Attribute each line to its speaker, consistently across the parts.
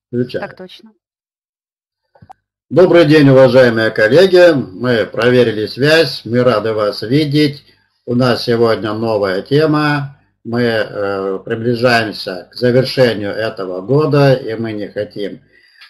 Speaker 1: Включаю.
Speaker 2: Так точно.
Speaker 1: Добрый день, уважаемые коллеги. Мы проверили связь, мы рады вас видеть. У нас сегодня новая тема. Мы приближаемся к завершению этого года, и мы не хотим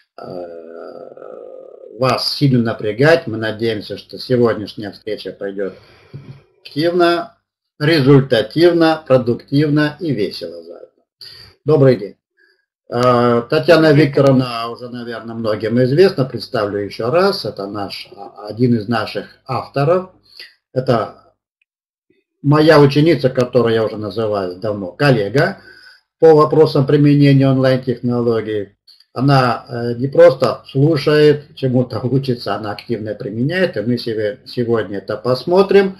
Speaker 1: вас сильно напрягать. Мы надеемся, что сегодняшняя встреча пойдет активно, результативно, продуктивно и весело заодно. Добрый день. Татьяна Викторовна уже, наверное, многим известна, представлю еще раз, это один из наших авторов, это моя ученица, которую я уже называю давно коллега по вопросам применения онлайн-технологий. Она не просто слушает, чему-то учится, она активно применяет, и мы сегодня это посмотрим.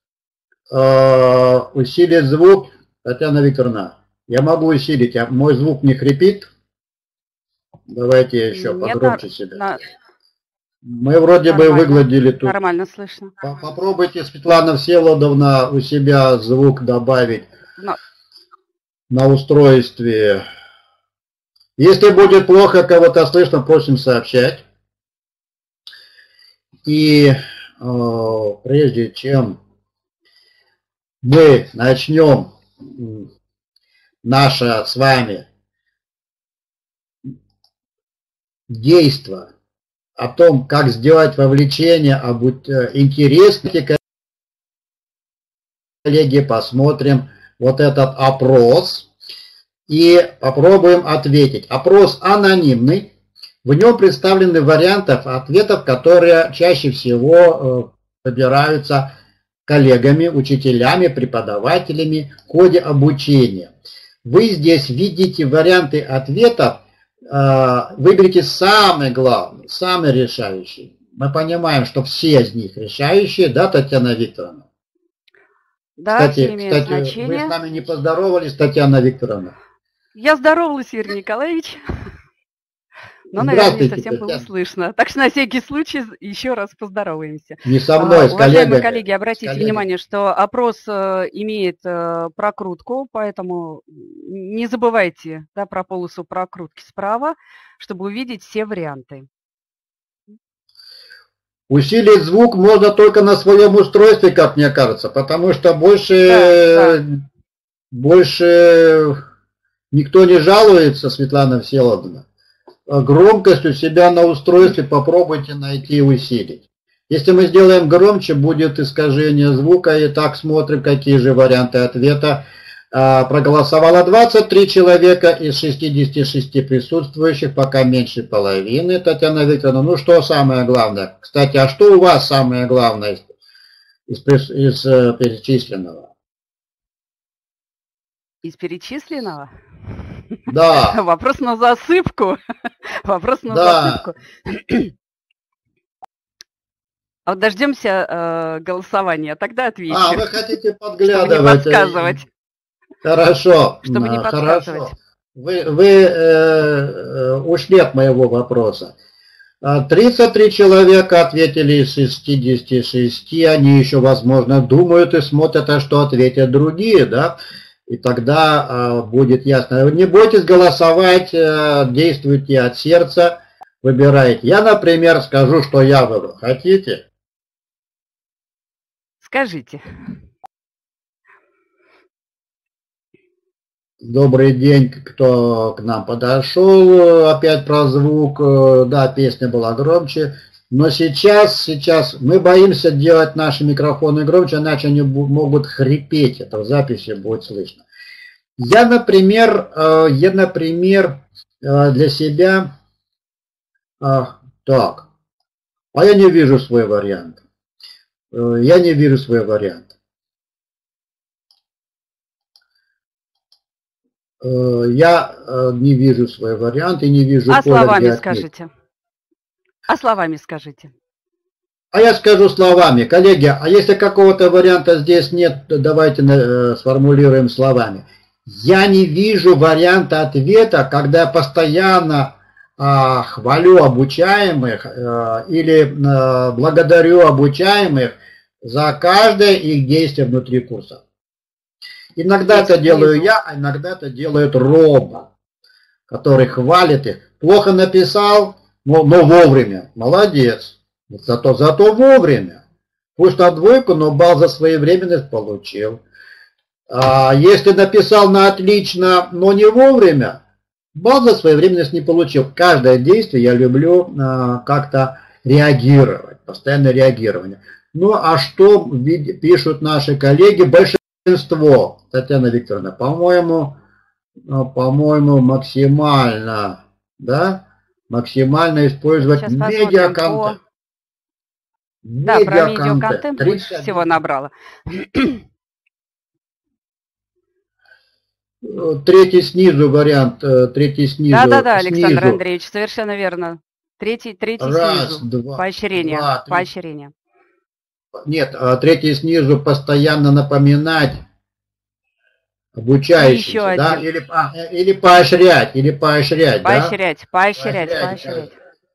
Speaker 1: Усилить звук, Татьяна Викторовна. Я могу усилить, а мой звук не хрипит? Давайте еще погромче себя. Мы вроде бы выгладили тут.
Speaker 2: Нормально слышно.
Speaker 1: Попробуйте, Светлана Всеволодовна, у себя звук добавить на устройстве. Если будет плохо, кого-то слышно, просим сообщать. И прежде чем мы начнем наше с вами действие о том, как сделать вовлечение, интересные коллеги, посмотрим вот этот опрос и попробуем ответить. Опрос анонимный, в нем представлены варианты ответов, которые чаще всего выбираются коллегами, учителями, преподавателями в ходе обучения. Вы здесь видите варианты ответов, выберите самый главный, самый решающий. Мы понимаем, что все из них решающие, да, Татьяна Викторовна?
Speaker 2: Да,
Speaker 1: кстати, вы с нами не поздоровались, Татьяна Викторовна?
Speaker 2: Я здоровалась, Юрий Николаевич. Но, наверное, не совсем было слышно. Так что на всякий случай еще раз поздороваемся.
Speaker 1: Не со мной, с коллегами.
Speaker 2: Уважаемые коллеги, обратите внимание, что опрос имеет прокрутку, поэтому не забывайте про полосу прокрутки справа, чтобы увидеть все варианты.
Speaker 1: Усилить звук можно только на своем устройстве, как мне кажется, потому что больше никто не жалуется, Светлана Всеволодовна. Громкость у себя на устройстве попробуйте найти и усилить. Если мы сделаем громче, будет искажение звука. И так смотрим, какие же варианты ответа. Проголосовало 23 человека из 66 присутствующих, пока меньше половины. Татьяна Викторовна, ну что самое главное? Кстати, а что у вас самое главное из перечисленного?
Speaker 2: Из перечисленного?
Speaker 1: Да.
Speaker 2: Вопрос на засыпку. Вопрос на засыпку. А вот дождемся голосования, тогда отвечу.
Speaker 1: Вы хотите подглядывать?
Speaker 2: Чтобы не подсказывать.
Speaker 1: Хорошо.
Speaker 2: Чтобы не подсказывать.
Speaker 1: Вы ушли от моего вопроса. 33 человека ответили из 66. Они еще, возможно, думают и смотрят, а что ответят другие, да? И тогда будет ясно. Не бойтесь голосовать, действуйте от сердца, выбирайте. Я, например, скажу, что я выбрал. Хотите?
Speaker 2: Скажите.
Speaker 1: Добрый день, кто к нам подошел. Опять про звук. Да, песня была громче. Но сейчас мы боимся делать наши микрофоны громче, иначе они могут хрипеть, это в записи будет слышно. Я, например, для себя... Так, я не вижу свой вариант. Я не вижу свой вариант. Я не вижу свой вариант и не вижу...
Speaker 2: А словами скажите. А словами скажите.
Speaker 1: А я скажу словами. Коллеги, а если какого-то варианта здесь нет, давайте сформулируем словами. Я не вижу варианта ответа, когда я постоянно хвалю обучаемых или благодарю обучаемых за каждое их действие внутри курса. Иногда это делаю я, а иногда это делает робот, который хвалит их. Плохо написал, но вовремя. Молодец. Зато вовремя. Пусть на двойку, но балл за своевременность получил. А если написал на отлично, но не вовремя, балл за своевременность не получил. Каждое действие я люблю как-то реагировать, постоянное реагирование. Ну а что пишут наши коллеги? Большинство, Татьяна Викторовна, по-моему, максимально, да, максимально использовать медиаконтент.
Speaker 2: Да, про медиаконтент больше всего набрала.
Speaker 1: Третий снизу вариант, третий снизу.
Speaker 2: Да, Александр снизу. Андреевич, совершенно верно. Третий снизу.
Speaker 1: Два,
Speaker 2: поощрение.
Speaker 1: Два,
Speaker 2: поощрение.
Speaker 1: Нет, третий снизу постоянно напоминать обучающимся, да? Или поощрять,
Speaker 2: Поощрять.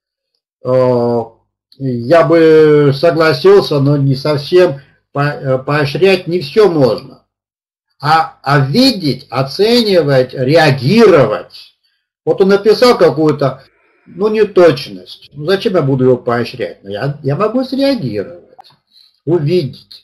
Speaker 1: Я бы согласился, но не совсем. Поощрять не все можно. А видеть, оценивать, реагировать. Вот он написал какую-то, неточность. Зачем я буду его поощрять? Я могу среагировать, увидеть.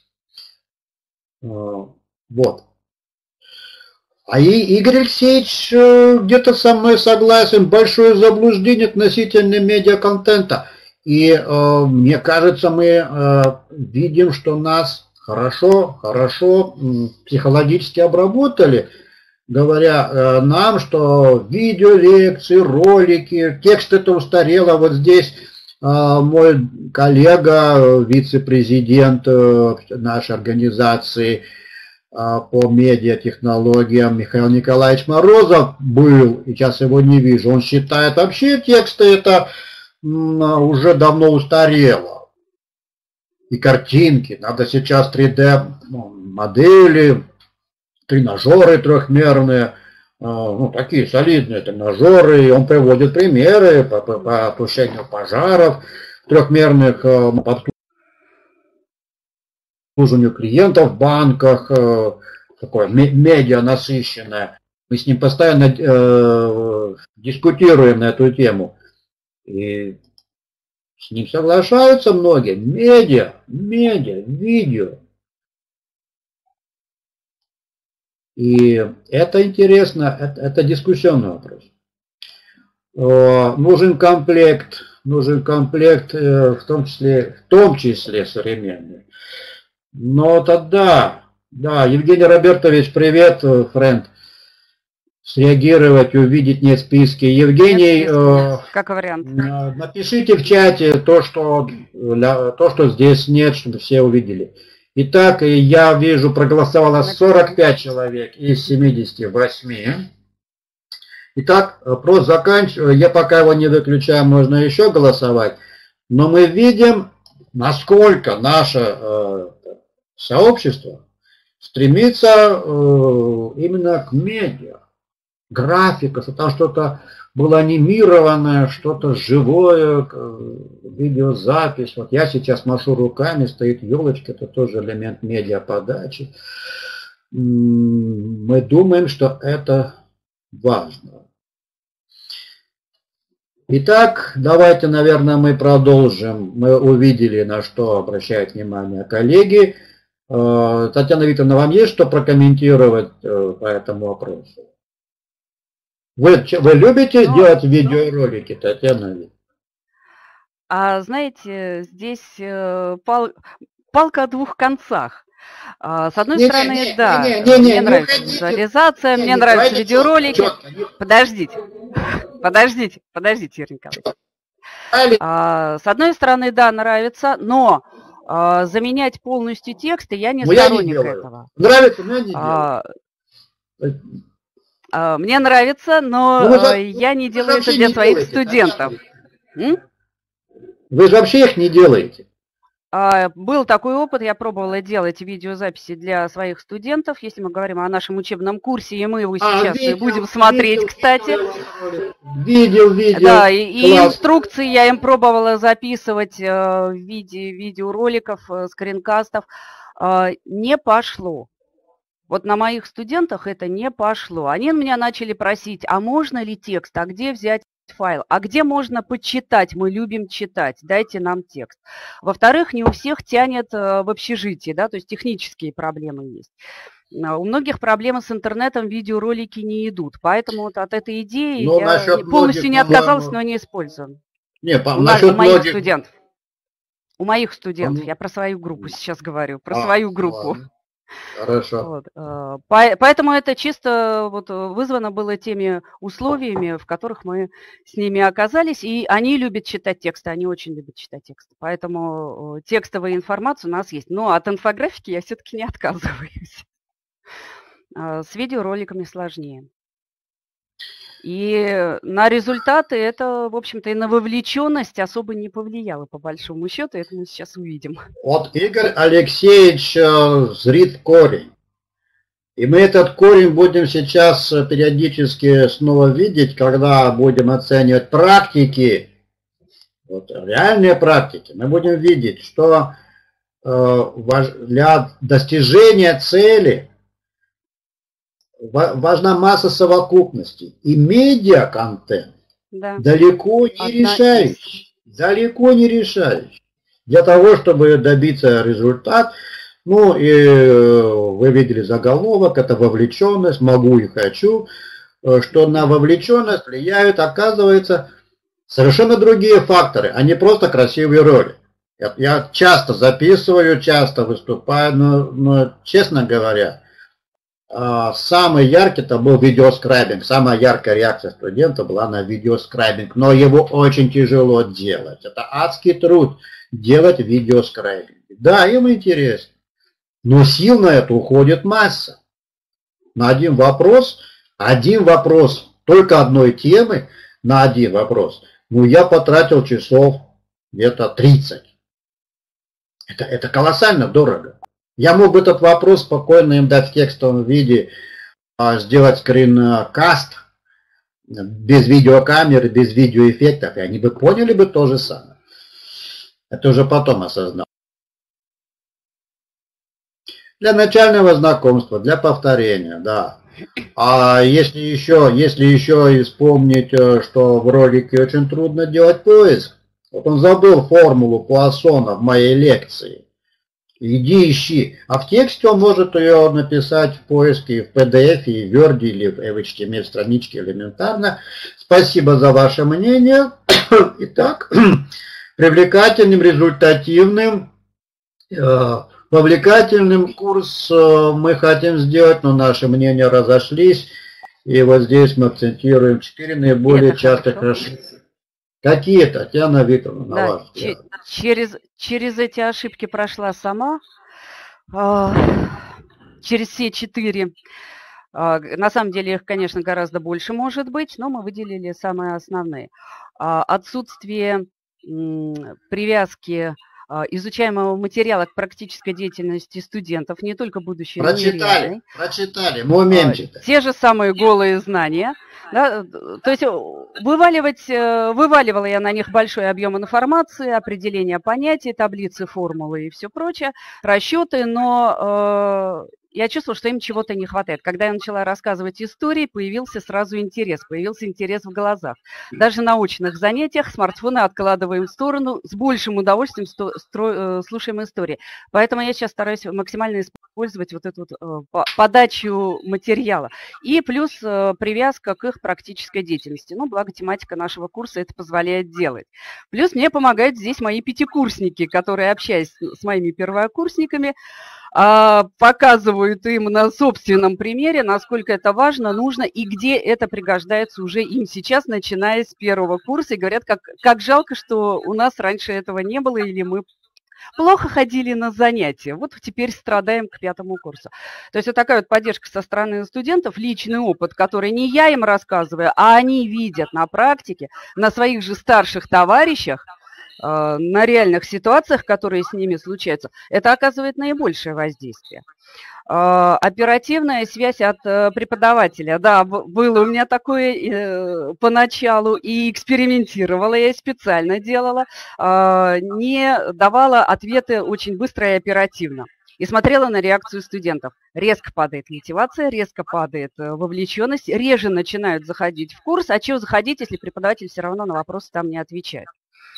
Speaker 1: Вот. А Игорь Алексеевич где-то со мной согласен. Большое заблуждение относительно медиаконтента. И мне кажется, мы видим, что нас хорошо психологически обработали, говоря нам, что видеолекции, ролики, текст это устарело. Вот здесь мой коллега, вице-президент нашей организации по медиатехнологиям Михаил Николаевич Морозов был, и сейчас его не вижу, он считает, вообще тексты это уже давно устарело. И картинки, надо сейчас 3D модели, тренажеры трехмерные, такие солидные тренажеры, и он приводит примеры по тушению пожаров трехмерных, по обслуживанию клиентов в банках, такое медиа насыщенное. Мы с ним постоянно дискутируем на эту тему. И с ним соглашаются многие. Медиа, видео. И это интересно, это дискуссионный вопрос. Нужен комплект, в том числе современный. Но тогда, Евгений Робертович, привет, френд. Среагировать, увидеть нет в списке. Евгений,
Speaker 2: как вариант.
Speaker 1: Напишите в чате то, что здесь нет, чтобы все увидели. Итак, я вижу, проголосовало 45 человек из 78. Итак, опрос заканчиваю. Я пока его не выключаю, можно еще голосовать. Но мы видим, насколько наше сообщество стремится именно к медиа. Графика, что там что-то было анимированное, что-то живое, видеозапись. Вот я сейчас машу руками, стоит елочка, это тоже элемент медиаподачи. Мы думаем, что это важно. Итак, давайте, наверное, мы продолжим. Мы увидели, на что обращают внимание коллеги. Татьяна Викторовна, вам есть что прокомментировать по этому вопросу? Вы любите делать видеоролики, Татьяна Викторовна?
Speaker 2: Знаете, здесь палка о двух концах. С одной стороны, да, мне нравится визуализация, мне нравятся видеоролики. Подождите, Юрий Николаевич. С одной стороны, да, нравится, но заменять полностью тексты я не сторонник этого.
Speaker 1: Нравится, но я не делаю.
Speaker 2: Мне нравится, но я не делаю это для своих студентов.
Speaker 1: Вы же вообще их не делаете.
Speaker 2: Был такой опыт, я пробовала делать видеозаписи для своих студентов, если мы говорим о нашем учебном курсе, и мы его сейчас будем смотреть, кстати.
Speaker 1: Видео.
Speaker 2: Да, и инструкции я им пробовала записывать в виде видеороликов, скринкастов. Не пошло. Вот на моих студентах это не пошло. Они меня начали просить, а можно ли текст, а где взять файл. А где можно почитать? Мы любим читать. Дайте нам текст. Во-вторых, не у всех тянет в общежитии, да, то есть технические проблемы есть. У многих проблемы с интернетом, видеоролики не идут. Поэтому вот от этой идеи я полностью не отказалась, но не использую.
Speaker 1: Не,
Speaker 2: у моих студентов. У моих студентов. Я про свою группу сейчас говорю. Про свою группу.
Speaker 1: Ладно. Хорошо.
Speaker 2: Вот. Поэтому это чисто вот вызвано было теми условиями, в которых мы с ними оказались. И они любят читать тексты, они очень любят читать тексты. Поэтому текстовая информация у нас есть. Но от инфографики я все-таки не отказываюсь. С видеороликами сложнее. И на результаты это, в общем-то, и на вовлеченность особо не повлияло, по большому счету. Это мы сейчас увидим.
Speaker 1: Вот Игорь Алексеевич зрит корень. И мы этот корень будем сейчас периодически снова видеть, когда будем оценивать практики, вот, реальные практики. Мы будем видеть, что для достижения цели важна масса совокупностей. И медиа-контент далеко не решающий. Далеко не решающий. Для того, чтобы добиться результата, ну и вы видели заголовок, это вовлеченность, могу и хочу, что на вовлеченность влияют, оказывается, совершенно другие факторы, а не просто красивые роли. Я часто записываю, часто выступаю, но честно говоря, самый яркий это был видеоскрайбинг. Самая яркая реакция студента была на видеоскрайбинг. Но его очень тяжело делать. Это адский труд делать видеоскрайбинг. Да, им интересно. Но сил на это уходит масса. На один вопрос, только одной темы на один вопрос. Ну, я потратил часов где-то 30. Это колоссально дорого. Я мог бы этот вопрос спокойно им дать в текстовом виде, сделать скринкаст без видеокамеры, без видеоэффектов, и они бы поняли бы то же самое. Это уже потом осознал. Для начального знакомства, для повторения, да. А если еще вспомнить, что в ролике очень трудно делать поиск, вот он забыл формулу Пуассона в моей лекции. Иди ищи. А в тексте он может ее написать в поиске, в PDF, и в Word, или в HTML страничке элементарно. Спасибо за ваше мнение. Итак, привлекательным, результативным, вовлекательным курс мы хотим сделать, но наши мнения разошлись. И вот здесь мы акцентируем 4 наиболее частых ошибки. Какие, Татьяна Викторовна, на ваш взгляд?
Speaker 2: Через эти ошибки прошла сама, через все 4. На самом деле их, конечно, гораздо больше может быть, но мы выделили самые основные. Отсутствие привязки изучаемого материала к практической деятельности студентов, не только будущей, но и реальной.
Speaker 1: Прочитали, мы умеем читать.
Speaker 2: Те же самые голые знания. Да, то есть вываливала я на них большой объем информации, определение понятий, таблицы, формулы и все прочее, расчеты, но я чувствовала, что им чего-то не хватает. Когда я начала рассказывать истории, появился сразу интерес, появился интерес в глазах. Даже на очных занятиях смартфоны откладываем в сторону, с большим удовольствием слушаем истории. Поэтому я сейчас стараюсь максимально использовать вот эту подачу материала. И плюс привязка к их практической деятельности. Ну, благо тематика нашего курса это позволяет делать. Плюс мне помогают здесь мои пятикурсники, которые, общаясь с моими первокурсниками, показывают им на собственном примере, насколько это важно, нужно и где это пригождается уже им сейчас, начиная с первого курса. И говорят, как жалко, что у нас раньше этого не было, или мы плохо ходили на занятия. Вот теперь страдаем к 5 курсу. То есть вот такая вот поддержка со стороны студентов, личный опыт, который не я им рассказываю, а они видят на практике, на своих же старших товарищах, на реальных ситуациях, которые с ними случаются, это оказывает наибольшее воздействие. Оперативная связь от преподавателя. Да, было у меня такое поначалу, и экспериментировала, я специально делала, не давала ответы очень быстро и оперативно. и смотрела на реакцию студентов. Резко падает мотивация, резко падает вовлеченность, реже начинают заходить в курс. А чего заходить, если преподаватель все равно на вопросы там не отвечает?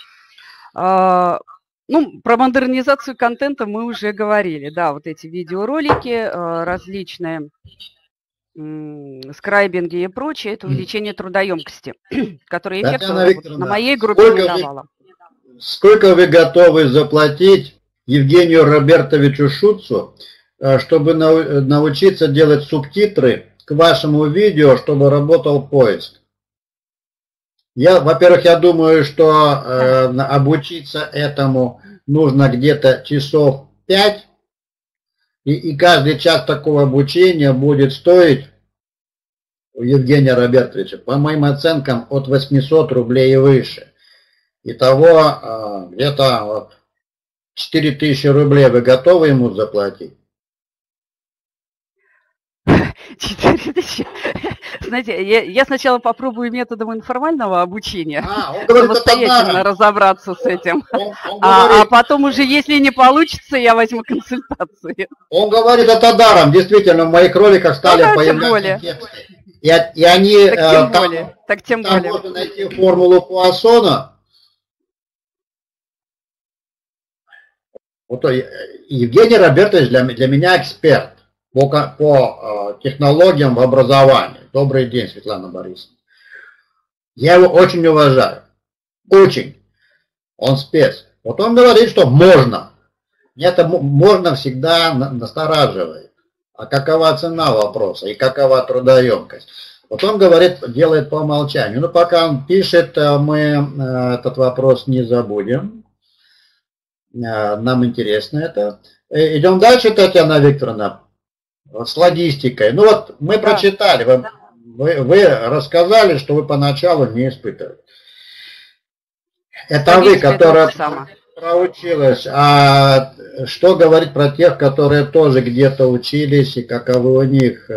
Speaker 2: Ну, про модернизацию контента мы уже говорили. Да, вот эти видеоролики, различные скрайбинги и прочее, это увеличение трудоемкости, которое эффект на моей группе не давало.
Speaker 1: Сколько вы готовы заплатить Евгению Робертовичу Шуцу, чтобы научиться делать субтитры к вашему видео, чтобы работал поиск? Во-первых, я думаю, что обучиться этому нужно где-то часов 5, и каждый час такого обучения будет стоить у Евгения Робертовича, по моим оценкам, от 800 рублей и выше. Итого где-то 4000 рублей вы готовы ему заплатить?
Speaker 2: 4000. Знаете, я сначала попробую методом информального обучения,
Speaker 1: говорит,
Speaker 2: самостоятельно разобраться с этим. А потом уже, если не получится, я возьму консультацию.
Speaker 1: Он говорит, это даром. Действительно, в моих роликах стали появляться тексты. И они...
Speaker 2: Так тем более.
Speaker 1: Можно найти формулу Пуассона. Вот Евгений Робертович для меня эксперт по технологиям в образовании. Добрый день, Светлана Борисовна. Я его очень уважаю. Очень. Он спец. Вот он говорит, что можно. Мне это можно всегда настораживает. А какова цена вопроса и какова трудоемкость? Вот он говорит, делает по умолчанию. Но пока он пишет, мы этот вопрос не забудем. Нам интересно это. Идем дальше, Татьяна Викторовна, с логистикой. Ну вот мы прочитали, вы рассказали, что вы поначалу не испытывали. Это вы, которая проучилась. А что говорить про тех, которые тоже где-то учились, и каковы у них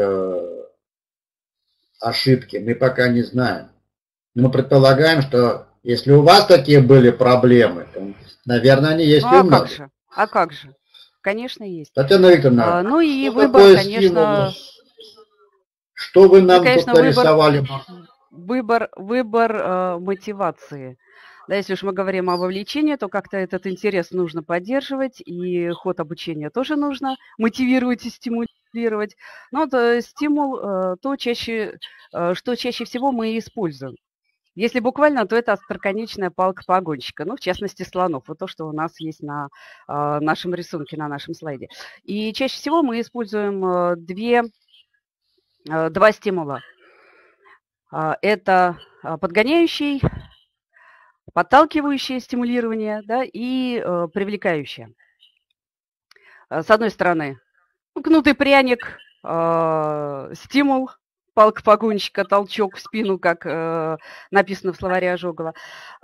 Speaker 1: ошибки, мы пока не знаем. Мы предполагаем, что если у вас такие были проблемы, то, наверное, они есть и у многих.
Speaker 2: А как же? Конечно, есть.
Speaker 1: Татьяна Викторовна,
Speaker 2: ну и выбор, конечно...
Speaker 1: Что вы нам тут нарисовали?
Speaker 2: Выбор мотивации. Да, если уж мы говорим о вовлечении, то как-то этот интерес нужно поддерживать, и ход обучения тоже нужно мотивировать и стимулировать. Но стимул, что чаще всего мы используем. Если буквально, то это остроконечная палка погонщика, ну, в частности, слонов. Вот то, что у нас есть на нашем рисунке, на нашем слайде. И чаще всего мы используем два стимула. Это подгоняющий, подталкивающее стимулирование, да, и привлекающее. С одной стороны, кнутый пряник, стимул, палка погонщика, толчок в спину, как написано в словаре Ожогова,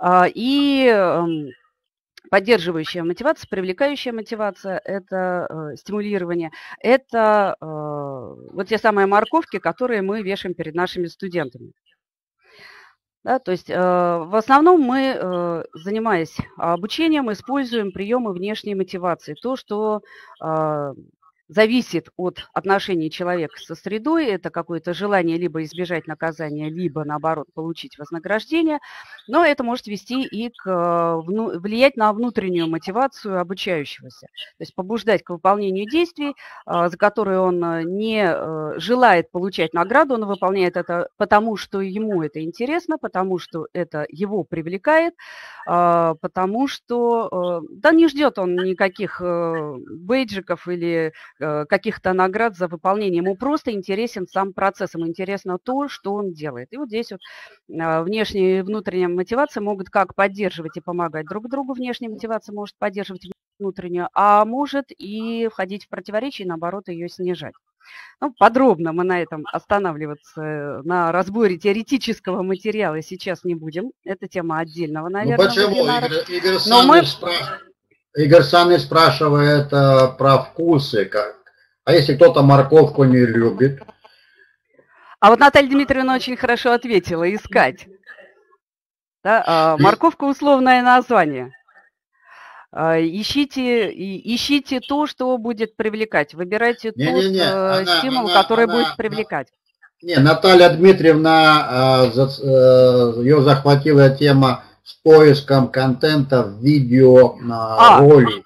Speaker 2: и поддерживающая мотивация, привлекающая мотивация, это стимулирование, это вот те самые морковки, которые мы вешаем перед нашими студентами. Да, то есть в основном мы, занимаясь обучением, используем приемы внешней мотивации. То, что зависит от отношений человека со средой, это какое-то желание либо избежать наказания, либо, наоборот, получить вознаграждение, но это может вести и влиять на внутреннюю мотивацию обучающегося, то есть побуждать к выполнению действий, за которые он не желает получать награду, он выполняет это потому, что ему это интересно, потому что это его привлекает, потому что, да, не ждет он никаких бейджиков или каких-то наград за выполнение. Ему просто интересен сам процесс, ему интересно то, что он делает. И вот здесь вот внешняя и внутренняя мотивация могут как поддерживать и помогать друг другу. Внешняя мотивация может поддерживать внутреннюю, а может и входить в противоречие, и наоборот ее снижать. Ну, подробно мы на этом останавливаться, на разборе теоретического материала сейчас не будем. Это тема отдельного, наверное.
Speaker 1: Ну почему? Игорь Саныч спрашивает про вкусы. А если кто-то морковку не любит?
Speaker 2: А вот Наталья Дмитриевна очень хорошо ответила. Искать. Да? Морковка — условное название. Ищите то, что будет привлекать. Выбирайте тот стимул, который будет привлекать.
Speaker 1: Не, Наталья Дмитриевна, ее захватила тема с поиском контента в видео ролики.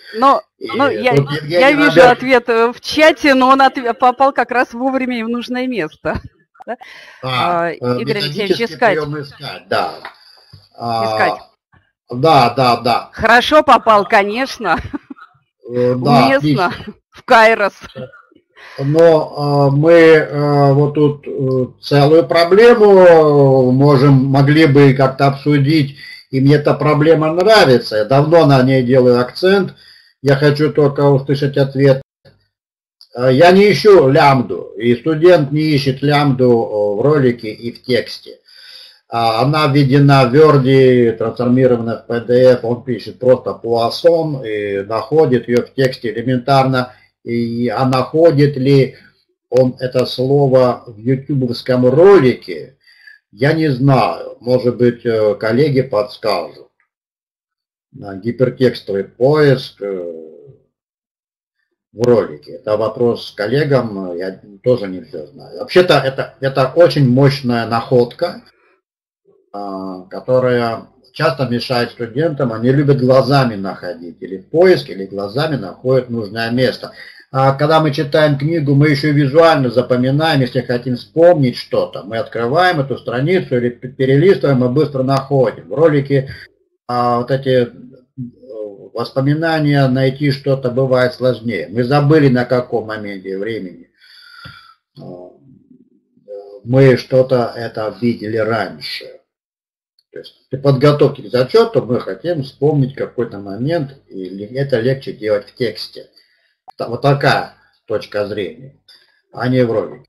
Speaker 2: Я вижу ответ в чате, но он попал как раз вовремя и в нужное место. Игорь Алексеевич, искать.
Speaker 1: Да.
Speaker 2: Искать.
Speaker 1: Да.
Speaker 2: Хорошо попал, конечно. Уместно. В Кайрос.
Speaker 1: Но мы вот тут целую проблему могли бы как-то обсудить, и мне эта проблема нравится. Я давно на ней делаю акцент. Я хочу только услышать ответ. Я не ищу лямбду, и студент не ищет лямбду в ролике и в тексте. Она введена в Word, трансформирована в PDF, он пишет просто Poisson и находит ее в тексте элементарно. А находит ли он это слово в ютубовском ролике, я не знаю. Может быть, коллеги подскажут. Гипертекстовый поиск в ролике. Это вопрос к коллегам, я тоже не все знаю. Вообще-то это очень мощная находка, которая часто мешает студентам. Они любят глазами находить, или в поиске, или глазами находят нужное место. А когда мы читаем книгу, мы еще визуально запоминаем, если хотим вспомнить что-то. Мы открываем эту страницу или перелистываем и быстро находим. В ролике вот эти воспоминания, найти что-то бывает сложнее. Мы забыли, на каком моменте времени мы что-то это видели раньше. То есть при подготовке к зачету мы хотим вспомнить какой-то момент, и это легче делать в тексте. Вот такая точка зрения, а не в ролике.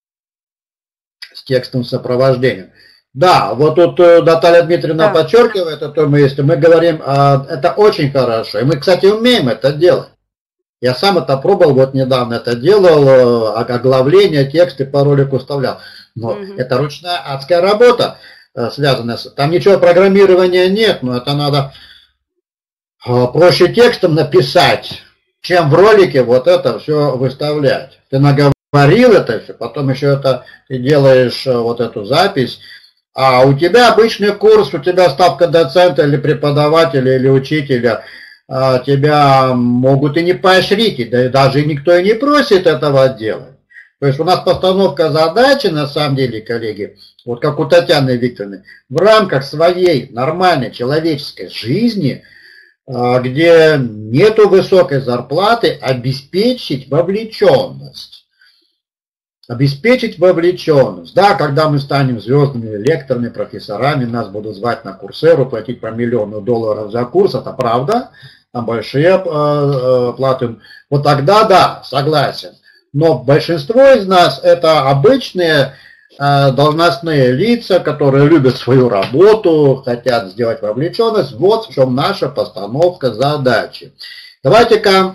Speaker 1: С текстовым сопровождением. Да, вот тут Наталья Дмитриевна подчеркивает, если мы говорим, это очень хорошо. И мы, кстати, умеем это делать. Я сам это пробовал, вот недавно это делал, оглавление, тексты по ролику вставлял. Но это ручная адская работа, связанная с... Там ничего программирования нет, но это надо проще текстом написать, чем в ролике вот это все выставлять. Ты наговорил это все, потом еще это ты делаешь вот эту запись, а у тебя обычный курс, у тебя ставка доцента или преподавателя или учителя, тебя могут и не поощрить, и даже никто и не просит этого делать. То есть у нас постановка задачи, на самом деле, коллеги, вот как у Татьяны Викторовны, в рамках своей нормальной человеческой жизни, где нету высокой зарплаты, обеспечить вовлеченность. Обеспечить вовлеченность. Да, когда мы станем звездными лекторами, профессорами, нас будут звать на Курсеру, платить по $1 миллион за курс, это правда, там большие платы. Вот тогда да, согласен. Но большинство из нас это обычные должностные лица, которые любят свою работу, хотят сделать вовлеченность. Вот в чем наша постановка задачи. Давайте-ка,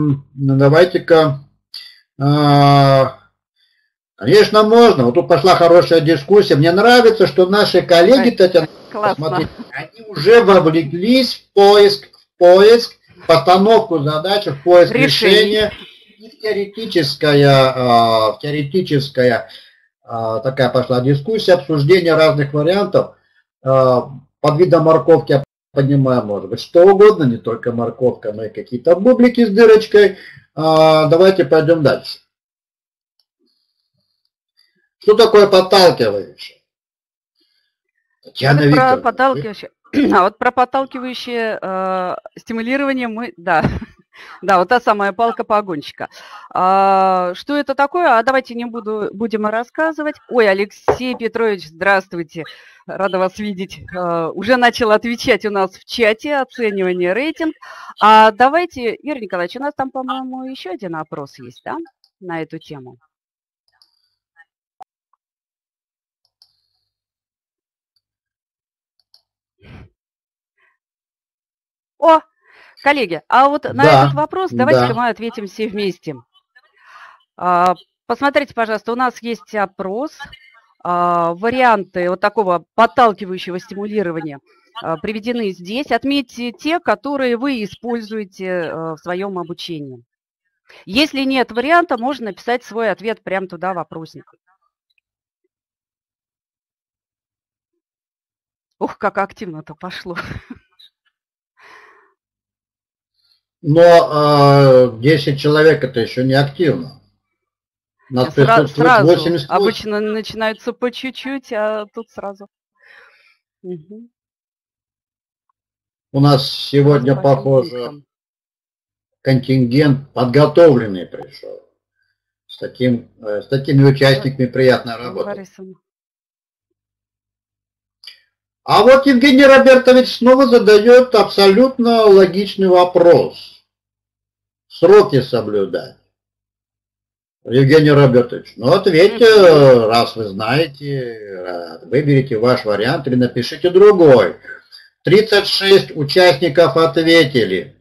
Speaker 1: конечно, можно. Вот тут пошла хорошая дискуссия. Мне нравится, что наши коллеги, Татьяна, посмотрите, они уже вовлеклись в поиск, постановку задачи, в поиск решения. И теоретическая такая пошла дискуссия, обсуждение разных вариантов. Под видом морковки, я понимаю, может быть что угодно, не только морковка, но и какие-то бублики с дырочкой. Давайте пойдем дальше. Что такое подталкивающее?
Speaker 2: Татьяна Викторовна. Вот про подталкивающее стимулирование мы, да, вот та самая палка-погонщика. Что это такое? Давайте не будем рассказывать. Ой, Алексей Петрович, здравствуйте, рада вас видеть. Уже начал отвечать у нас в чате, оценивание, рейтинг. Давайте, Игорь Николаевич, у нас там, по-моему, еще один опрос есть, да, на эту тему? О, коллеги, а вот на этот вопрос давайте-ка мы ответим все вместе. Посмотрите, пожалуйста, у нас есть опрос. варианты вот такого подталкивающего стимулирования приведены здесь. Отметьте те, которые вы используете в своем обучении. Если нет варианта, можно написать свой ответ прямо туда, в вопросник. Ух, как активно-то пошло.
Speaker 1: Но 10 человек это еще не активно. У нас присутствует 80.
Speaker 2: Обычно начинаются по чуть-чуть, а тут сразу. Угу.
Speaker 1: У нас сегодня, похоже, контингент подготовленный пришел. С такими участниками приятно работать. А вот Евгений Робертович снова задает абсолютно логичный вопрос. Сроки соблюдать. Евгений Робертович, ну ответьте, раз вы знаете, выберите ваш вариант или напишите другой. 36 участников ответили.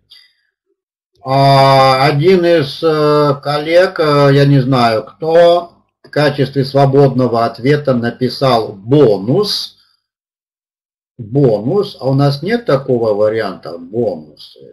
Speaker 1: Один из коллег, я не знаю кто, в качестве свободного ответа написал бонус. Бонус, а у нас нет такого варианта бонусы?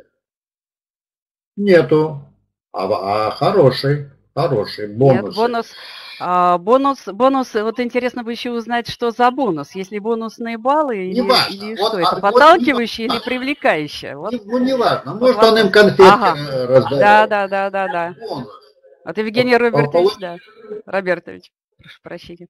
Speaker 1: Нету. Хороший бонус.
Speaker 2: Нет, бонус, вот интересно бы еще узнать, что за бонус, если бонусные баллы или
Speaker 1: вот,
Speaker 2: что это, подталкивающие или привлекающие? Вот.
Speaker 1: Ну не важно, может он им конфетки раздает.
Speaker 2: Да. Вот Евгений Робертович, прошу прощения.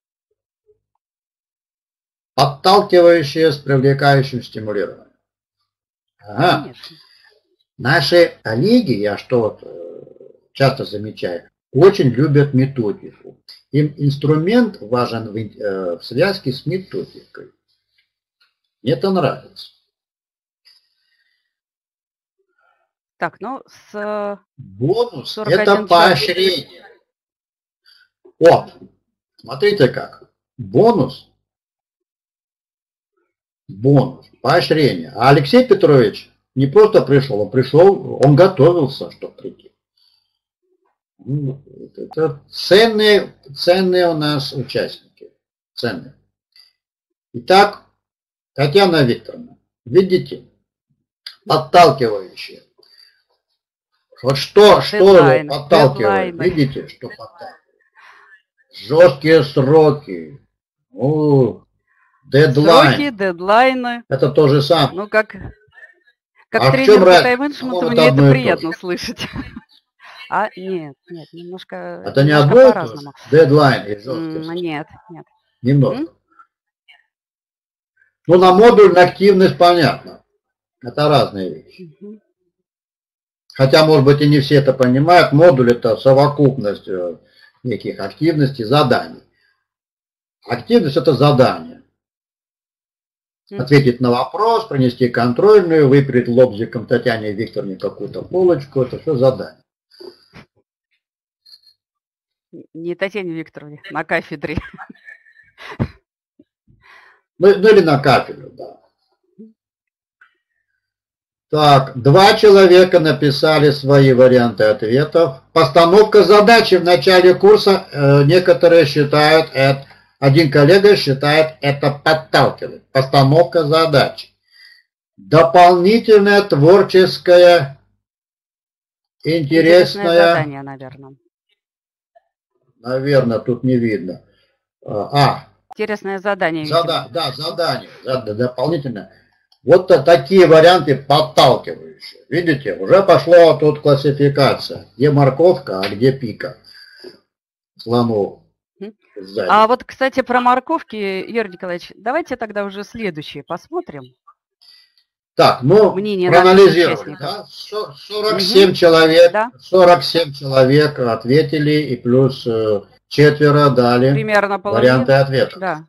Speaker 1: Подталкивающие с привлекающим стимулированием. Ага. Конечно. Наши коллеги, я что часто замечаю, очень любят методику. Им инструмент важен в связке с методикой. Мне это нравится.
Speaker 2: Так, ну с...
Speaker 1: Бонус – это поощрение. Вот, смотрите как. Бонус, поощрение. А Алексей Петрович не просто пришел, он готовился, чтобы прийти. Это ценные у нас участники. Ценные. Итак, Татьяна Викторовна, видите, подталкивающие. Вот что подталкивает? Видите, что подталкивает? Жесткие сроки. Дедлайн.
Speaker 2: Сроки, дедлайны.
Speaker 1: Это то же самое.
Speaker 2: Ну, как тренер по тайм-менеджменту, мне это приятно слышать. Нет, немножко.
Speaker 1: Это не одно и то же? Дедлайн и жесткость?
Speaker 2: Нет.
Speaker 1: Немного. Ну, на модульную активность понятно. Это разные вещи. Хотя, может быть, и не все это понимают. Модуль – это совокупность неких активностей, заданий. Активность – это задание. Ответить на вопрос, принести контрольную, выпилить лобзиком Татьяне Викторовне какую-то полочку – это все задание.
Speaker 2: Не Татьяне Викторовне, на кафедре.
Speaker 1: Ну или на кафедре, да. Так, 2 человека написали свои варианты ответов. Постановка задачи в начале курса некоторые считают, один коллега считает это подталкивает. Постановка задачи. Дополнительное творческое, интересное
Speaker 2: задание, наверное.
Speaker 1: Наверное, тут не видно.
Speaker 2: Интересное задание.
Speaker 1: Задание. Дополнительное. Вот такие варианты подталкивающие. Видите, уже пошла тут классификация. Где морковка, а где пика. Слону сзади.
Speaker 2: А вот, кстати, про морковки, Юрий Николаевич, давайте тогда уже следующие посмотрим.
Speaker 1: Так, проанализируем. Да? 47 человек, да? 47 человек ответили, и плюс 4 дали
Speaker 2: примерно
Speaker 1: варианты ответов.
Speaker 2: Да.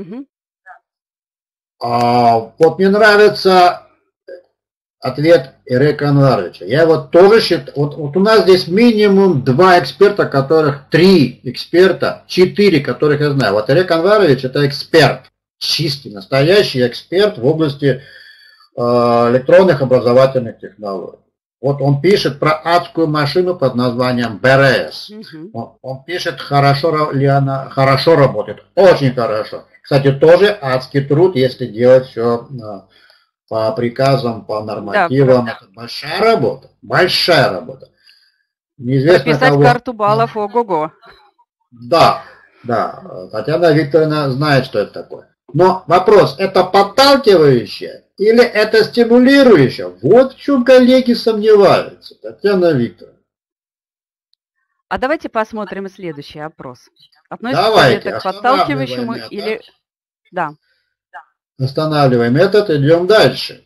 Speaker 1: Вот мне нравится ответ Ирека Анваровича. Я вот тоже считаю, вот у нас здесь минимум 2 эксперта, которых 3 эксперта, 4, которых я знаю. Вот Ирек Анварович это эксперт, чистый, настоящий эксперт в области электронных образовательных технологий. Вот он пишет про адскую машину под названием БРС. Он пишет, хорошо ли она, хорошо работает, очень хорошо. Кстати, тоже адский труд, если делать все по приказам, по нормативам. Да, это большая работа, большая работа.
Speaker 2: Неизвестно, прописать кого... карту баллов, ого-го.
Speaker 1: Да, да, Татьяна Викторовна знает, что это такое. Но вопрос, это подталкивающее или это стимулирующее? Вот в чем коллеги сомневаются, Татьяна Викторовна.
Speaker 2: А давайте посмотрим следующий опрос. Относится ли это к подталкивающему или... Да.
Speaker 1: Останавливаем этот, идем дальше.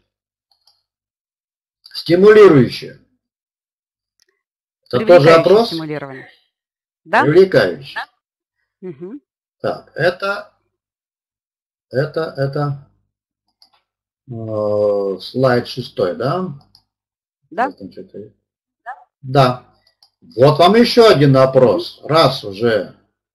Speaker 1: Стимулирующее. Это тоже опрос?
Speaker 2: Стимулирование. Да?
Speaker 1: Привлекающий.
Speaker 2: Да? Угу.
Speaker 1: Так, это слайд 6, да?
Speaker 2: Да.
Speaker 1: Да. Вот вам еще один опрос. Раз уже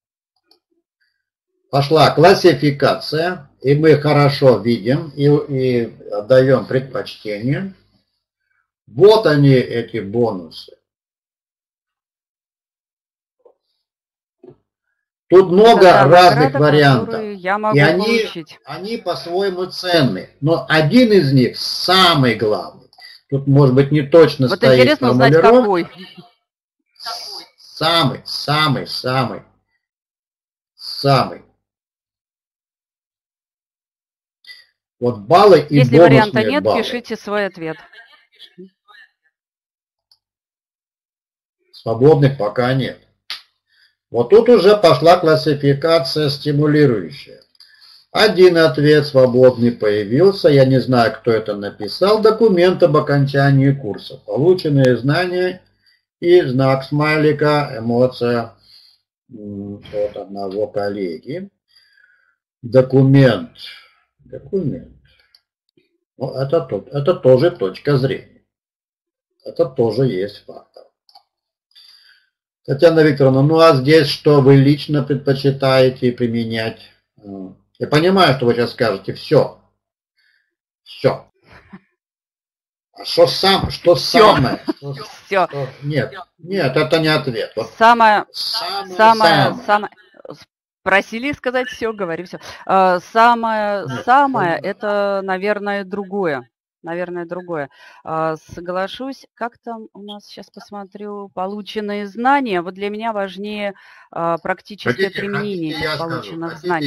Speaker 1: пошла классификация, и мы хорошо видим и отдаем предпочтение. Вот они, эти бонусы. Тут много разных вариантов, и они по-своему ценны. Но один из них самый главный. Тут, может быть, не точно
Speaker 2: вот
Speaker 1: стоит
Speaker 2: интересно узнать, какой.
Speaker 1: Самый. Вот баллы и
Speaker 2: если
Speaker 1: бонусные
Speaker 2: варианта нет,
Speaker 1: баллы.
Speaker 2: Пишите свой ответ.
Speaker 1: Свободных пока нет. Вот тут уже пошла классификация стимулирующая. Один ответ свободный появился. Я не знаю, кто это написал. Документ об окончании курса. Полученные знания и знак смайлика, эмоция от одного коллеги. Документ. Ну, это тоже точка зрения. Это тоже есть фактор. Татьяна Викторовна, ну а здесь что вы лично предпочитаете применять? Я понимаю, что вы сейчас скажете все. А что самое?
Speaker 2: Все.
Speaker 1: Нет, это не ответ. Вот
Speaker 2: самое. Просили сказать все, говори все. Самое это, наверное, другое. Соглашусь, как там у нас, сейчас посмотрю, полученные знания. Вот для меня важнее практическое применение этих полученных знаний.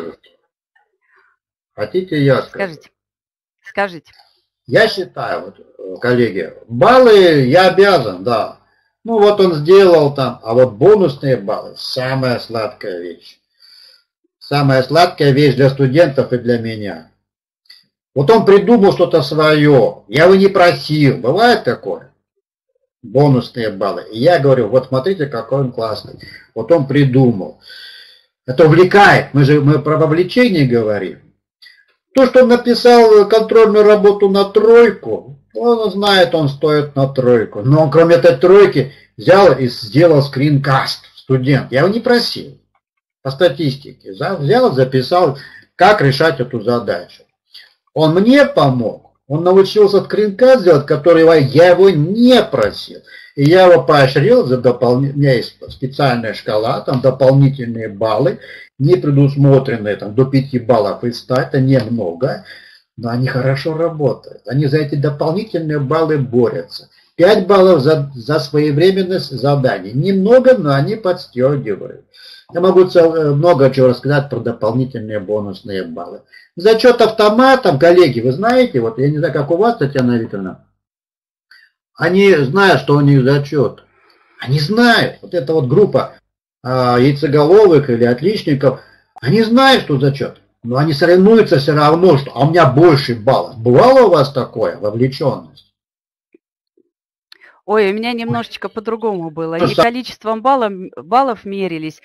Speaker 1: Хотите я скажу?
Speaker 2: Скажите.
Speaker 1: Я считаю, вот, коллеги, баллы я обязан, да. Ну вот он сделал там, а вот бонусные баллы самая сладкая вещь. Самая сладкая вещь для студентов и для меня. Вот он придумал что-то свое, я его не просил, бывает такое, бонусные баллы. И я говорю, вот смотрите, какой он классный, вот он придумал. Это увлекает, мы про вовлечение говорим. То, что он написал контрольную работу на 3, он знает, он стоит на 3. Но он кроме этой 3 взял и сделал скринкаст, студент. Я его не просил, по статистике. Взял, записал, как решать эту задачу. Он мне помог, он научился скринкаст делать, который я его не просил. И я его поощрил за дополнительные, у меня есть специальная шкала, там дополнительные баллы, не предусмотренные там, до 5 баллов из 100, это немного, но они хорошо работают. Они за эти дополнительные баллы борются. 5 баллов за своевременность заданий. Немного, но они подстегивают. Я могу много чего рассказать про дополнительные бонусные баллы. Зачет автоматом, коллеги, вы знаете, вот я не знаю, как у вас, Татьяна Викторовна, они знают, что у них зачет. Они знают, вот эта вот группа яйцеголовых или отличников, они знают, что зачет. Но они соревнуются все равно, что а у меня больше баллов. Бывало у вас такое, вовлеченность?
Speaker 2: Ой, у меня немножечко по-другому было. Не количеством баллов мерились,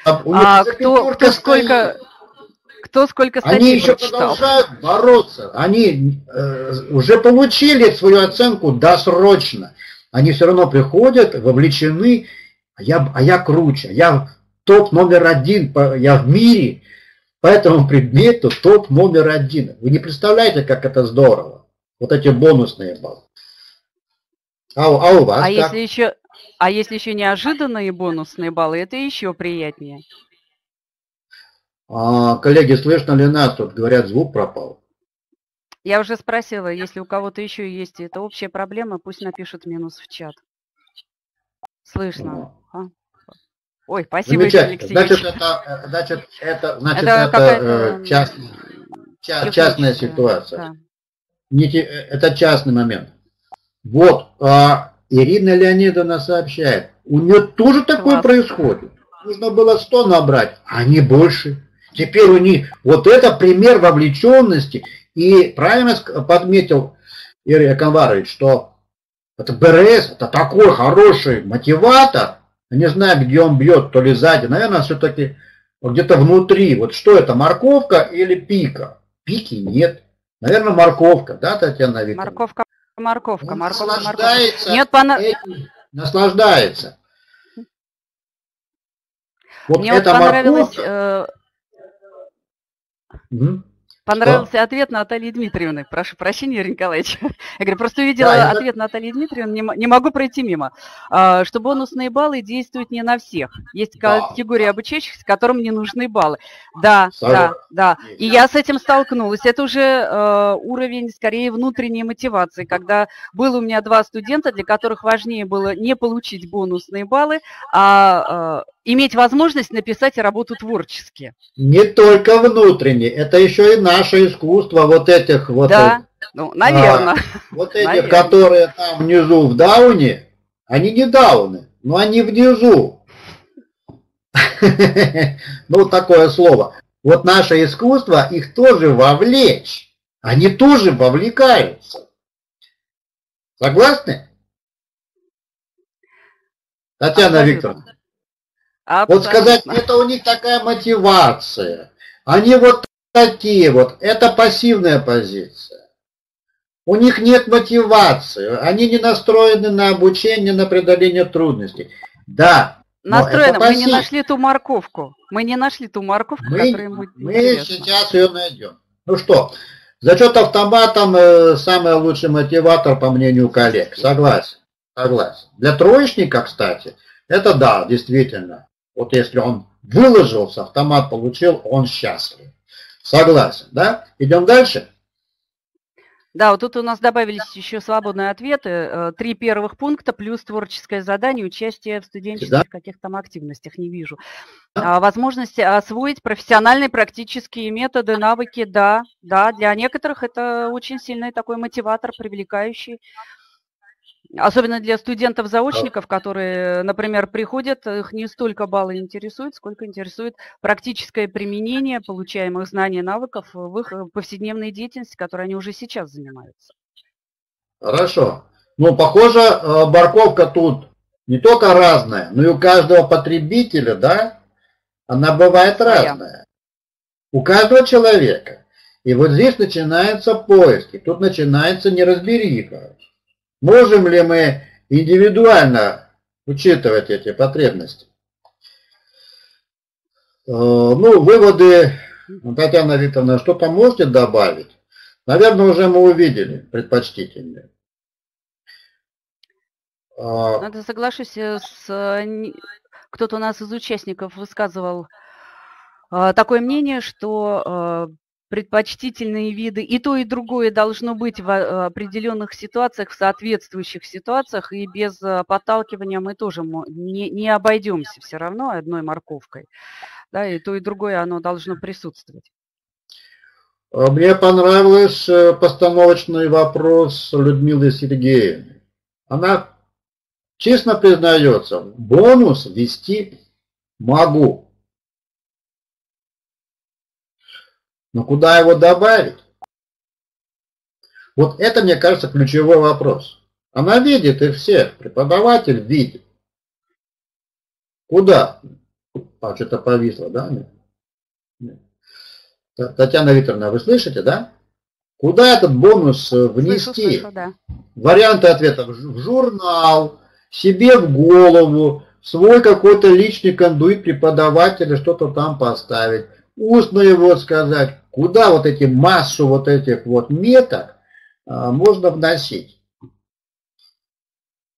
Speaker 2: кто сколько статей
Speaker 1: Они еще
Speaker 2: прочитал.
Speaker 1: Продолжают бороться. Они уже получили свою оценку досрочно. Они все равно приходят, вовлечены. А я круче. Я топ номер 1. Я в мире по этому предмету топ номер 1. Вы не представляете, как это здорово. Вот эти бонусные баллы. А у вас как?
Speaker 2: А если еще неожиданные бонусные баллы, это еще приятнее.
Speaker 1: Коллеги, слышно ли нас? Тут говорят, звук пропал.
Speaker 2: Я уже спросила, если у кого-то еще есть это общая проблема, пусть напишут минус в чат. Слышно. Ой, спасибо, Алексей.
Speaker 1: Значит, это частная ситуация. Да. Это частный момент. Вот, Ирина Леонидовна сообщает, у нее тоже такое происходит. Нужно было 100 набрать, а не больше. Теперь у них вот это пример вовлеченности. И правильно подметил Игорь Аканварович, что это БРС, это такой хороший мотиватор. Я не знаю, где он бьет, то ли сзади. Наверное, все-таки где-то внутри. Вот что это, морковка или пика? Пики нет. Наверное, морковка, да, Татьяна Викторовна?
Speaker 2: Морковка.
Speaker 1: Наслаждается.
Speaker 2: Нет,
Speaker 1: наслаждается. Вот
Speaker 2: мне это понравилось... Понравился ответ Натальи Дмитриевны. Прошу прощения, Юрий Николаевич. Я говорю, просто увидела ответ Натальи Дмитриевны, не могу пройти мимо. Что бонусные баллы действуют не на всех. Есть категория обучающихся, которым не нужны баллы. Да. И я с этим столкнулась. Это уже уровень, скорее, внутренней мотивации, когда было у меня 2 студента, для которых важнее было не получить бонусные баллы, а иметь возможность написать работу творчески.
Speaker 1: Не только внутренне, это еще и наше искусство вот этих вот.
Speaker 2: Да, ну, наверное.
Speaker 1: Вот этих, которые там внизу в дауне, они не дауны, но они внизу. Ну, такое слово. Вот наше искусство их тоже вовлечь. Они тоже вовлекаются. Согласны? Татьяна Викторовна.
Speaker 2: Абсолютно.
Speaker 1: Вот сказать, это у них такая мотивация. Они вот такие вот. Это пассивная позиция. У них нет мотивации. Они не настроены на обучение, на преодоление трудностей. Да.
Speaker 2: Настроены. Мы не нашли ту морковку. Которая будет
Speaker 1: интересна. Мы сейчас ее найдем. Ну что, зачет автоматом самый лучший мотиватор, по мнению коллег. Согласен. Для троечника, кстати, это да, действительно. Вот если он выложился, автомат получил, он счастлив. Согласен, да? Идем дальше?
Speaker 2: Да, вот тут у нас добавились еще свободные ответы. 3 первых пункта плюс творческое задание, участие в студенческих каких-то там активностях, не вижу. Возможность освоить профессиональные практические методы, навыки, да. Для некоторых это очень сильный такой мотиватор, привлекающий. Особенно для студентов-заочников, которые, например, приходят, их не столько баллы интересуют, сколько интересует практическое применение получаемых знаний и навыков в их повседневной деятельности, которой они уже сейчас занимаются.
Speaker 1: Хорошо. Ну, похоже, морковка тут не только разная, но и у каждого потребителя, да, она бывает разная. У каждого человека. И вот здесь начинаются поиски, тут начинается неразбериха. Можем ли мы индивидуально учитывать эти потребности? Ну, выводы, Татьяна Викторовна, что-то можете добавить? Наверное, уже мы увидели предпочтительные.
Speaker 2: Надо соглашусь кто-то у нас из участников высказывал такое мнение, что предпочтительные виды, и то, и другое должно быть в определенных ситуациях, в соответствующих ситуациях, и без подталкивания мы тоже не обойдемся все равно одной морковкой. Да, и то, и другое оно должно присутствовать.
Speaker 1: Мне понравился постановочный вопрос Людмилы Сергеевны. Она честно признается, бонус ввести могу. Но куда его добавить? Вот это, мне кажется, ключевой вопрос. Она видит их всех, преподаватель видит. Куда? Что-то повисло, да? Нет. Татьяна Викторовна, вы слышите, да? Куда этот бонус внести?
Speaker 2: Слышу, да.
Speaker 1: Варианты ответов: в журнал, себе в голову, свой какой-то личный кондуит преподавателя, что-то там поставить, устно его сказать. Куда вот эти массу вот этих вот меток можно вносить?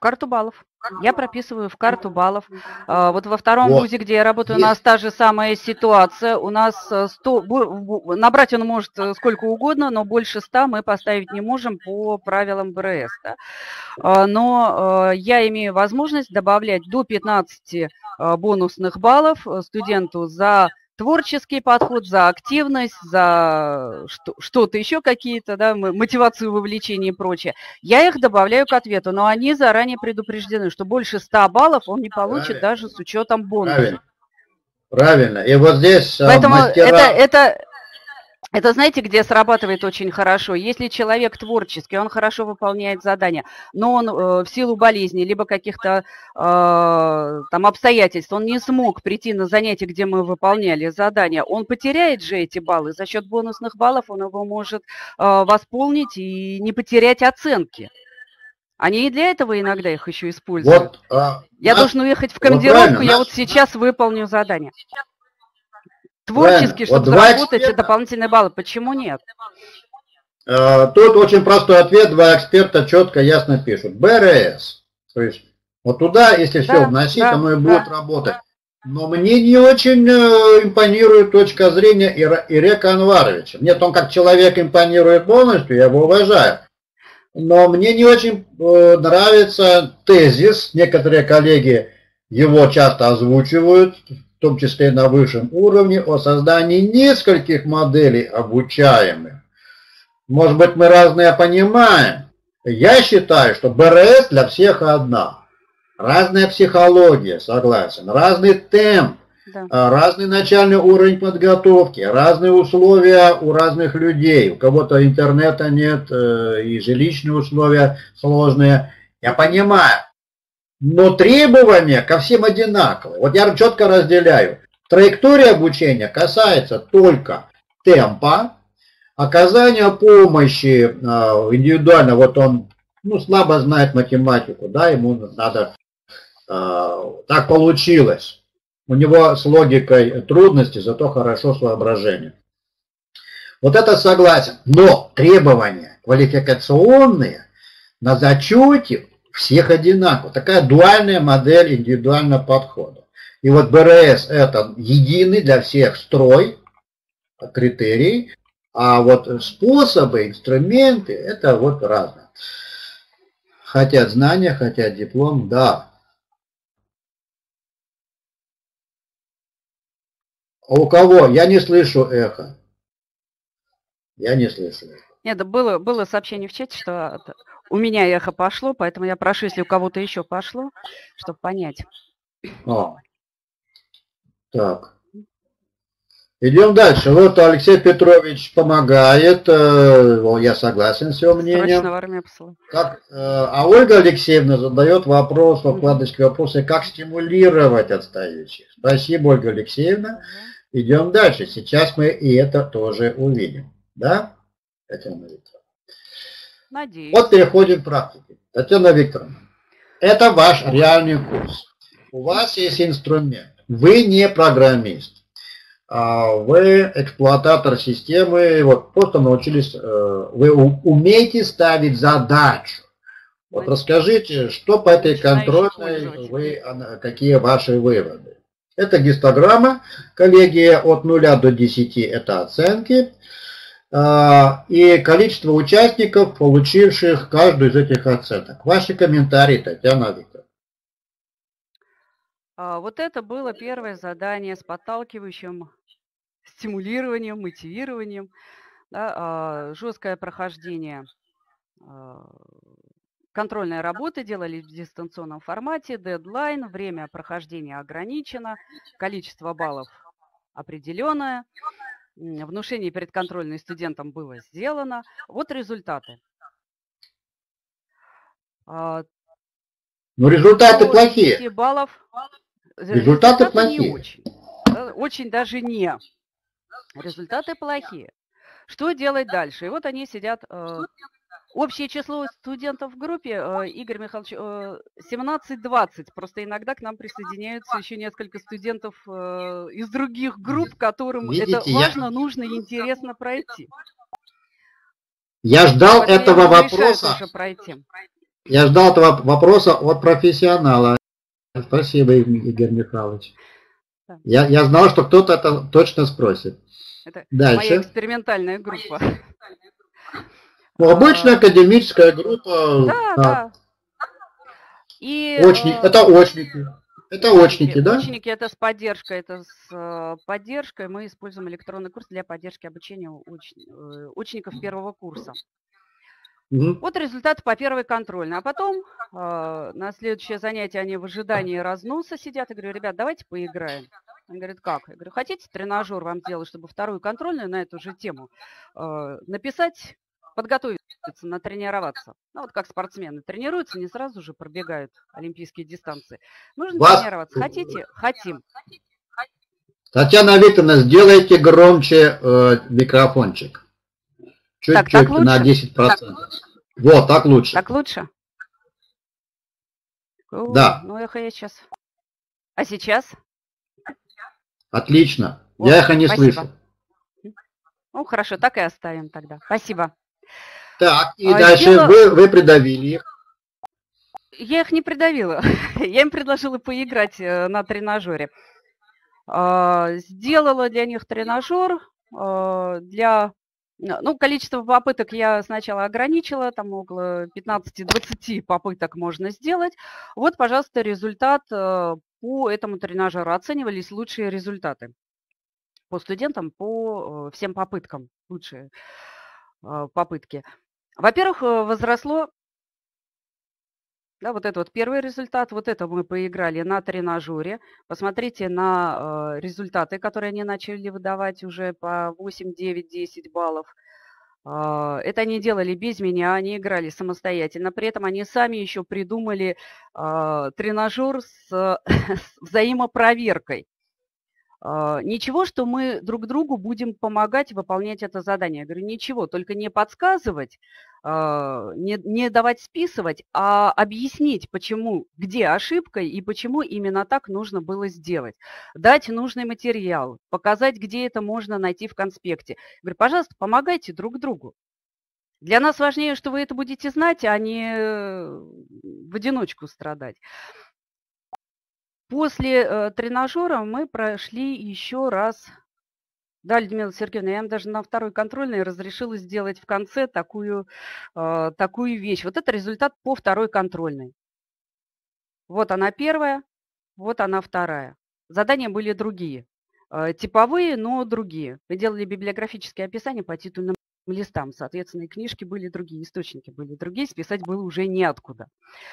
Speaker 2: карту баллов. Я прописываю в карту баллов. Вот во втором
Speaker 1: Вот.
Speaker 2: вузе, где я работаю, у
Speaker 1: Есть.
Speaker 2: нас та же самая ситуация. У нас 100, набрать он может сколько угодно, но больше 100 мы поставить не можем по правилам БРС. Да? Но я имею возможность добавлять до 15 бонусных баллов студенту за творческий подход, за активность, за что-то еще какие-то, да, мотивацию, вовлечение и прочее. Я их добавляю к ответу, но они заранее предупреждены, что больше 100 баллов он не получит даже с учетом бонуса.
Speaker 1: Правильно. И вот здесь
Speaker 2: поэтому это знаете, где срабатывает очень хорошо? Если человек творческий, он хорошо выполняет задания, но он в силу болезни, либо каких-то там обстоятельств, он не смог прийти на занятие, где мы выполняли задания, он потеряет же эти баллы. За счет бонусных баллов он его может восполнить и не потерять оценки. Они и для этого иногда их еще используют. Вот, я должен уехать в командировку, я вот сейчас выполню задание. Творчески, чтобы заработать дополнительные баллы. Почему нет?
Speaker 1: Тут очень простой ответ. Два эксперта четко, ясно пишут. БРС. То есть вот туда, если все вносить, оно и будет работать. Но мне не очень импонирует точка зрения Ирека Анваровича. Мне он как человек импонирует полностью, я его уважаю. Но мне не очень нравится тезис. Некоторые коллеги его часто озвучивают, в том числе на высшем уровне, о создании нескольких моделей обучаемых. Может быть, мы разные понимаем. Я считаю, что БРС для всех одна. Разная психология, согласен, разный темп, разный начальный уровень подготовки, разные условия у разных людей. У кого-то интернета нет, и жилищные условия сложные. Я понимаю. Но требования ко всем одинаковые. Вот я четко разделяю. Траектория обучения касается только темпа, оказания помощи индивидуально. Вот он слабо знает математику, да, ему надо, так получилось. У него с логикой трудности, зато хорошо с воображением. Вот это согласен. Но требования квалификационные на зачете всех одинаково. Такая дуальная модель индивидуального подхода. И вот БРС это единый для всех строй, критерий, а вот способы, инструменты это вот разные. Хотят знания, хотят диплом, да. А у кого? Я не слышу эхо. Я не слышу эхо.
Speaker 2: Нет, было сообщение в чате, что у меня эхо пошло, поэтому я прошу, если у кого-то еще пошло, чтобы понять.
Speaker 1: Так. Идем дальше. Вот Алексей Петрович помогает. Я согласен с его мнением.
Speaker 2: Срочно в армию посылаю.
Speaker 1: А Ольга Алексеевна задает вопрос, вкладочки вопросы, как стимулировать отстающих. Спасибо, Ольга Алексеевна. Идем дальше. Сейчас мы и это тоже увидим. Да, Татьяна Викторовна?
Speaker 2: Надеюсь.
Speaker 1: Вот переходим к практике. Татьяна Викторовна, это ваш реальный курс. У вас есть инструмент. Вы не программист. Вы эксплуататор системы. Вот просто научились. Вы умеете ставить задачу. Вот расскажите, что по этой контрольной, какие ваши выводы. Это гистограмма, коллеги, от 0 до 10 это оценки. И количество участников, получивших каждую из этих оценок. Ваши комментарии, Татьяна Викторовна.
Speaker 2: Вот это было первое задание с подталкивающим стимулированием, мотивированием, да, жесткое прохождение контрольной работы делали в дистанционном формате, дедлайн, время прохождения ограничено, количество баллов определенное. Внушение перед контрольной студентам было сделано. Вот результаты.
Speaker 1: Но результаты плохие.
Speaker 2: Баллов.
Speaker 1: Результаты плохие.
Speaker 2: Не очень. Очень даже не. Результаты плохие. Что делать дальше? И вот они сидят. Общее число студентов в группе, Игорь Михайлович, 17-20. Просто иногда к нам присоединяются еще несколько студентов из других групп, которым это важно, нужно и интересно пройти.
Speaker 1: Я ждал этого вопроса. Я ждал этого вопроса от профессионала. Спасибо, Игорь Михайлович.
Speaker 2: Да.
Speaker 1: Я знал, что кто-то это точно спросит.
Speaker 2: Это
Speaker 1: Дальше.
Speaker 2: моя экспериментальная группа.
Speaker 1: Ну, обычная академическая группа.
Speaker 2: Да. И,
Speaker 1: это очники. Это очники, да?
Speaker 2: Очники это с поддержкой. Это с поддержкой мы используем электронный курс для поддержки обучения очников первого курса.
Speaker 1: Угу.
Speaker 2: Вот результаты по первой контрольной. А потом на следующее занятие они в ожидании разноса сидят. Я говорю, ребят, давайте поиграем. Они говорят, как? Я говорю, хотите тренажер вам сделать, чтобы вторую контрольную на эту же тему написать, подготовиться, натренироваться. Ну, вот как спортсмены тренируются, не сразу же пробегают олимпийские дистанции. Нужно тренироваться. Хотите? Хотим.
Speaker 1: Татьяна Викторовна, сделайте громче микрофончик. Чуть-чуть на 10%. Вот, так лучше.
Speaker 2: Так лучше?
Speaker 1: Да.
Speaker 2: Ну, эхо я сейчас. А сейчас?
Speaker 1: Отлично. Вот, я их не слышу.
Speaker 2: Ну, хорошо, так и оставим тогда. Спасибо.
Speaker 1: Так, и дальше вы придавили их.
Speaker 2: Я их не придавила. Я им предложила поиграть на тренажере. Сделала для них тренажер. Количество попыток я сначала ограничила. Там около 15-20 попыток можно сделать. Вот, пожалуйста, результат по этому тренажеру. Оценивались лучшие результаты. По студентам, по всем попыткам. Лучшие попытки. Во-первых, возросло, да, вот это вот первый результат, вот это мы поиграли на тренажере. Посмотрите на результаты, которые они начали выдавать уже по 8, 9, 10 баллов. Это они делали без меня, они играли самостоятельно. При этом они сами еще придумали тренажер с взаимопроверкой. Ничего, что мы друг другу будем помогать выполнять это задание. Я говорю, ничего, только не подсказывать, не давать списывать, а объяснить, почему, где ошибка и почему именно так нужно было сделать. Дать нужный материал, показать, где это можно найти в конспекте. Я говорю, пожалуйста, помогайте друг другу. Для нас важнее, что вы это будете знать, а не в одиночку страдать. После тренажера мы прошли еще раз. Да, Людмила Сергеевна, я им даже на второй контрольной разрешила сделать в конце такую вещь. Вот это результат по второй контрольной. Вот она первая, вот она вторая. Задания были другие. Типовые, но другие. Мы делали библиографические описания по титульным листам. Соответственно, и книжки были другие, источники были другие. Списать было уже неоткуда.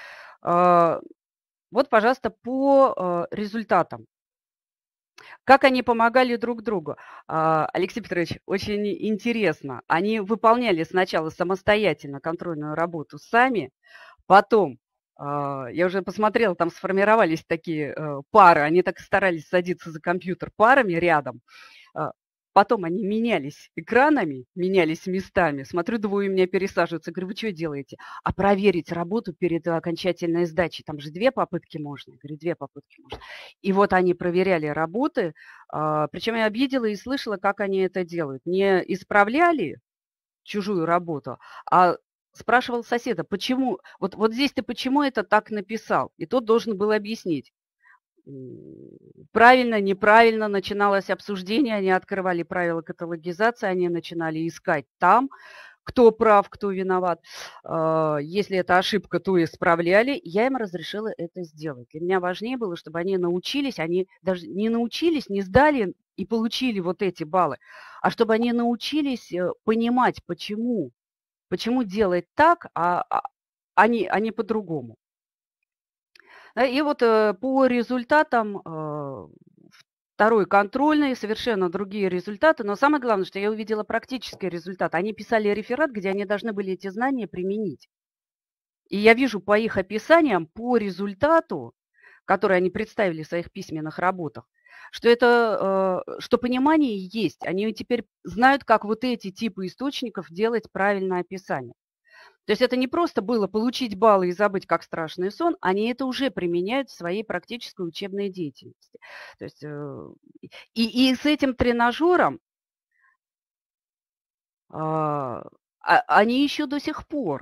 Speaker 2: Вот, пожалуйста, по результатам. Как они помогали друг другу? Алексей Петрович, очень интересно. Они выполняли сначала самостоятельно контрольную работу сами, потом, я уже посмотрела, там сформировались такие пары, они так старались садиться за компьютер парами рядом. Потом они менялись экранами, менялись местами. Смотрю, двое у меня пересаживаются. Говорю, вы что делаете? А проверить работу перед окончательной сдачей. Там же 2 попытки можно. Я говорю, 2 попытки можно. И вот они проверяли работы. Причем я видела и слышала, как они это делают. Не исправляли чужую работу, а спрашивал соседа, почему, вот здесь ты почему это так написал? И тот должен был объяснить. Правильно, неправильно, начиналось обсуждение, они открывали правила каталогизации, они начинали искать там, кто прав, кто виноват. Если это ошибка, то исправляли. Я им разрешила это сделать. Для меня важнее было, чтобы они научились, они даже не научились, не сдали и получили вот эти баллы, а чтобы они научились понимать, почему делать так, а не по-другому. И вот по результатам второй контрольной совершенно другие результаты. Но самое главное, что я увидела практический результат. Они писали реферат, где они должны были эти знания применить. И я вижу по их описаниям, по результату, который они представили в своих письменных работах, что понимание есть. Они теперь знают, как вот эти типы источников делать правильное описание. То есть это не просто было получить баллы и забыть, как страшный сон, они это уже применяют в своей практической учебной деятельности. То есть, и с этим тренажером они еще до сих пор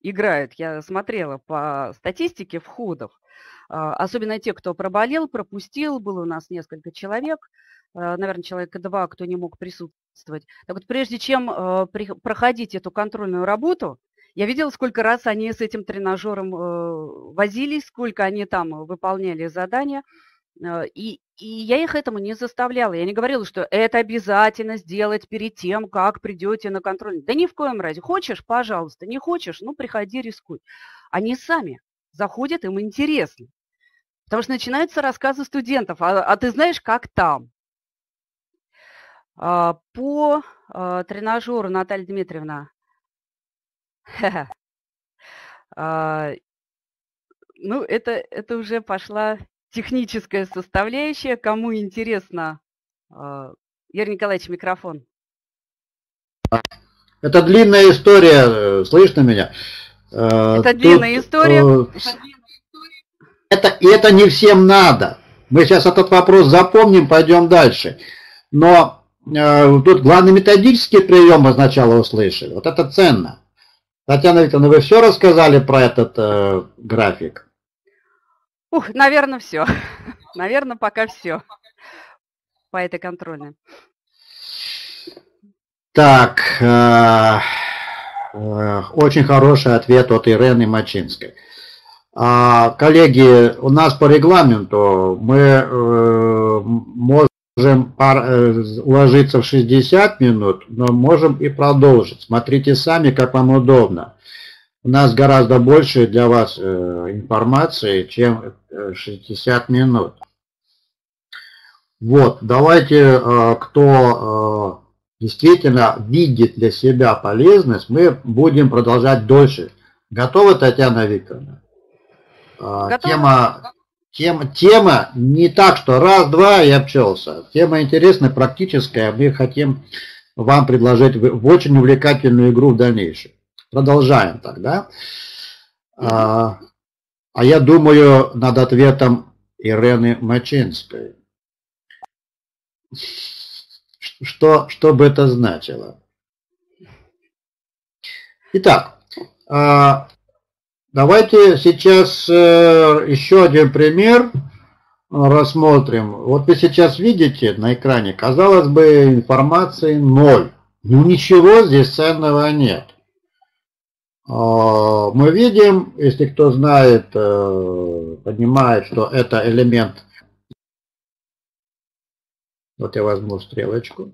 Speaker 2: играют. Я смотрела по статистике входов. Особенно те, кто проболел, пропустил. Было у нас несколько человек. Наверное, человека 2, кто не мог присутствовать. Так вот, прежде чем проходить эту контрольную работу, я видела, сколько раз они с этим тренажером возились, сколько они там выполняли задания. И я их этому не заставляла. Я не говорила, что это обязательно сделать перед тем, как придете на контроль. Да ни в коем разе. Хочешь, пожалуйста. Не хочешь, ну, приходи, рискуй. Они сами заходят, им интересно. Потому что начинаются рассказы студентов. А ты знаешь, как там? По тренажеру, Наталья Дмитриевна, ну, это уже пошла техническая составляющая. Кому интересно, Юрий Николаевич, микрофон.
Speaker 1: Это длинная история, слышно меня?
Speaker 2: Это длинная история.
Speaker 1: Это не всем надо. Мы сейчас этот вопрос запомним, пойдем дальше. Но тут главный методический прием мы сначала услышали. Вот это ценно. Татьяна Викторовна, вы все рассказали про этот график?
Speaker 2: Наверное, все. Наверное, пока все по этой контрольной.
Speaker 1: Так, очень хороший ответ от Ирены Мачинской. Коллеги, у нас по регламенту мы можем уложиться в 60 минут, но можем и продолжить. Смотрите сами, как вам удобно. У нас гораздо больше для вас информации, чем 60 минут. Вот, давайте, кто действительно видит для себя полезность, мы будем продолжать дольше. Готовы, Татьяна Викторовна? Тема не так, что раз-два и обчелся. Тема интересная, практическая. Мы хотим вам предложить в очень увлекательную игру в дальнейшем. Продолжаем тогда. А я думаю над ответом Ирены Мачинской. Что бы это значило? Итак, давайте сейчас еще один пример рассмотрим. Вот вы сейчас видите на экране, казалось бы, информации 0. Ну ничего здесь ценного нет. Мы видим, если кто знает, понимает, что это элемент. Вот я возьму стрелочку.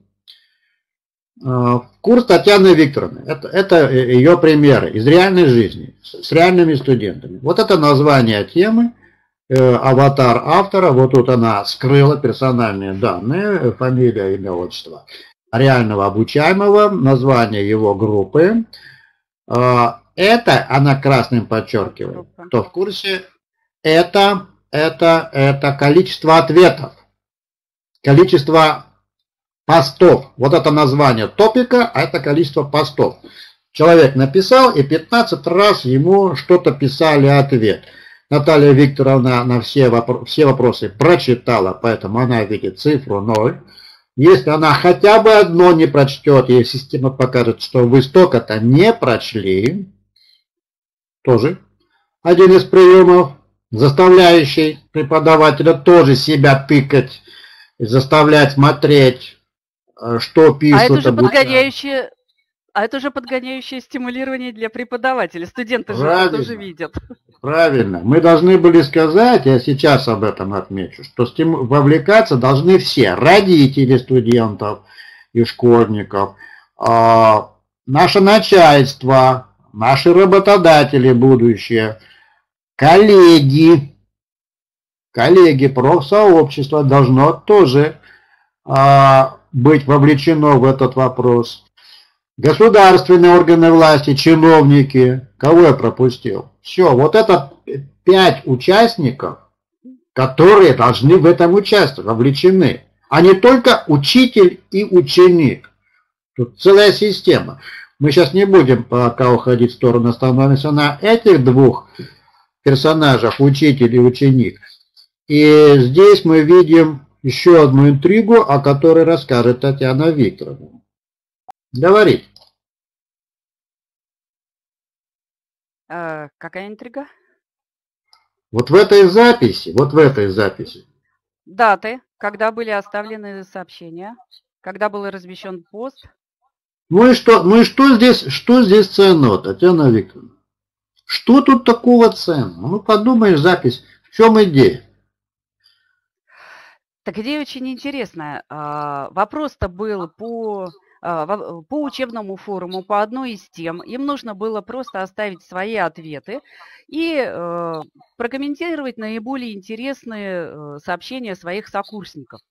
Speaker 1: Курс Татьяны Викторовны. Это ее примеры из реальной жизни, с реальными студентами. Вот это название темы, аватар автора. Вот тут она скрыла персональные данные, фамилия, имя, отчество реального обучаемого, название его группы. Это, она красным подчеркивает, кто в курсе, это количество ответов, количество постов. Вот это название топика, а это количество постов. Человек написал, и 15 раз ему что-то писали ответ. Наталья Викторовна на все вопросы прочитала, поэтому она видит цифру 0. Если она хотя бы одно не прочтет, и система покажет, что вы столько-то не прочли, тоже один из приемов, заставляющий преподавателя тоже себя тыкать, заставлять смотреть, что пишут.
Speaker 2: Это же подгоняющее стимулирование для преподавателя. Студенты же это тоже видят.
Speaker 1: Правильно. Мы должны были сказать, я сейчас об этом отмечу, что вовлекаться должны все. Родители студентов и школьников, наше начальство, наши работодатели будущие, коллеги, профсообщество должно тоже быть вовлечено в этот вопрос. Государственные органы власти, чиновники. Кого я пропустил? Все, вот это 5 участников, которые должны в этом участвовать, вовлечены. А не только учитель и ученик. Тут целая система. Мы сейчас не будем пока уходить в сторону, остановимся на этих двух персонажах, учитель и ученик. И здесь мы видим еще одну интригу, о которой расскажет Татьяна Викторовна. Говорить.
Speaker 2: Какая интрига?
Speaker 1: Вот в этой записи.
Speaker 2: Даты, когда были оставлены сообщения, когда был размещен пост.
Speaker 1: Ну и что здесь ценного, Татьяна Викторовна? Что тут такого ценного? Ну подумаешь, запись, в чем идея?
Speaker 2: Так идея очень интересная. Вопрос-то был по учебному форуму, по одной из тем. Им нужно было просто оставить свои ответы и прокомментировать наиболее интересные сообщения своих сокурсников.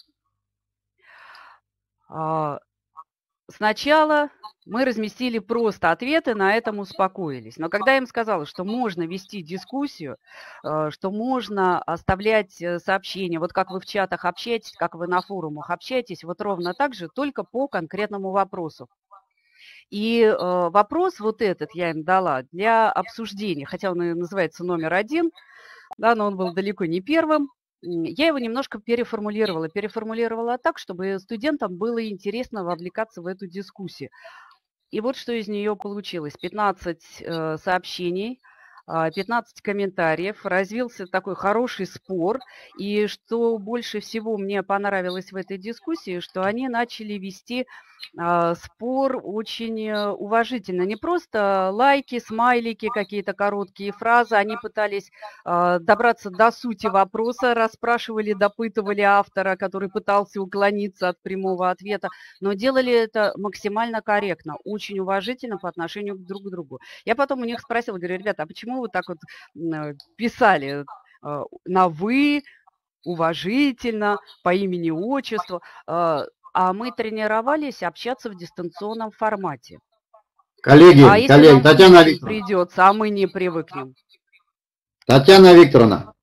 Speaker 2: Сначала мы разместили просто ответы, на этом успокоились. Но когда я им сказала, что можно вести дискуссию, что можно оставлять сообщения, вот как вы в чатах общаетесь, как вы на форумах общаетесь, вот ровно так же, только по конкретному вопросу. И вопрос вот этот я им дала для обсуждения, хотя он и называется номер 1, да, но он был далеко не первым. Я его немножко переформулировала так, чтобы студентам было интересно вовлекаться в эту дискуссию. И вот что из нее получилось. 15 сообщений, 15 комментариев, развился такой хороший спор. И что больше всего мне понравилось в этой дискуссии, что они начали вести спор очень уважительно. Не просто лайки, смайлики, какие-то короткие фразы. Они пытались добраться до сути вопроса, расспрашивали, допытывали автора, который пытался уклониться от прямого ответа, но делали это максимально корректно, очень уважительно по отношению друг к другу. Я потом у них спросила, говорю, ребята, а почему вы так вот писали на «вы», уважительно, по имени, отчеству? А мы тренировались общаться в дистанционном формате.
Speaker 1: Коллеги, Татьяна Викторовна.
Speaker 2: Придется, а мы не привыкнем.
Speaker 1: Татьяна Викторовна.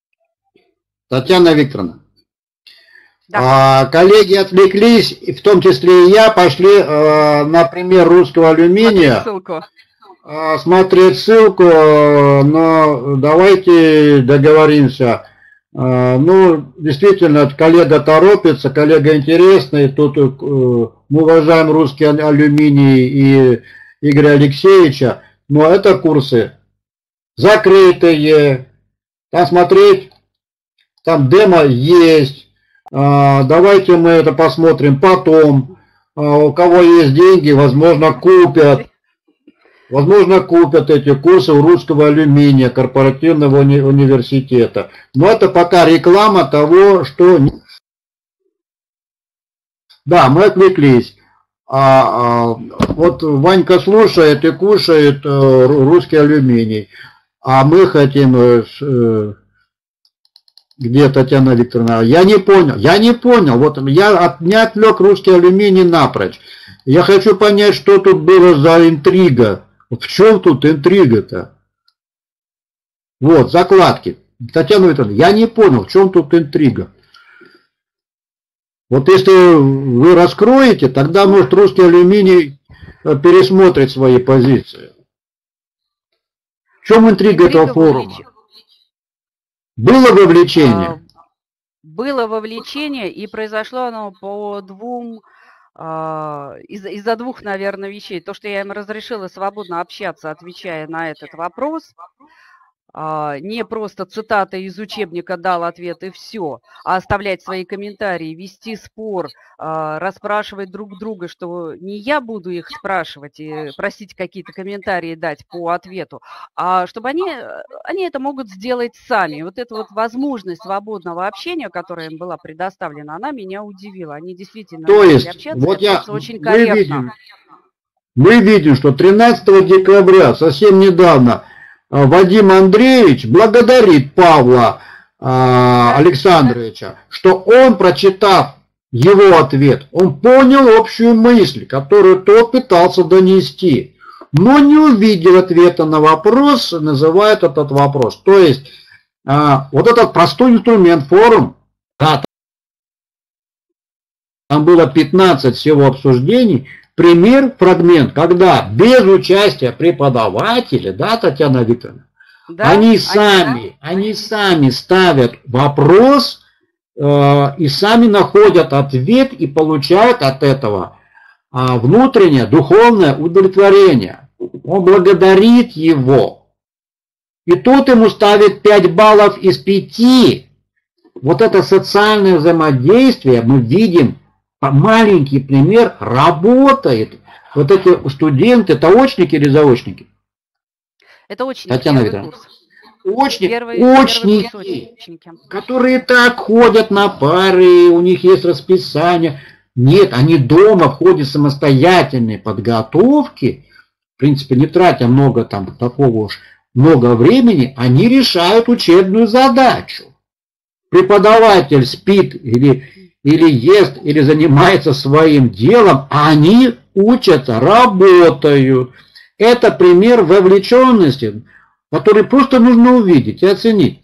Speaker 1: Да. Коллеги отвлеклись, в том числе и я, пошли на пример русского алюминия. Смотреть ссылку, но давайте договоримся. Ну, действительно, коллега торопится, коллега интересный. Тут мы уважаем русский алюминий и Игоря Алексеевича, но это курсы закрытые. Там смотреть, там демо есть. Давайте мы это посмотрим потом. У кого есть деньги, возможно, купят эти курсы у русского алюминия, корпоративного университета. Но это пока реклама того, что... Да, мы отвлеклись. Вот Ванька слушает и кушает русский алюминий. А мы хотим... Где Татьяна Викторовна? Я не понял. Вот я не отвлек русский алюминий напрочь. Я хочу понять, что тут было за интрига. В чем тут интрига-то? Вот, закладки. Татьяна Викторовна, я не понял, в чем тут интрига. Вот если вы раскроете, тогда, может, русский алюминий пересмотрит свои позиции. В чем интрига этого форума? Было вовлечение?
Speaker 2: Было вовлечение, и произошло оно по двум... из-за двух, наверное, вещей. То, что я им разрешила свободно общаться, отвечая на этот вопрос, не просто цитата из учебника дал ответ и все, а оставлять свои комментарии, вести спор, расспрашивать друг друга, что не я буду их спрашивать и просить какие-то комментарии дать по ответу, а чтобы они это могут сделать сами. Вот эта вот возможность свободного общения, которая им была предоставлена, она меня удивила. Они действительно
Speaker 1: начали
Speaker 2: общаться,
Speaker 1: вот
Speaker 2: очень корректно.
Speaker 1: Мы видим, что 13 декабря, совсем недавно, Вадим Андреевич благодарит Павла Александровича, что он, прочитав его ответ, он понял общую мысль, которую тот пытался донести, но не увидел ответа на вопрос, называет этот вопрос. То есть вот этот простой инструмент, форум, да, там было 15 всего обсуждений. Пример, фрагмент, когда без участия преподавателя, да, Татьяна Викторовна, да, они сами ставят вопрос и сами находят ответ и получают от этого внутреннее духовное удовлетворение. Он благодарит его.
Speaker 3: И тут ему ставят 5 баллов из 5. Вот это социальное взаимодействие мы видим, маленький пример, работает. Вот эти студенты, это очники или заочники?
Speaker 2: Это очники.
Speaker 3: Татьяна Викторовна. Очники, которые так ходят на пары, у них есть расписание. Нет, они дома в ходе самостоятельной подготовки, в принципе, не тратя много там такого уж много времени, они решают учебную задачу. Преподаватель спит или ест, или занимается своим делом, а они учатся, работают. Это пример вовлеченности, который просто нужно увидеть и оценить.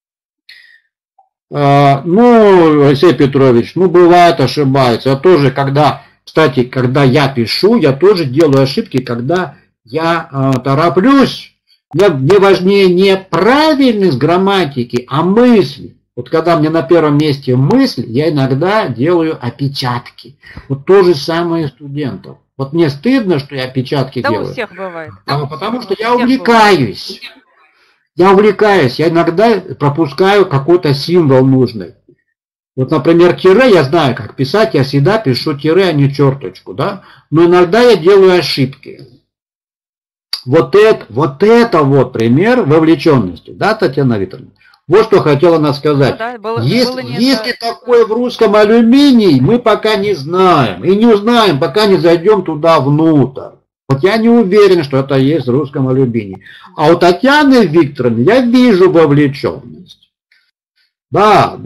Speaker 3: Алексей Петрович, бывает, ошибается. Я тоже, кстати, когда я пишу, я тоже делаю ошибки, когда я тороплюсь. Мне важнее не правильность грамматики, а мысли. Вот когда мне на первом месте мысль, я иногда делаю опечатки. Вот то же самое студентов. Вот мне стыдно, что я опечатки делаю.
Speaker 2: Да, у всех бывает.
Speaker 3: Потому что я увлекаюсь. Я иногда пропускаю какой-то символ нужный. Вот, например, тире, я знаю, как писать, я всегда пишу тире, а не черточку, да? Но иногда я делаю ошибки. Вот это пример вовлеченности, да, Татьяна Викторовна? Вот что хотела она сказать. Есть ли такое в русском алюминии, мы пока не знаем. И не узнаем, пока не зайдем туда внутрь. Вот я не уверен, что это есть в русском алюминии. А у Татьяны Викторовны я вижу вовлеченность. Да.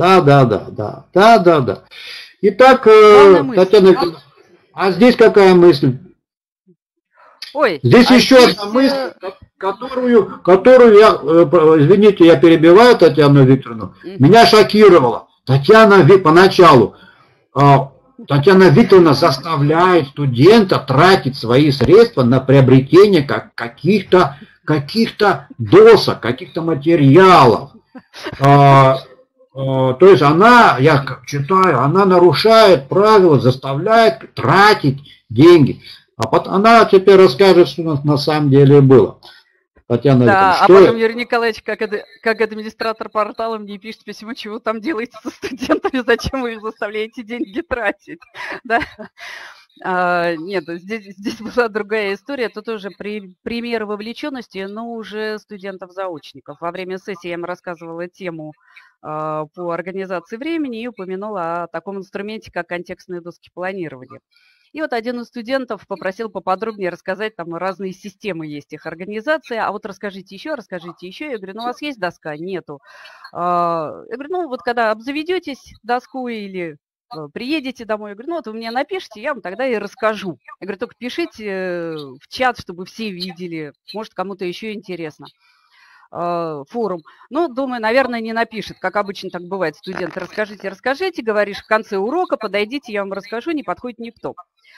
Speaker 3: Итак, Татьяна Викторовна, а здесь какая мысль? Здесь еще одна мысль, которую я, извините, я перебиваю Татьяну Викторовну, меня шокировало. Поначалу Татьяна Викторовна заставляет студента тратить свои средства на приобретение каких-то досок, каких-то материалов. То есть я читаю, она нарушает правила, заставляет тратить деньги. Она теперь расскажет, что у нас на самом деле было. Татьяна Викторовна,
Speaker 2: потом Юрий Николаевич, как администратор портала, мне пишет письмо, чего там делаете со студентами, зачем вы их заставляете деньги тратить. Да? Нет, здесь была другая история. Тут уже пример вовлеченности, но уже студентов-заочников. Во время сессии я им рассказывала тему по организации времени и упомянула о таком инструменте, как контекстные доски планирования. И вот один из студентов попросил поподробнее рассказать, там разные системы есть их организации, а вот расскажите еще. Я говорю, у вас есть доска? Нету. Я говорю, вот когда обзаведетесь доску или приедете домой, я говорю, вот вы мне напишите, я вам тогда и расскажу. Я говорю, только пишите в чат, чтобы все видели, может, кому-то еще интересно. Форум. Думаю, наверное, не напишет, как обычно так бывает. Студенты, расскажите, говоришь, в конце урока подойдите, я вам расскажу, не подходит никто.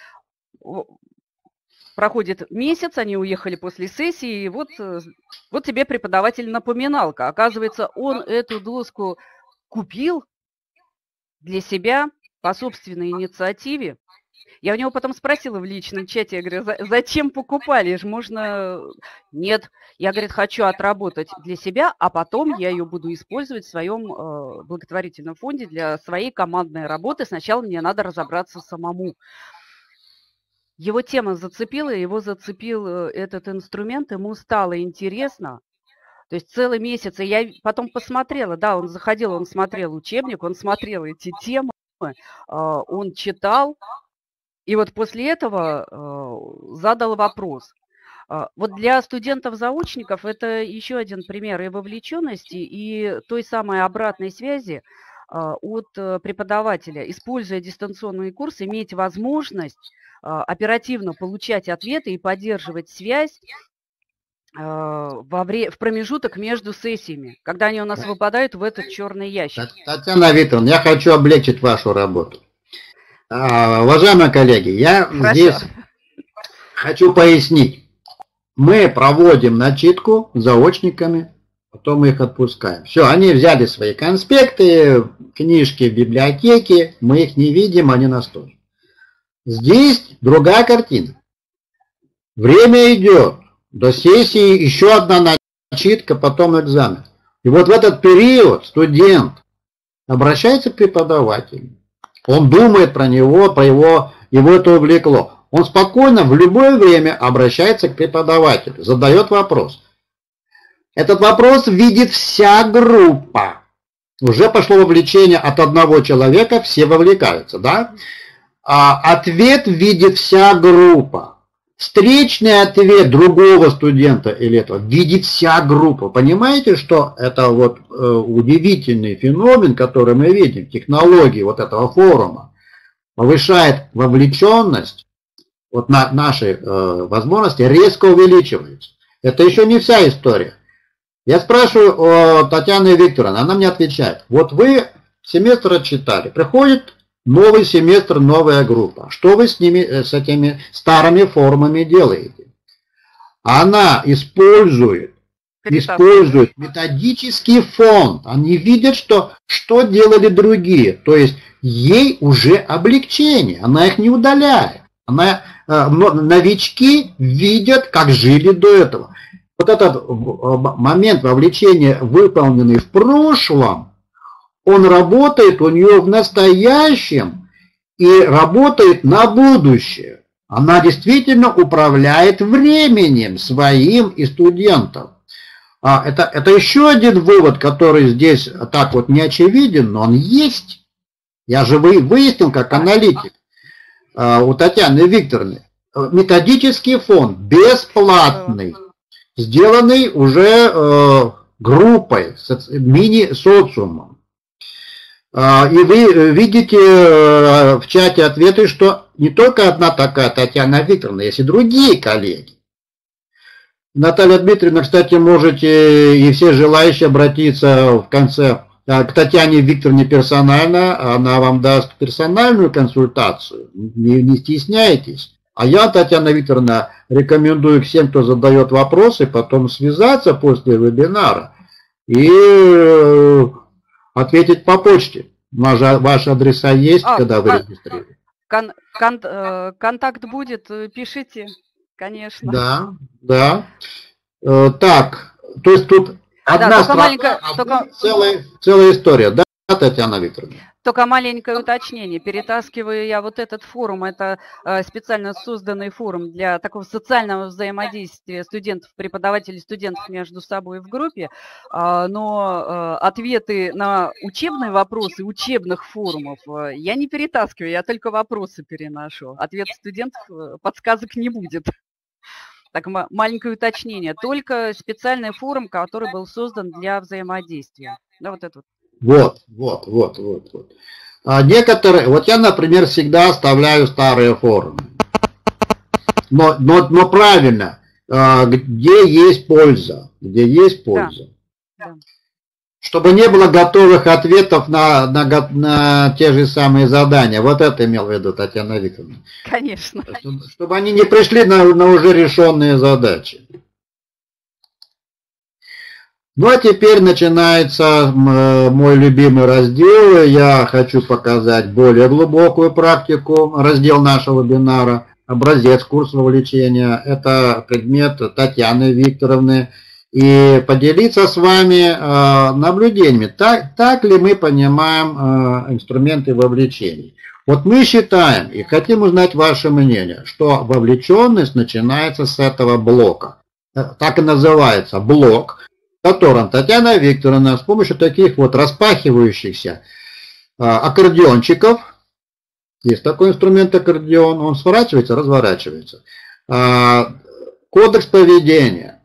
Speaker 2: Проходит месяц, они уехали после сессии, и вот тебе преподаватель напоминалка. Оказывается, он эту доску купил для себя по собственной инициативе. Я у него потом спросила в личном чате, я говорю, зачем покупали? Можно... Нет, я, говорит, хочу отработать для себя, а потом я ее буду использовать в своем благотворительном фонде для своей командной работы. Сначала мне надо разобраться самому. Его тема зацепила, его зацепил этот инструмент, ему стало интересно. То есть целый месяц, и я потом посмотрела, да, он заходил, он смотрел учебник, он смотрел эти темы, он читал, и вот после этого задал вопрос. Вот для студентов-заочников это еще один пример и вовлеченности, и той самой обратной связи от преподавателя. Используя дистанционный курс, иметь возможность оперативно получать ответы и поддерживать связь в промежуток между сессиями, когда они у нас выпадают в этот черный ящик.
Speaker 1: Татьяна Викторовна, я хочу облегчить вашу работу. Уважаемые коллеги, я здесь хочу пояснить. Мы проводим начитку с заочниками, потом мы их отпускаем. Все, они взяли свои конспекты, книжки в библиотеке, мы их не видим, они нас тоже. Здесь другая картина. Время идет. До сессии еще одна начитка, потом экзамен. И вот в этот период студент обращается к преподавателю. Он думает про него, его это увлекло. Он спокойно в любое время обращается к преподавателю, задает вопрос. Этот вопрос видит вся группа. Уже пошло вовлечение от одного человека, все вовлекаются, да? А ответ видит вся группа. Встречный ответ другого студента или этого видит вся группа. Понимаете, что это вот удивительный феномен, который мы видим, технологии вот этого форума, повышает вовлеченность, вот наши возможности резко увеличиваются. Это еще не вся история. Я спрашиваю у Татьяны Викторовны, она мне отвечает, вот вы семестр отчитали, приходит новый семестр, новая группа. Что вы с ними, с этими старыми форумами делаете? Она использует методический фон. Они видят, что делали другие. То есть ей уже облегчение, она их не удаляет. Новички видят, как жили до этого. Вот этот момент вовлечения, выполненный в прошлом, он работает у нее в настоящем и работает на будущее. Она действительно управляет временем своим и студентов. Это еще один вывод, который здесь так вот не очевиден, но он есть. Я же выяснил, как аналитик у Татьяны Викторовны. Методический фон бесплатный, сделанный уже группой, мини-социумом. И вы видите в чате ответы, что не только одна такая Татьяна Викторовна, есть и другие коллеги. Наталья Дмитриевна, кстати, можете и все желающие обратиться в конце к Татьяне Викторовне персонально, она вам даст персональную консультацию, не стесняйтесь. А я, Татьяна Викторовна, рекомендую всем, кто задает вопросы, потом связаться после вебинара и ответить по почте. Ваши адреса есть, когда вы регистрируетесь?
Speaker 2: Контакт будет, пишите, конечно.
Speaker 1: Да. Так, то есть тут одна строка, целая история, да, Татьяна Викторовна?
Speaker 2: Только маленькое уточнение. Перетаскиваю я вот этот форум, это специально созданный форум для такого социального взаимодействия студентов, преподавателей, студентов между собой в группе, но ответы на учебные вопросы учебных форумов я не перетаскиваю, я только вопросы переношу. Ответ студентов, подсказок не будет. Так, маленькое уточнение. Только специальный форум, который был создан для взаимодействия. Да, вот это вот. Вот. А некоторые, вот я, например, всегда оставляю старые форумы. Но правильно, где есть польза. Да. Чтобы не было готовых ответов на те же самые задания. Вот это имел в виду Татьяна Викторовна. Конечно.
Speaker 1: Чтобы они не пришли на уже решенные задачи. Ну а теперь начинается мой любимый раздел. Я хочу показать более глубокую практику. Раздел нашего вебинара. Образец курса вовлечения. Это предмет Татьяны Викторовны. И поделиться с вами наблюдениями. Так ли мы понимаем инструменты вовлечения? Вот мы считаем и хотим узнать ваше мнение, что вовлеченность начинается с этого блока. Так и называется блок, в котором Татьяна Викторовна с помощью таких вот распахивающихся аккордеончиков, есть такой инструмент аккордеон, он сворачивается, разворачивается, кодекс поведения,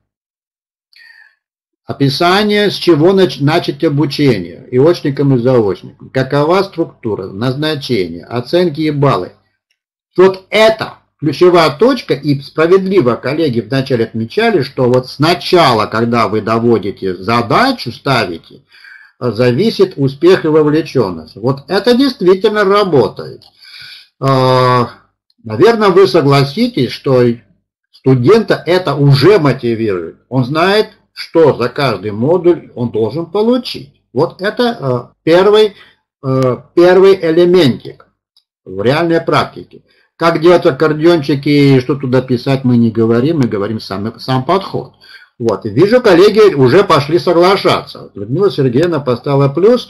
Speaker 1: описание, с чего начать обучение, и очником, и заочником, какова структура, назначение, оценки и баллы. Вот это ключевая точка, и справедливо коллеги вначале отмечали, что вот сначала, когда вы доводите задачу, ставите, зависит успех и вовлеченность. Вот это действительно работает. Наверное, вы согласитесь, что студента это уже мотивирует. Он знает, что за каждый модуль он должен получить. Вот это первый элементик в реальной практике. Как делать аккордеончики и что туда писать, мы не говорим, мы говорим сам подход.
Speaker 3: Вот. И вижу, коллеги уже пошли соглашаться. Людмила Сергеевна поставила плюс,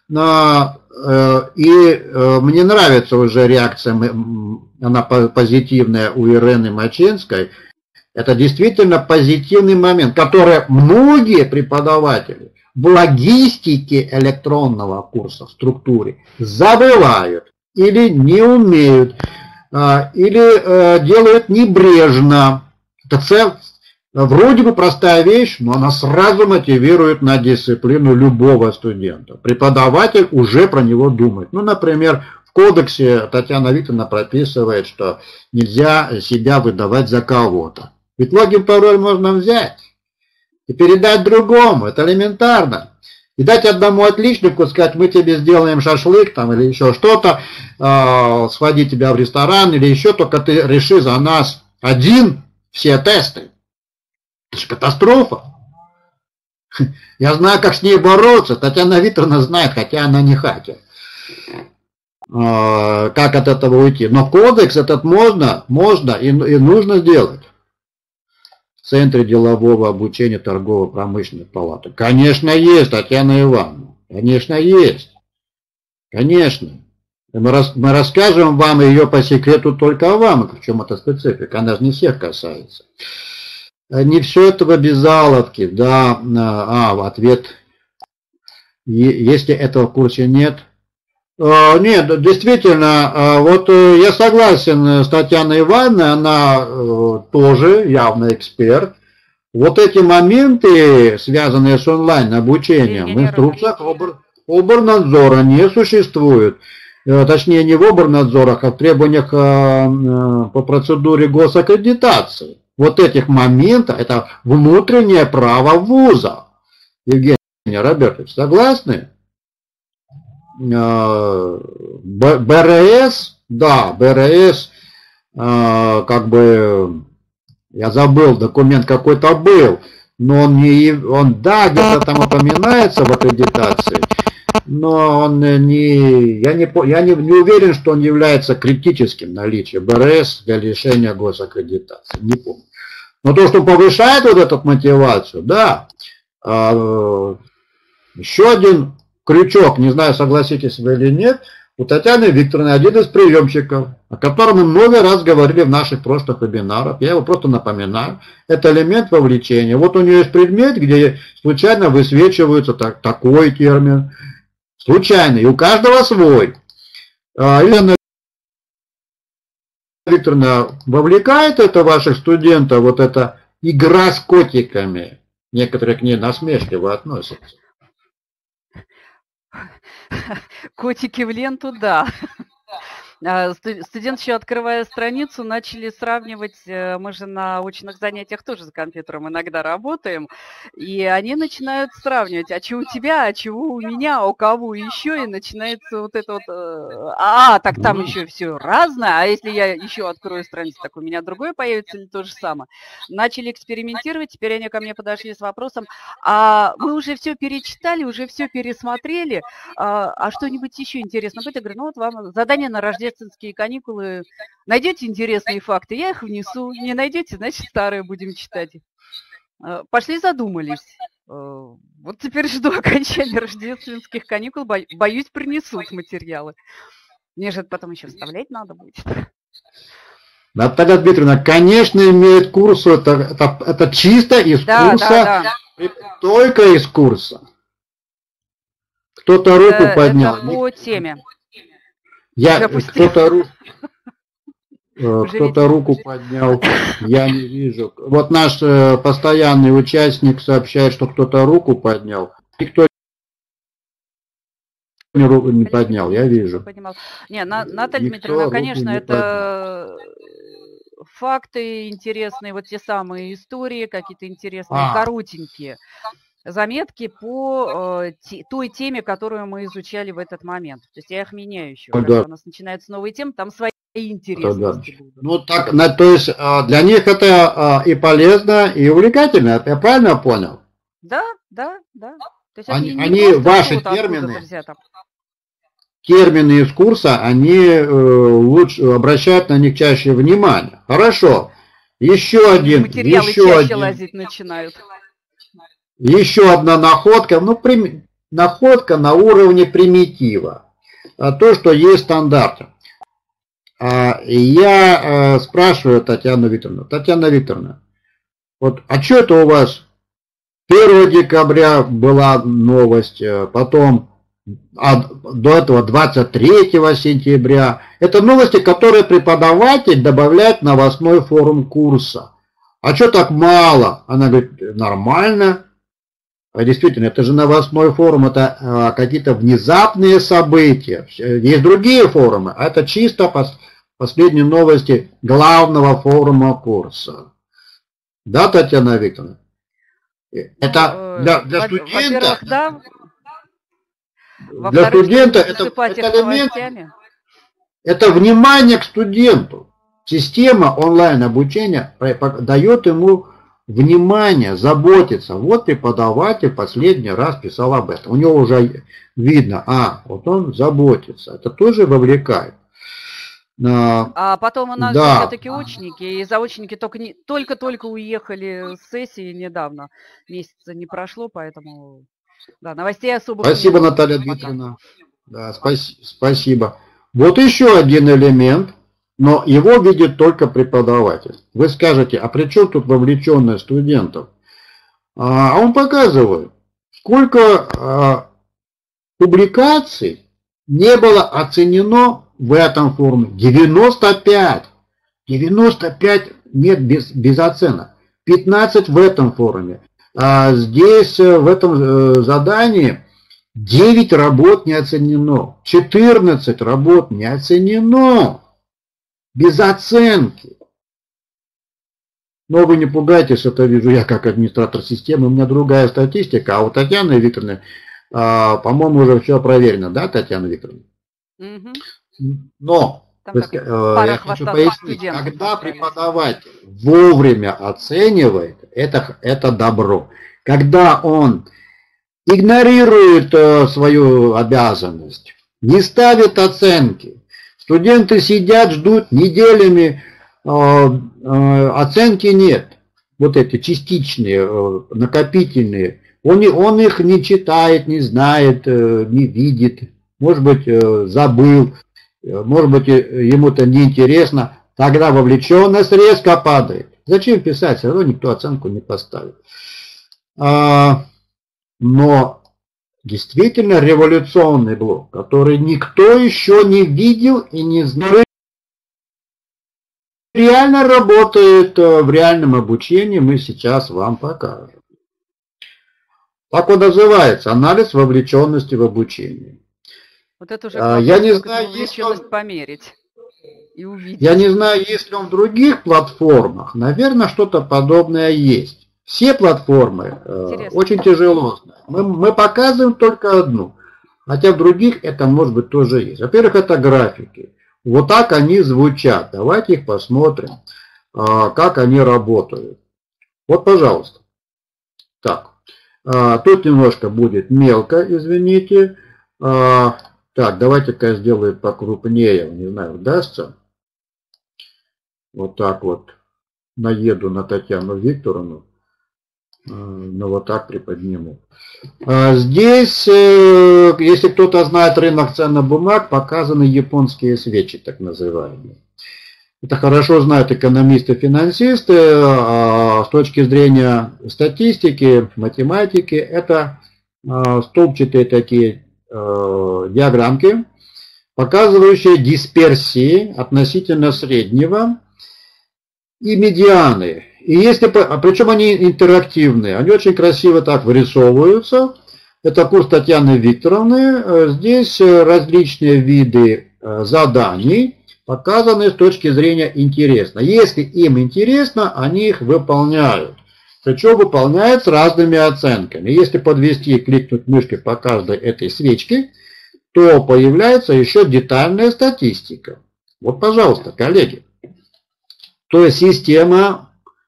Speaker 3: мне нравится уже реакция, она позитивная у Ирены Мачинской. Это действительно позитивный момент, который многие преподаватели в логистике электронного курса в структуре забывают или не умеют, или делают небрежно. Это вроде бы простая вещь, но она сразу мотивирует на дисциплину любого студента. Преподаватель уже про него думает. Ну, например, в кодексе Татьяна Викторовна прописывает, что нельзя себя выдавать за кого-то. Ведь логин-пароль можно взять и передать другому. Это элементарно. И дать одному отличнику, сказать, мы тебе сделаем шашлык там, или еще что-то, сводить тебя в ресторан или еще, только ты реши за нас один все тесты. Это же катастрофа. Я знаю, как с ней бороться. Татьяна Викторовна знает, хотя она не хакер. Как от этого уйти. Но кодекс этот можно и нужно сделать. В Центре делового обучения торгово-промышленной палаты. Конечно, есть, Татьяна Ивановна. Конечно, есть. Конечно. Мы расскажем вам ее по секрету только вам, в чем это специфика. Она же не всех касается. Не все это в обязаловке, да. Ответ. Если этого в курсе нет. Нет, действительно, вот я согласен с Татьяной Ивановной, она тоже явно эксперт. Вот эти моменты, связанные с онлайн-обучением, в инструкциях оборнадзора не существует. Точнее, не в оборнадзорах, а в требованиях по процедуре госаккредитации. Вот этих моментов, это внутреннее право вуза. Евгений Робертович, согласны? БРС, да, БРС, как бы, я забыл, документ какой-то был, но он да, где-то там упоминается в аккредитации, но он я не уверен, что он является критическим наличием БРС для лишения госаккредитации, не помню. Но то, что повышает вот эту мотивацию, да, еще один крючок, не знаю, согласитесь вы или нет, у Татьяны Викторовны один из приемщиков, о котором мы много раз говорили в наших прошлых вебинарах, я его просто напоминаю, это элемент вовлечения. Вот у нее есть предмет, где случайно высвечивается такой термин, случайно, и у каждого свой. Елена Викторовна, вовлекает это ваших студентов, вот эта игра с котиками, некоторые к ней насмешливо относятся.
Speaker 2: Котики в ленту, да. Студент, еще открывая страницу, начали сравнивать, мы же на очных занятиях тоже за компьютером иногда работаем, и они начинают сравнивать, а что у тебя, а чего у меня, а у кого еще, и начинается вот это вот, так там еще все разное, а если я еще открою страницу, так у меня другое появится или то же самое. Начали экспериментировать, теперь они ко мне подошли с вопросом, а мы уже все перечитали, уже все пересмотрели, а что-нибудь еще интересно будет? Я говорю, ну вот вам задание на рождественские каникулы. Найдете интересные факты, я их внесу. Не найдете, значит, старые будем читать. Пошли задумались. Вот теперь жду окончания рождественских каникул. Боюсь, принесут материалы. Мне же это потом еще вставлять надо будет.
Speaker 3: Наталья Дмитриевна, конечно, имеет курс, это чисто из курса, только из курса. Кто-то руку поднял.
Speaker 2: Это по теме.
Speaker 3: Кто-то руку поднял, я не вижу. Вот наш постоянный участник сообщает, что кто-то руку поднял. Никто руку не поднял, я вижу.
Speaker 2: Не, Наталья Дмитриевна, конечно, это факты интересные, вот те самые истории, какие-то интересные, коротенькие заметки по той теме, которую мы изучали в этот момент. То есть я их меняю еще. Когда у нас начинаются новые темы, там свои интересности будут. Ну, так,
Speaker 3: то есть для них это и полезно, и увлекательно. Я правильно понял?
Speaker 2: Да. То есть
Speaker 3: они ваши термины из курса, они лучше обращают на них чаще внимание. Хорошо. Еще один.
Speaker 2: Материалы чаще лазить начинают.
Speaker 3: Еще одна находка, ну, находка на уровне примитива. То, что есть стандарт. Я спрашиваю Татьяну Викторовну. Татьяна Викторовна, вот, а что это у вас 1 декабря была новость, потом до этого 23 сентября. Это новости, которые преподаватель добавляет в новостной форум курса. А что так мало? Она говорит, нормально. А действительно, это же новостной форум, это какие-то внезапные события. Есть другие форумы, а это чисто последние новости главного форума курса. Да, Татьяна Викторовна? Это для студента.
Speaker 2: Да.
Speaker 3: Для студента это элемент, это внимание к студенту. Система онлайн-обучения дает ему внимание, заботиться. Вот преподаватель последний раз писал об этом. У него уже видно, вот он заботится. Это тоже вовлекает.
Speaker 2: А потом у нас все-таки ученики, и заочники только-только уехали с сессии недавно. Месяца не прошло, поэтому новостей особо.
Speaker 3: Спасибо, Наталья Дмитриевна. Да, спасибо. Вот еще один элемент, но его видит только преподаватель. Вы скажете, а при чем тут вовлеченность студентов? А он показывает, сколько публикаций не было оценено в этом форуме. 95. 95 нет без оценок. 15 в этом форуме. А здесь в этом задании 9 работ не оценено. 14 работ не оценено. Без оценки. Но вы не пугайтесь, это вижу я как администратор системы. У меня другая статистика. А у Татьяны Викторовны, по-моему, уже все проверено. Да, Татьяна Викторовна?
Speaker 2: Угу.
Speaker 3: Но я хочу пояснить, когда преподаватель вовремя оценивает, это добро. Когда он игнорирует свою обязанность, не ставит оценки, студенты сидят, ждут неделями, оценки нет. Вот эти частичные, накопительные. Он их не читает, не знает, не видит, может быть, забыл. Может быть, ему-то неинтересно, тогда вовлеченность резко падает. Зачем писать? Все равно никто оценку не поставит. Но действительно революционный блок, который никто еще не видел и не знает, реально работает в реальном обучении, мы сейчас вам покажем. Так он называется, анализ вовлеченности в обучение.
Speaker 2: Вот это уже
Speaker 3: я не знаю, есть он,
Speaker 2: померить и увидеть.
Speaker 3: Я не знаю, есть ли он в других платформах. Наверное, что-то подобное есть. Все платформы очень тяжело. Мы показываем только одну. Хотя в других это может быть тоже есть. Во-первых, это графики. Вот так они звучат. Давайте их посмотрим, как они работают. Вот, пожалуйста. Так. Тут немножко будет мелко, извините. Так, давайте-ка я сделаю покрупнее, не знаю, удастся. Вот так вот наеду на Татьяну Викторовну, но вот так приподниму. Здесь, если кто-то знает рынок ценных бумаг, показаны японские свечи, так называемые. Это хорошо знают экономисты-финансисты, с точки зрения статистики, математики, это столбчатые такие диаграммки, показывающие дисперсии относительно среднего и медианы. И если, причем они интерактивные, они очень красиво так вырисовываются. Это курс Татьяны Викторовны. Здесь различные виды заданий показаны с точки зрения интересно. Если им интересно, они их выполняют. Причем выполняют с разными оценками. Если подвести и кликнуть мышкой по каждой этой свечке, то появляется еще детальная статистика. Вот, пожалуйста, коллеги. То есть система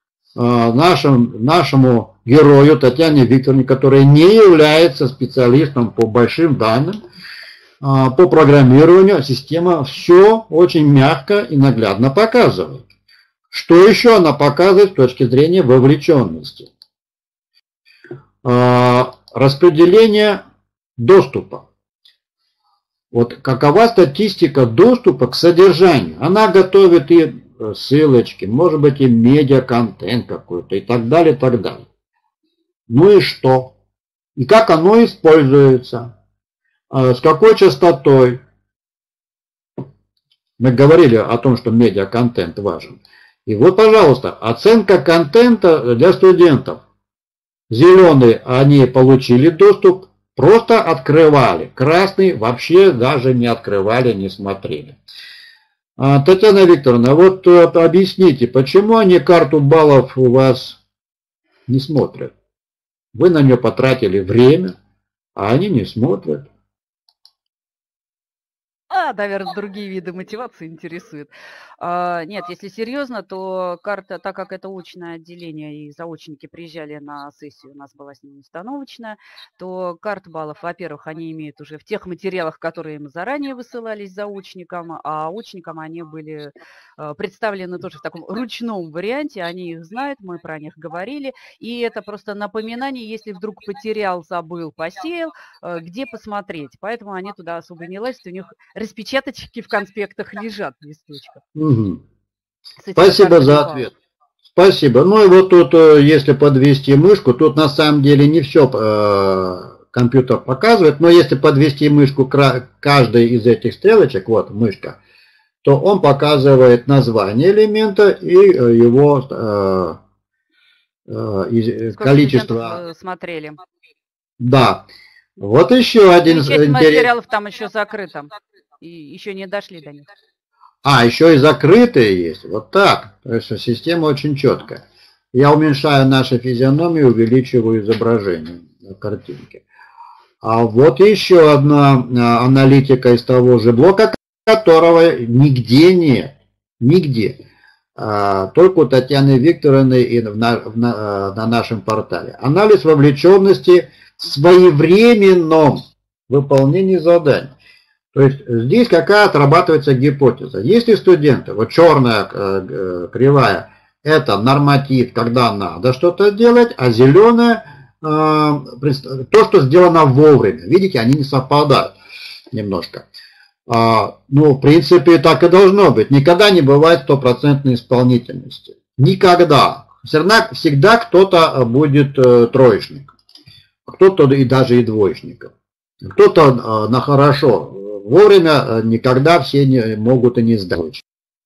Speaker 3: нашему герою Татьяне Викторовне, которая не является специалистом по большим данным, по программированию, система все очень мягко и наглядно показывает. Что еще она показывает с точки зрения вовлеченности? распределение доступа. Вот какова статистика доступа к содержанию? Она готовит и ссылочки, может быть и медиа-контент какой-то и так далее, и так далее. Ну и что? И как оно используется? С какой частотой? Мы говорили о том, что медиа-контент важен. И вот, пожалуйста, оценка контента для студентов. Зеленые они получили доступ, просто открывали. Красный вообще даже не открывали, не смотрели. Татьяна Викторовна, вот объясните, почему они карту баллов у вас не смотрят? Вы на нее потратили время, а они не смотрят.
Speaker 2: Наверное, другие виды мотивации интересуют. Нет, если серьезно, то карта, так как это очное отделение и заочники приезжали на сессию, у нас была с ними установочная, то карта баллов, во-первых, они имеют уже в тех материалах, которые им заранее высылались заочникам, а очникам они были представлены тоже в таком ручном варианте, они их знают, мы про них говорили, и это просто напоминание, если вдруг потерял, забыл, посеял, где посмотреть. Поэтому они туда особо не лазят, у них распечаточки в конспектах лежат в листочках.
Speaker 3: Угу. Спасибо за ответ. Спасибо. Ну и вот тут, если подвести мышку, тут на самом деле не все компьютер показывает, но если подвести мышку к каждой из этих стрелочек, вот мышка, то он показывает название элемента и его количество.
Speaker 2: Смотрели.
Speaker 3: Да. Вот еще один
Speaker 2: интерес. Материалов там еще закрыто. И еще не дошли до них.
Speaker 3: Еще и закрытые есть. Вот так. То есть система очень четкая. Я уменьшаю наши физиономии, увеличиваю изображение на картинке. А вот еще одна аналитика из того же блока, которого нигде нет. Нигде. Только у Татьяны Викторовны и на нашем портале. Анализ вовлеченности в своевременном выполнении заданий. То есть здесь какая отрабатывается гипотеза. Если студенты, вот черная кривая, это норматив, когда надо что-то делать, а зеленая то, что сделано вовремя. Видите, они не совпадают немножко. Ну, в принципе, так и должно быть. Никогда не бывает стопроцентной исполнительности. Никогда. Всегда кто-то будет троечник. Кто-то и даже и двоечником. Кто-то на хорошо. Вовремя никогда все не могут и не сдать.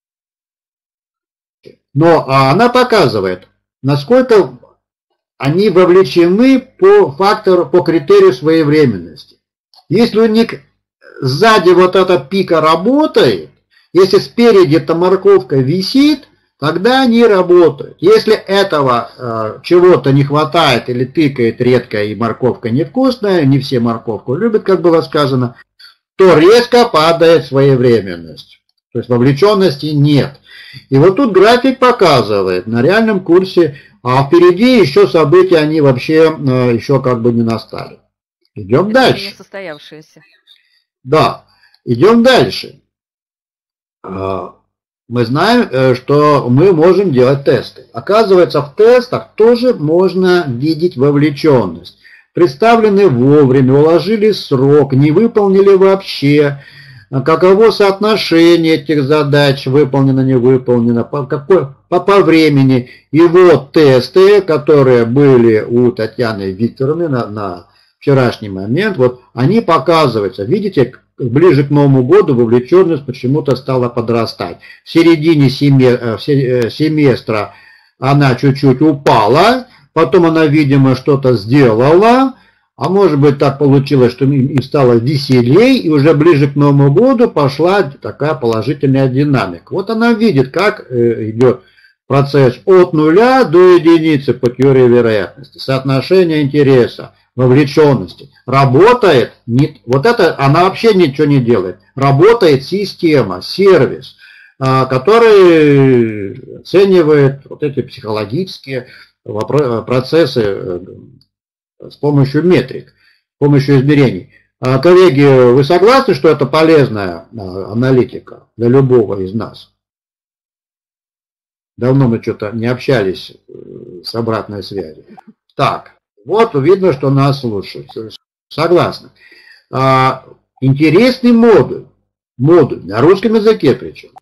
Speaker 3: Но она показывает, насколько они вовлечены по фактору, по критерию своевременности. Если у них сзади вот эта пика работает, если спереди эта морковка висит, тогда они работают. Если этого чего-то не хватает или пикает редко и морковка невкусная, не все морковку любят, как было сказано, то резко падает своевременность. То есть вовлеченности нет. И вот тут график показывает на реальном курсе, а впереди еще события, они вообще еще как бы не настали. Идем дальше.
Speaker 2: Не состоявшиеся.
Speaker 3: Да, идем дальше. Мы знаем, что мы можем делать тесты. Оказывается, в тестах тоже можно видеть вовлеченность. Представлены вовремя, уложили срок, не выполнили вообще, каково соотношение этих задач, выполнено, не выполнено, по времени. И вот тесты, которые были у Татьяны Викторовны на вчерашний момент, вот они показываются. Видите, ближе к Новому году вовлеченность почему-то стала подрастать. В середине семестра она чуть-чуть упала, потом она, видимо, что-то сделала, а может быть так получилось, что им стало веселей, и уже ближе к Новому году пошла такая положительная динамика. Вот она видит, как идет процесс от 0 до единицы по теории вероятности, соотношение интереса, вовлеченности. Работает, вот это она вообще ничего не делает, работает система, сервис, который оценивает вот эти психологические процессы с помощью метрик, с помощью измерений. Коллеги, вы согласны, что это полезная аналитика для любого из нас? Давно мы что-то не общались с обратной связью. Так, Вот видно, что нас слушают. Согласна. Интересный модуль на русском языке причем.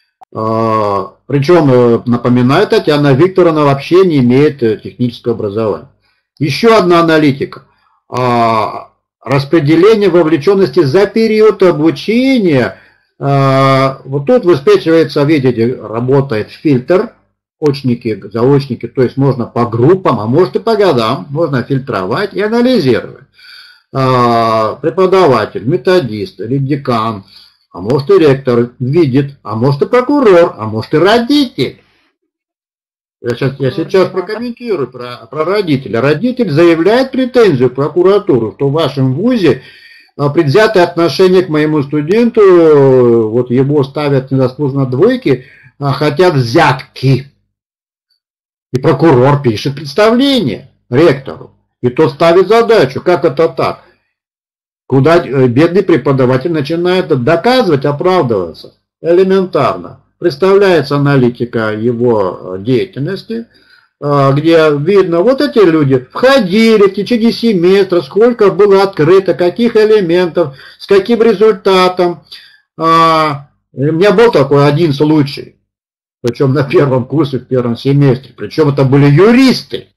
Speaker 3: Причем, напоминаю, Татьяна Викторовна вообще не имеет технического образования. Еще одна аналитика. Распределение вовлеченности за период обучения. Вот тут высвечивается, видите, работает фильтр, очники, заочники, то есть можно по группам, а может и по годам, можно фильтровать и анализировать. Преподаватель, методист или декан, а может и ректор видит, а может и прокурор, а может и родитель. Я сейчас прокомментирую про родителя. Родитель заявляет претензию в прокуратуру, что в вашем вузе предвзятое отношение к моему студенту, вот его ставят незаслуженно двойки, а хотят взятки. И прокурор пишет представление ректору. И тот ставит задачу, как это так? Куда бедный преподаватель начинает доказывать, оправдываться. Элементарно. Представляется аналитика его деятельности, где видно, вот эти люди входили в течение семестра, сколько было открыто, каких элементов, с каким результатом. У меня был такой один случай, причем на первом курсе, в первом семестре, причем это были юристы,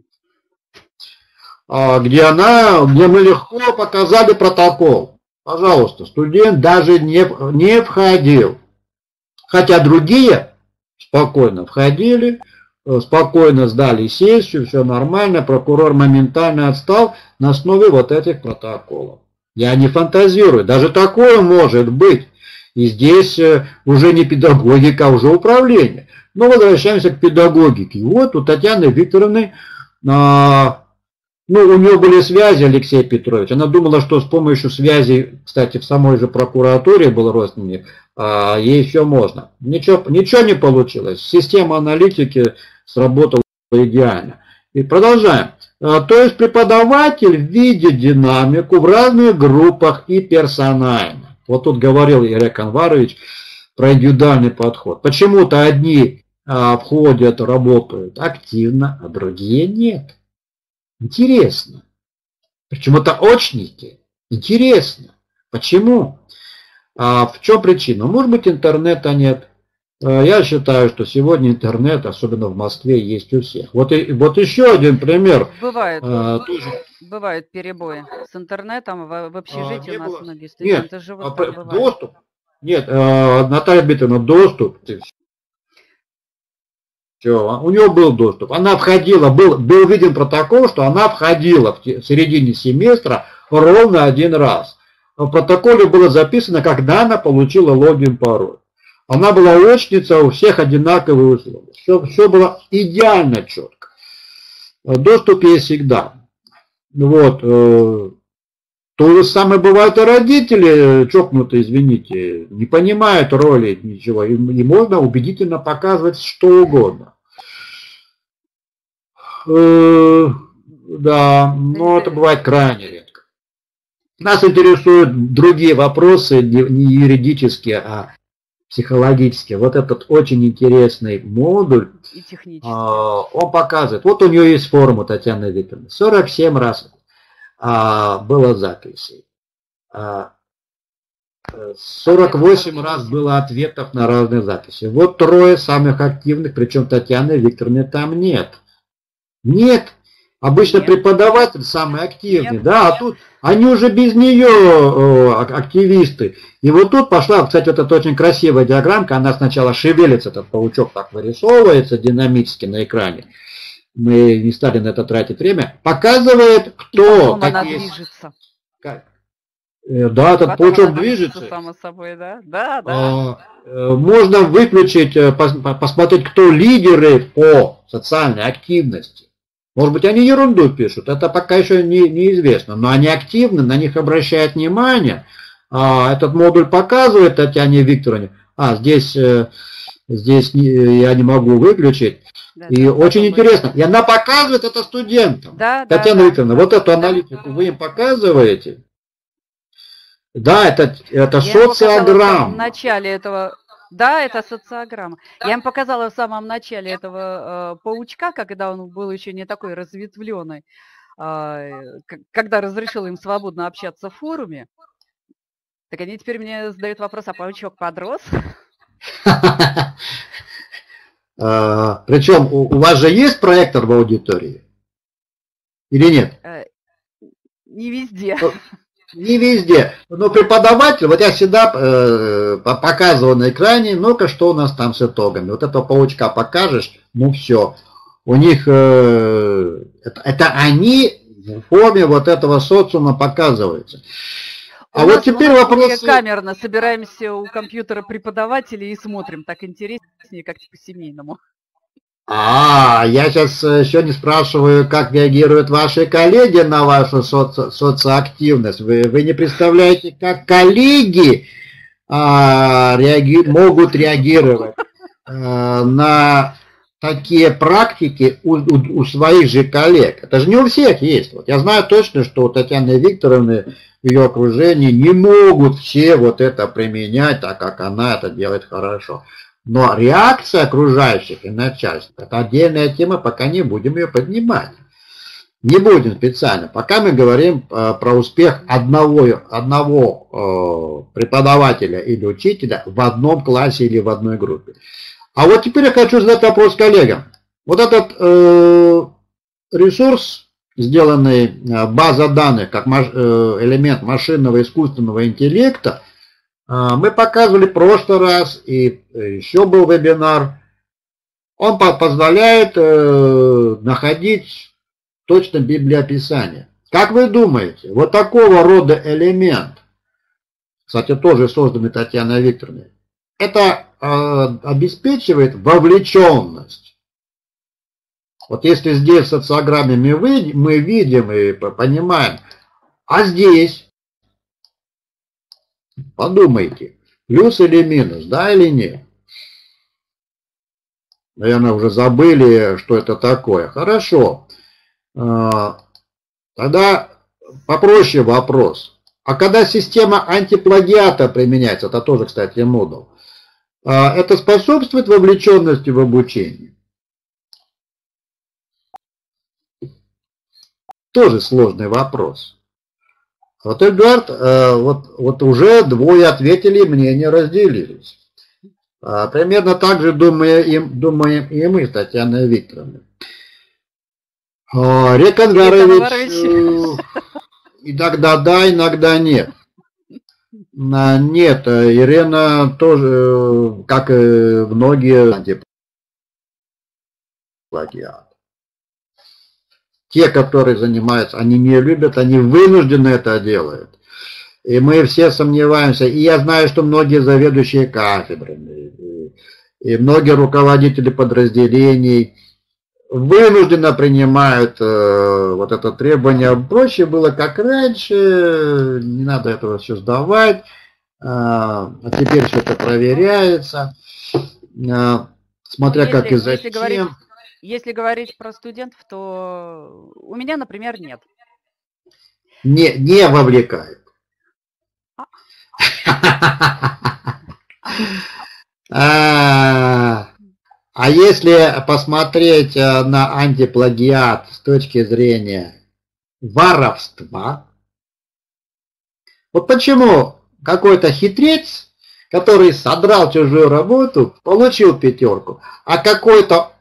Speaker 3: где мы легко показали протокол. Пожалуйста, студент даже не входил. Хотя другие спокойно входили, спокойно сдали сессию, все нормально, прокурор моментально отстал на основе вот этих протоколов. Я не фантазирую, даже такое может быть. И здесь уже не педагогика, а уже управление. Но возвращаемся к педагогике. Вот у Татьяны Викторовны, у нее были связи, Алексей Петрович. Она думала, что с помощью связей, кстати, в самой же прокуратуре был родственник, ей все можно. Ничего не получилось. Система аналитики сработала идеально. И продолжаем. То есть преподаватель видит динамику в разных группах и персонально. Вот тут говорил Олег Анварович про индивидуальный подход. Почему-то одни входят, работают активно, а другие нет. Интересно. Причем это очники. Интересно. Почему? В чем причина? Может быть, интернета нет. Я считаю, что сегодня интернет, особенно в Москве, есть у всех. Вот еще один пример.
Speaker 2: Бывают перебои с интернетом. В общежитии у нас многие студенты живут.
Speaker 3: Доступ. Нет, Наталья Дмитриевна, доступ. Все, у нее был доступ. Она входила, был виден протокол, что она входила в середине семестра ровно один раз. В протоколе было записано, когда она получила логин, пароль. Она была очница, у всех одинаковые условия. Все было идеально четко. Доступ есть всегда. Вот. То же самое бывает и родители, чокнутые, извините, не понимают роли ничего. И можно убедительно показывать что угодно. Да, но это бывает крайне редко. Нас интересуют другие вопросы, не юридические, а психологические. Вот этот очень интересный модуль,
Speaker 2: и технический.
Speaker 3: Он показывает, вот у нее есть форма Татьяны Викторовны, 47 раз было записей, 48 раз было ответов на разные записи. Вот трое самых активных, причем Татьяны Викторовны там нет. Нет. Обычно преподаватель самый активный, да, а тут они уже без нее активисты. И вот тут пошла, кстати, вот эта очень красивая диаграммка, она сначала шевелится, этот паучок так вырисовывается динамически на экране. Мы не стали на это тратить время. Показывает, кто.
Speaker 2: Она движется.
Speaker 3: Да, этот паучок движется.
Speaker 2: Само собой, да? Да.
Speaker 3: Можно выключить, посмотреть, кто лидеры по социальной активности. Может быть, они ерунду пишут, это пока еще неизвестно, но они активны, на них обращают внимание. Этот модуль показывает Татьяне Викторовне. Здесь я не могу выключить. Да, и очень интересно. И она показывает это студентам. Татьяна Викторовна, вот эту аналитику вы им показываете? Да, это социограмма.
Speaker 2: В начале этого... Да, это социограмма. Я им показала в самом начале этого паучка, когда он был еще не такой разветвленный. когда разрешила им свободно общаться в форуме, так они теперь мне задают вопрос, а паучок подрос?
Speaker 1: Причем у вас же есть проектор в аудитории? Или нет?
Speaker 2: Не везде.
Speaker 1: Не везде. Но преподаватель, вот я всегда показываю на экране, ну-ка, что у нас там с итогами. Вот этого паучка покажешь, ну все. У них, это они в форме вот этого социума показываются. А вот теперь вопрос...
Speaker 2: Камерно собираемся у компьютера преподавателей и смотрим. Так интереснее, как по-семейному.
Speaker 1: Я сейчас еще не спрашиваю, как реагируют ваши коллеги на вашу социоактивность. Вы не представляете, как коллеги могут реагировать на такие практики у своих же коллег. Это же не у всех есть. Вот я знаю точно, что у Татьяны Викторовны в ее окружении не могут все вот это применять, так как она это делает хорошо. Но реакция окружающих и начальства – это отдельная тема, пока не будем ее поднимать. Не будем специально. Пока мы говорим про успех одного преподавателя или учителя в одном классе или в одной группе. А вот теперь я хочу задать вопрос коллегам. Вот этот ресурс, сделанный база данных как элемент машинного искусственного интеллекта, мы показывали в прошлый раз, и еще был вебинар. Он позволяет находить точно библиописание. Как вы думаете, вот такого рода элемент, кстати, тоже созданный Татьяной Викторовной, это обеспечивает вовлеченность. Вот если здесь в социограмме мы видим и понимаем, а здесь... Подумайте, плюс или минус, да или нет? Наверное, уже забыли, что это такое. Хорошо. Тогда попроще вопрос. А когда система антиплагиата применяется, это тоже, кстати, модул, это способствует вовлеченности в обучение? Тоже сложный вопрос. Вот, Эдуард, вот уже двое ответили, мнения разделились. Примерно так же думаем и мы с Татьяной Викторовной. Реконгарович, иногда да, иногда нет. Нет, Ирина тоже, как и многие, антиплагиат. Те, которые занимаются, они не любят, они вынуждены это делать. И мы все сомневаемся. И я знаю, что многие заведующие кафедрами, и многие руководители подразделений вынужденно принимают вот это требование. Проще было, как раньше, не надо этого все сдавать. А теперь все это проверяется. Смотря как и зачем.
Speaker 2: Если говорить про студентов, то у меня, например, нет.
Speaker 1: Не вовлекает. А если посмотреть на антиплагиат с точки зрения воровства, вот почему какой-то хитрец, который содрал чужую работу, получил 5, а какой-то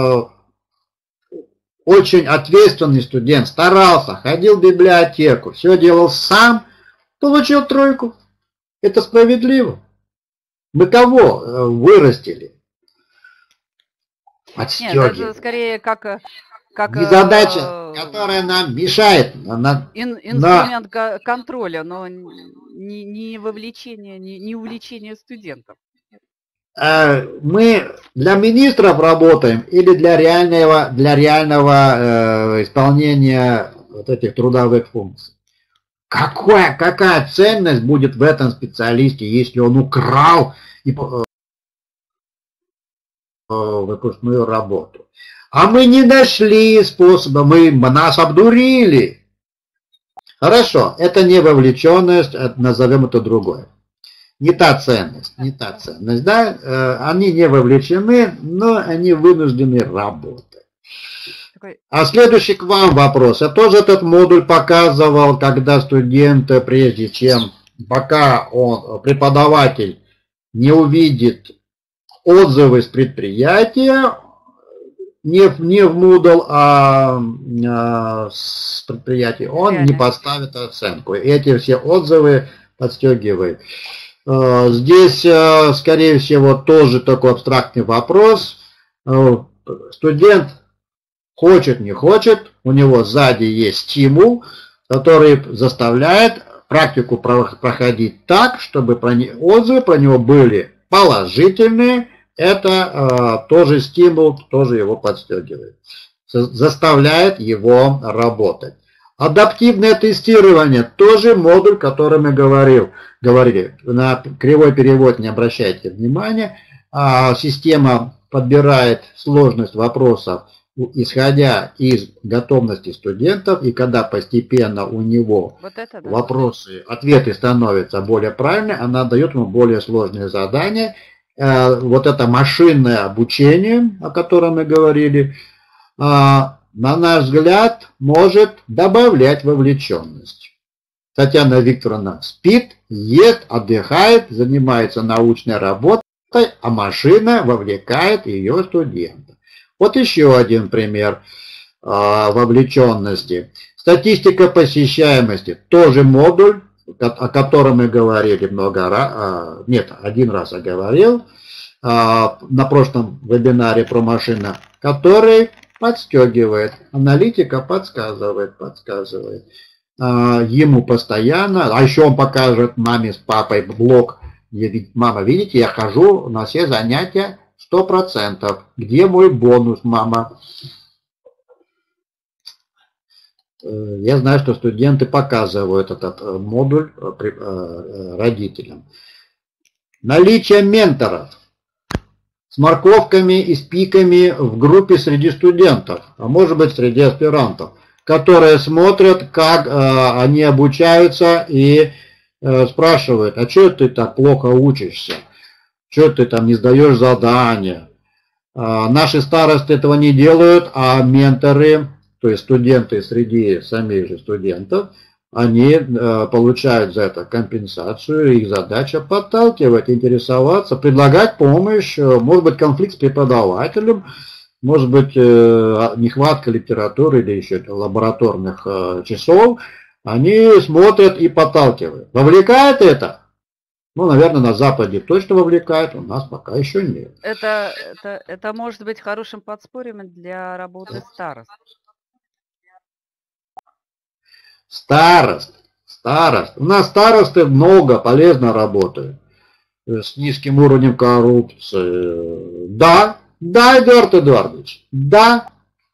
Speaker 1: очень ответственный студент старался, ходил в библиотеку, все делал сам, получил 3. Это справедливо. Мы кого вырастили?
Speaker 2: Отстегиваем. Нет, это скорее как
Speaker 1: задача, которая нам мешает.
Speaker 2: Инструмент контроля, но не вовлечение, не увлечение студентов.
Speaker 1: Мы для министров работаем или для реального исполнения вот этих трудовых функций? Какая ценность будет в этом специалисте, если он украл выпускную работу? А мы не нашли способа, нас обдурили. Хорошо, это не вовлеченность, назовем это другое. Не та ценность, да? Они не вовлечены, но они вынуждены работать. А следующий к вам вопрос. Я тоже этот модуль показывал, когда студенты, прежде чем, пока преподаватель не увидит отзывы с предприятия, не в Moodle, а с предприятия, он не поставит оценку. Эти все отзывы подстегивает. Здесь, скорее всего, тоже такой абстрактный вопрос. Студент хочет, не хочет, у него сзади есть стимул, который заставляет практику проходить так, чтобы отзывы про него были положительные. Это тоже стимул, тоже его подстегивает, заставляет его работать. Адаптивное тестирование, тоже модуль, о котором я говорили. На кривой перевод не обращайте внимания. Система подбирает сложность вопросов, исходя из готовности студентов, и когда постепенно у него вопросы, ответы становятся более правильными, она дает ему более сложные задания. Вот это машинное обучение, о котором мы говорили, на наш взгляд, может добавлять вовлеченность. Татьяна Викторовна спит, ест, отдыхает, занимается научной работой, а машина вовлекает ее студента. Вот еще один пример вовлеченности. Статистика посещаемости. Тоже модуль, о котором мы говорили много раз. Нет, один раз я говорил на прошлом вебинаре про машину, который подстегивает. Аналитика подсказывает. Ему постоянно. А еще он покажет маме с папой блог. Мама, видите, я хожу на все занятия 100%. Где мой бонус, мама? Я знаю, что студенты показывают этот модуль родителям. Наличие менторов с морковками и с пиками в группе среди студентов, а может быть среди аспирантов, которые смотрят, как они обучаются и спрашивают, а что ты так плохо учишься, что ты там не сдаешь задания. Наши старосты этого не делают, а менторы, то есть студенты среди самих же студентов, они получают за это компенсацию, их задача подталкивать, интересоваться, предлагать помощь, может быть конфликт с преподавателем, может быть нехватка литературы или еще лабораторных часов, они смотрят и подталкивают. Вовлекает это? Ну, наверное, на Западе точно вовлекает, у нас пока еще нет.
Speaker 2: Это может быть хорошим подспорьем для работы старост.
Speaker 1: Старост. У нас старосты много полезно работают. С низким уровнем коррупции. Да, Эдуард Эдуардович. Да.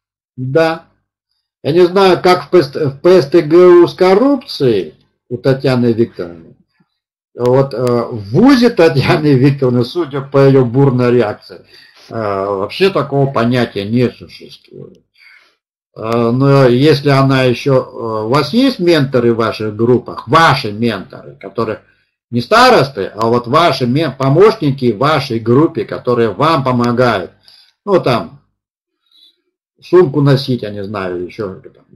Speaker 1: Я не знаю, как в ПСТГУ с коррупцией у Татьяны Викторовны. Вот в ВУЗе Татьяны Викторовны, судя по ее бурной реакции, вообще такого понятия не существует. Но если она еще... У вас есть менторы в ваших группах? Ваши менторы, которые не старосты, а вот ваши помощники в вашей группе, которые вам помогают. Ну, там, сумку носить, я не знаю, еще там,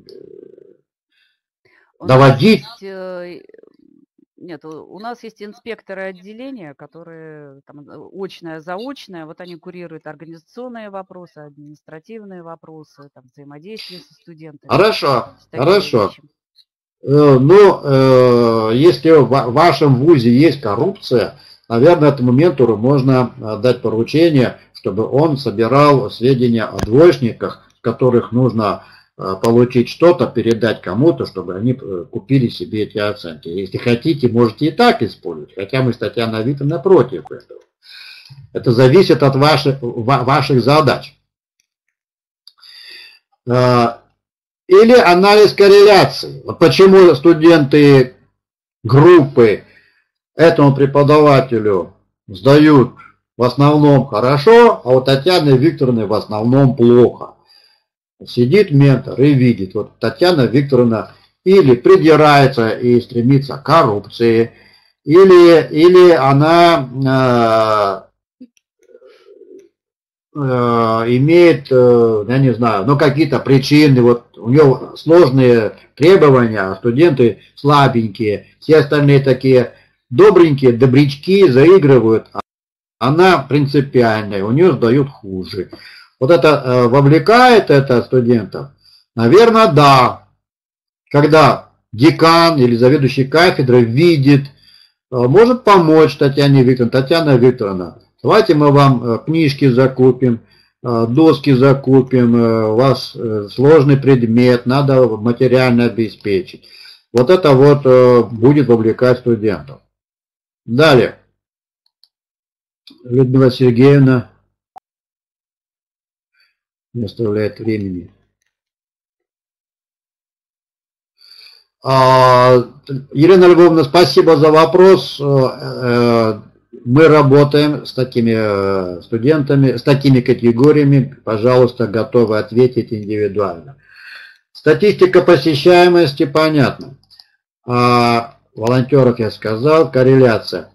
Speaker 1: доводить.
Speaker 2: Нет, у нас есть инспекторы отделения, которые там, очное, заочное, вот они курируют организационные вопросы, административные вопросы, там, взаимодействие со студентами.
Speaker 1: Хорошо. Ну, если в вашем вузе есть коррупция, наверное, этому ментору можно дать поручение, чтобы он собирал сведения о двоечниках, с которых нужно получить что-то, передать кому-то, чтобы они купили себе эти оценки. Если хотите, можете и так использовать, хотя мы с Татьяной Викторовной против этого. Это зависит от ваших задач. Или анализ корреляции. Вот почему студенты группы этому преподавателю сдают в основном хорошо, а у Татьяны Викторовны в основном плохо. Сидит ментор и видит, вот Татьяна Викторовна или придирается и стремится к коррупции, или она
Speaker 3: имеет, я не знаю, ну какие-то причины, вот у него сложные требования, а студенты слабенькие, все остальные такие добренькие, добрячки, заигрывают, а она принципиальная, у нее сдают хуже. Вот это вовлекает это студентов? Наверное, да. Когда декан или заведующий кафедрой видит, может помочь Татьяне Викторовне. Татьяна Викторовна, давайте мы вам книжки закупим, доски закупим, у вас сложный предмет, надо материально обеспечить. Вот это вот будет вовлекать студентов. Далее. Людмила Сергеевна не оставляет времени. Елена Львовна, спасибо за вопрос. Мы работаем с такими студентами, с такими категориями. Пожалуйста, готовы ответить индивидуально. Статистика посещаемости, понятно. Волонтеров я сказал, корреляция.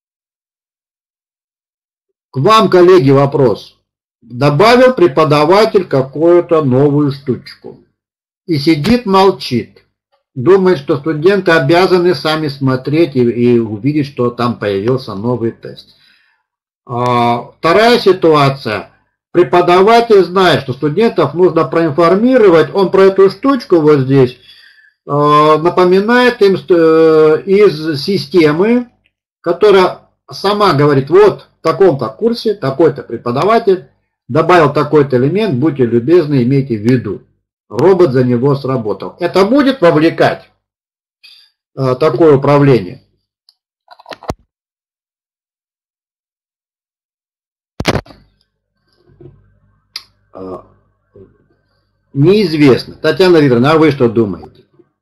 Speaker 3: К вам, коллеги, вопрос. Добавил преподаватель какую-то новую штучку. И сидит, молчит. Думает, что студенты обязаны сами смотреть и увидеть, что там появился новый тест. Вторая ситуация. Преподаватель знает, что студентов нужно проинформировать. Он про эту штучку вот здесь напоминает им из системы, которая сама говорит, вот в таком-то курсе такой-то преподаватель добавил такой-то элемент, будьте любезны, имейте в виду. Робот за него сработал. Это будет вовлекать такое управление? Неизвестно. Татьяна Викторовна, а вы что думаете?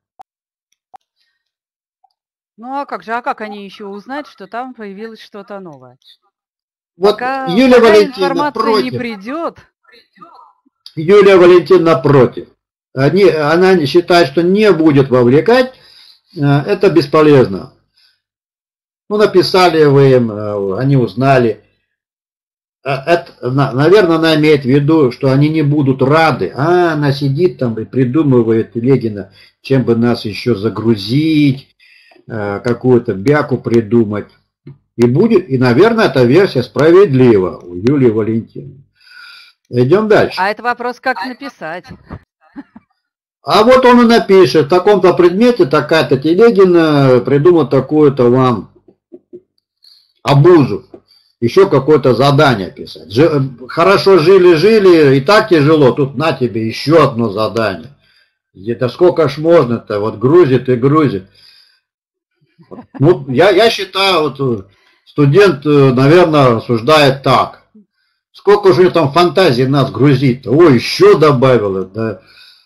Speaker 2: Ну а как же, а как они еще узнают, что там появилось что-то новое?
Speaker 3: Вот
Speaker 2: пока
Speaker 3: Валентиновна
Speaker 2: информация не придет.
Speaker 3: Юлия Валентиновна против. Она считает, что не будет вовлекать, это бесполезно. Ну, написали вы им, они узнали. Наверное, она имеет в виду, что они не будут рады. Она сидит там и придумывает, Легина, чем бы нас еще загрузить, какую-то бяку придумать. И, наверное, эта версия справедлива у Юлии Валентиновны. Идем дальше.
Speaker 2: А это вопрос, как написать.
Speaker 3: А вот он и напишет, в таком-то предмете такая-то Телегина придумал такую-то вам обузу. Еще какое-то задание писать. Хорошо жили-жили, и так тяжело, тут на тебе еще одно задание. Где-то сколько ж можно-то, вот грузит и грузит. Ну, я считаю, вот студент, наверное, рассуждает так. Сколько же там фантазии нас грузит? Ой, еще добавила. Да.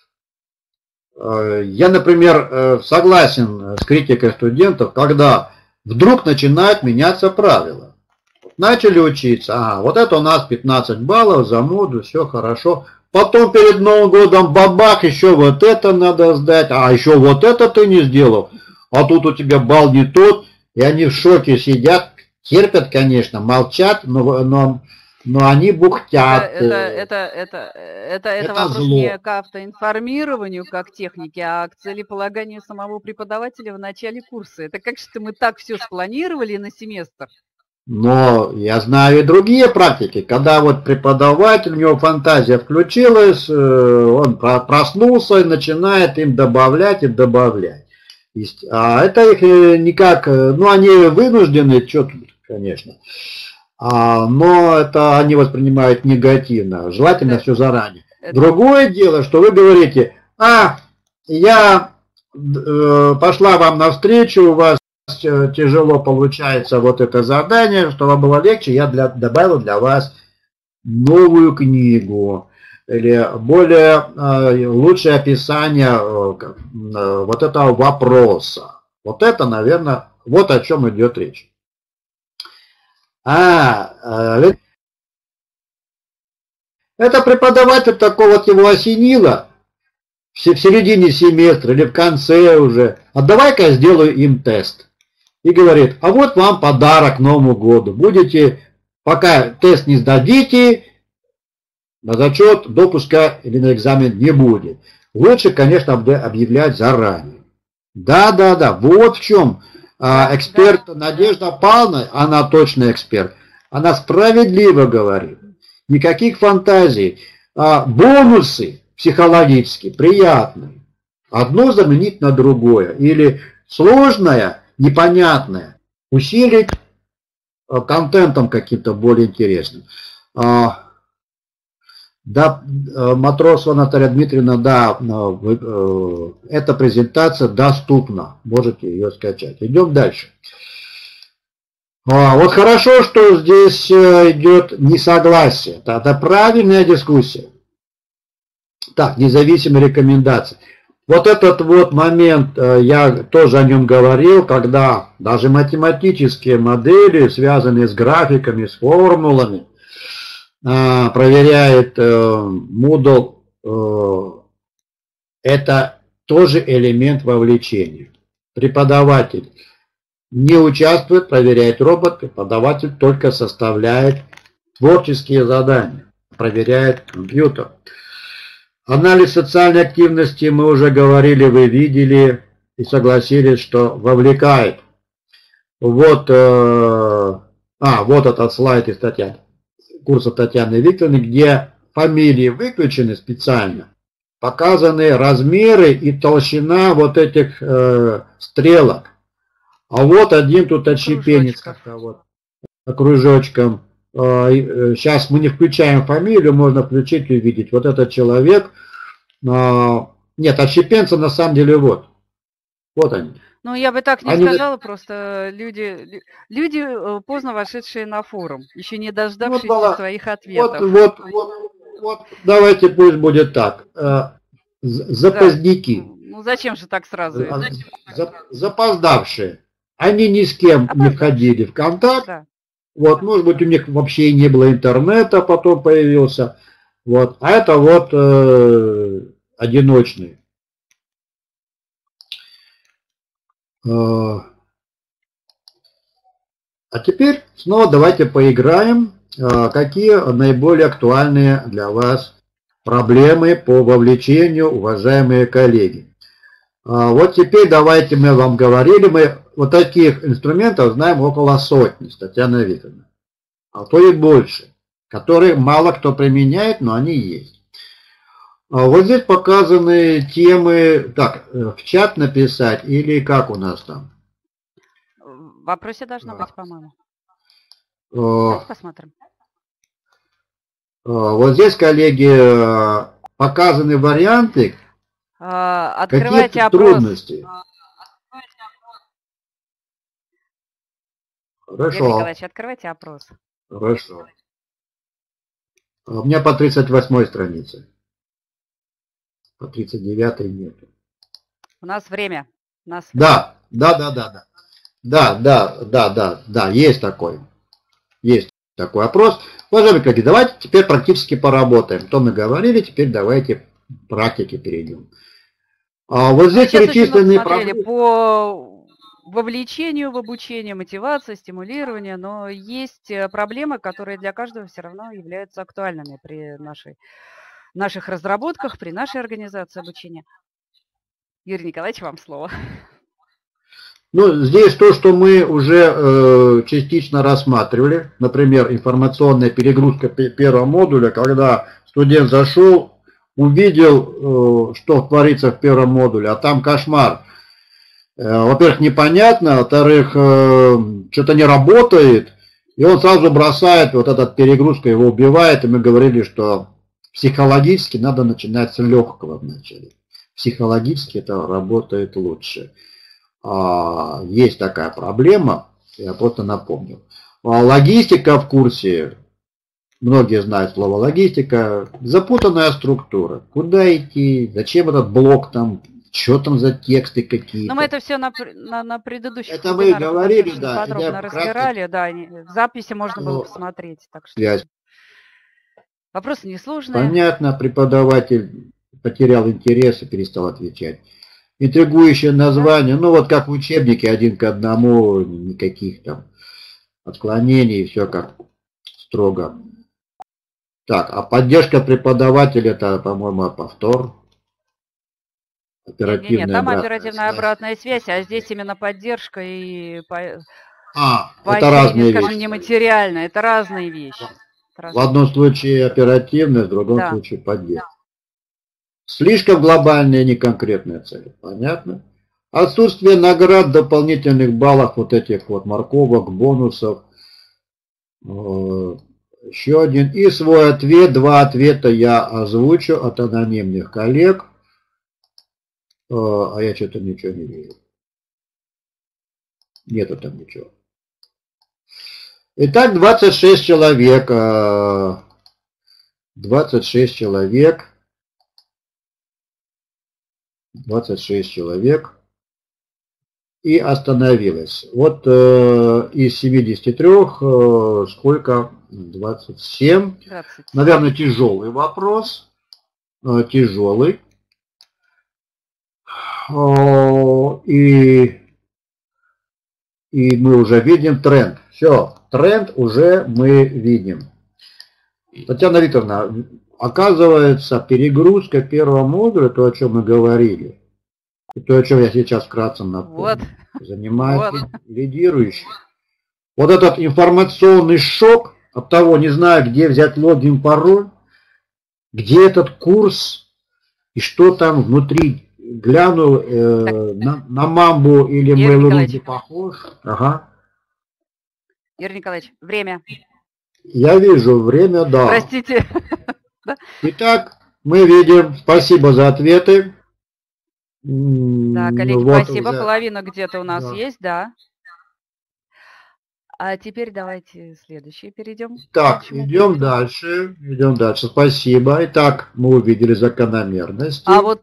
Speaker 3: Я, например, согласен с критикой студентов, когда вдруг начинают меняться правила. Начали учиться, вот это у нас 15 баллов за моду, все хорошо. Потом перед Новым годом бабах, еще вот это надо сдать, а еще вот это ты не сделал. А тут у тебя балл не тот, и они в шоке сидят, терпят, конечно, молчат, но они бухтят.
Speaker 2: Это вопрос зло. Не к автоинформированию, как технике, а к целеполаганию самого преподавателя в начале курса. Это как что мы так все спланировали на семестр.
Speaker 3: Но я знаю и другие практики, когда вот преподаватель, у него фантазия включилась, он проснулся и начинает им добавлять и добавлять. А это их никак, ну они вынуждены, что тут, конечно. Но это они воспринимают негативно, желательно все заранее. Другое дело, что вы говорите, я пошла вам навстречу, у вас тяжело получается вот это задание, чтобы было легче, я добавил для вас новую книгу или более лучшее описание вот этого вопроса. Вот это, наверное, вот о чем идет речь. Это преподаватель такого вот его осенило в середине семестра или в конце уже. А давай-ка я сделаю им тест. И говорит, а вот вам подарок к Новому году. Будете, пока тест не сдадите, На зачет допуска или на экзамен не будет. Лучше, конечно, объявлять заранее. Да, вот в чем эксперт Надежда Павловна, она точно эксперт, она справедливо говорит. Никаких фантазий. Бонусы психологические, приятные. Одно заменить на другое. Или сложное, непонятное усилить контентом каким-то более интересным. Да, Матросова Наталья Дмитриевна, да, эта презентация доступна, можете ее скачать. Идем дальше. Вот хорошо, что здесь идет несогласие, это правильная дискуссия. Так, независимые рекомендации. Вот этот вот момент, я тоже о нем говорил, когда даже математические модели, связанные с графиками, с формулами, проверяет Moodle, это тоже элемент вовлечения. Преподаватель не участвует, проверяет робот, преподаватель только составляет творческие задания, проверяет компьютер. Анализ социальной активности мы уже говорили, вы видели и согласились, что вовлекает. Вот, вот этот слайд из курса Татьяны Викторовны, где фамилии выключены специально, показаны размеры и толщина вот этих стрелок. А вот один тут отщепенец как-то вот кружочком. Сейчас мы не включаем фамилию, можно включить и увидеть. Вот этот человек. Нет, отщепенцы на самом деле вот. Вот они.
Speaker 2: Ну, я бы так не сказала, просто люди, поздно вошедшие на форум, еще не дождавшись своих ответов.
Speaker 3: Вот, давайте пусть будет так. Запоздники.
Speaker 2: Да. Ну, зачем же так сразу?
Speaker 3: Запоздавшие. Они ни с кем не входили в контакт. Да. Вот, может быть, у них вообще и не было интернета, потом появился. Вот. А это вот одиночные. А теперь снова давайте поиграем. Какие наиболее актуальные для вас проблемы по вовлечению, уважаемые коллеги. Вот теперь давайте, мы вам говорили, мы вот таких инструментов знаем около сотни, Татьяна Викторовна, а то и больше, которые мало кто применяет, но они есть. Вот здесь показаны темы, так, в чат написать или как у нас там?
Speaker 2: В вопросе должно быть, по-моему. Посмотрим.
Speaker 3: Вот здесь, коллеги, показаны варианты.
Speaker 2: Открывайте опрос.
Speaker 3: Трудностей. Хорошо.
Speaker 2: Юрий Николаевич, открывайте опрос.
Speaker 3: Хорошо. У меня по 38 странице. По 39-й нет.
Speaker 2: У нас время.
Speaker 3: Да, есть такой. Есть такой опрос. Уважаемые коллеги, давайте теперь практически поработаем. То мы говорили, теперь давайте к практике перейдем. Вот здесь перечисленные
Speaker 2: проблемы по вовлечению в обучение, мотивации, стимулированию, но есть проблемы, которые для каждого все равно являются актуальными при наших разработках, при нашей организации обучения. Юрий Николаевич, вам слово.
Speaker 3: Ну, здесь то, что мы уже частично рассматривали, например, информационная перегрузка первого модуля, когда студент зашел, увидел, что творится в первом модуле, а там кошмар. Во-первых, непонятно, во-вторых, что-то не работает, и он сразу бросает, вот эта перегрузка его убивает, и мы говорили, что психологически надо начинать с легкого вначале. Психологически это работает лучше. Есть такая проблема, я просто напомню. Логистика в курсе, многие знают слово логистика, запутанная структура. Куда идти, зачем этот блок там, что там за тексты какие-то.
Speaker 2: Но мы это все на предыдущих
Speaker 3: это мы говорили, да.
Speaker 2: Подробно разбирали, да, в записи можно было посмотреть. Так что вопросы несложные.
Speaker 3: Понятно, преподаватель потерял интерес и перестал отвечать. Интригующее название, ну вот как в учебнике, 1 к 1, никаких там отклонений, все как строго
Speaker 1: Так, а поддержка преподавателя, это, по-моему, повтор.
Speaker 2: Оперативная
Speaker 1: Нет,
Speaker 2: там оперативная обратная связь, а здесь именно поддержка и
Speaker 1: это
Speaker 2: поощрение,
Speaker 1: разные
Speaker 2: скажем,
Speaker 1: вещи.
Speaker 2: нематериальное. Это разные вещи.
Speaker 1: В одном случае оперативная, в другом
Speaker 2: Да.
Speaker 1: случае поддержка. Слишком глобальные, не конкретные цели. Понятно? Отсутствие наград, дополнительных баллов, вот этих вот морковок, бонусов. Еще один. И свой ответ. 2 ответа я озвучу от анонимных коллег. А я что-то ничего не вижу. Нету там ничего. Итак, 26 человек. 26 человек. 26 человек. И остановилась. Вот из 73 сколько? 27.
Speaker 2: 27.
Speaker 1: Наверное, тяжелый вопрос. Тяжелый. И мы уже видим тренд. Все, тренд уже мы видим. Татьяна Викторовна, оказывается, перегрузка первого модуля, то, о чем мы говорили, и то, о чем я сейчас вкратце напомню, занимается лидирующий. Вот этот информационный шок от того, не знаю, где взять логин, пароль, где этот курс и что там внутри. Глянул на Мамбу или Mail.ru похож. Ага.
Speaker 2: Юрий Николаевич, время.
Speaker 1: Я вижу время, да.
Speaker 2: Простите.
Speaker 1: Итак, мы видим. Спасибо за ответы.
Speaker 2: Да, коллеги,
Speaker 1: вот
Speaker 2: спасибо.
Speaker 1: уже...
Speaker 2: Половина где-то у нас есть, да. А теперь давайте следующее перейдем.
Speaker 1: Так, идем дальше. Идем дальше. Спасибо. Итак, мы увидели закономерности.
Speaker 2: А вот...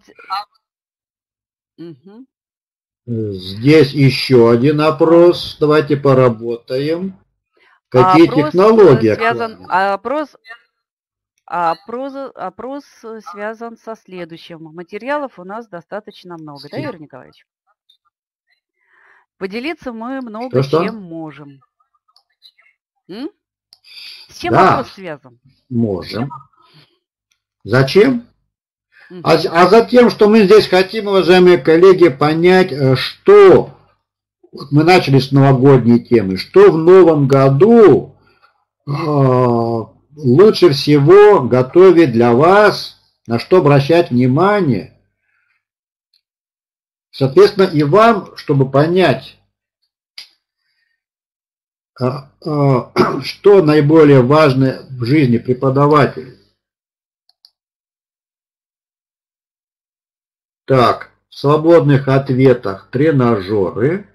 Speaker 1: Здесь еще один опрос. Давайте поработаем. Какие технологии?
Speaker 2: Опрос связан со следующим. Материалов у нас достаточно много, да, Юрий Николаевич? Поделиться мы много чем можем. С чем вопрос связан?
Speaker 1: Можем. Зачем? А за тем, что мы здесь хотим, уважаемые коллеги, понять, что мы начали с новогодней темы, что в новом году лучше всего готовить для вас, на что обращать внимание. Соответственно, и вам, чтобы понять, что наиболее важно в жизни преподавателя. Так, в свободных ответах тренажеры.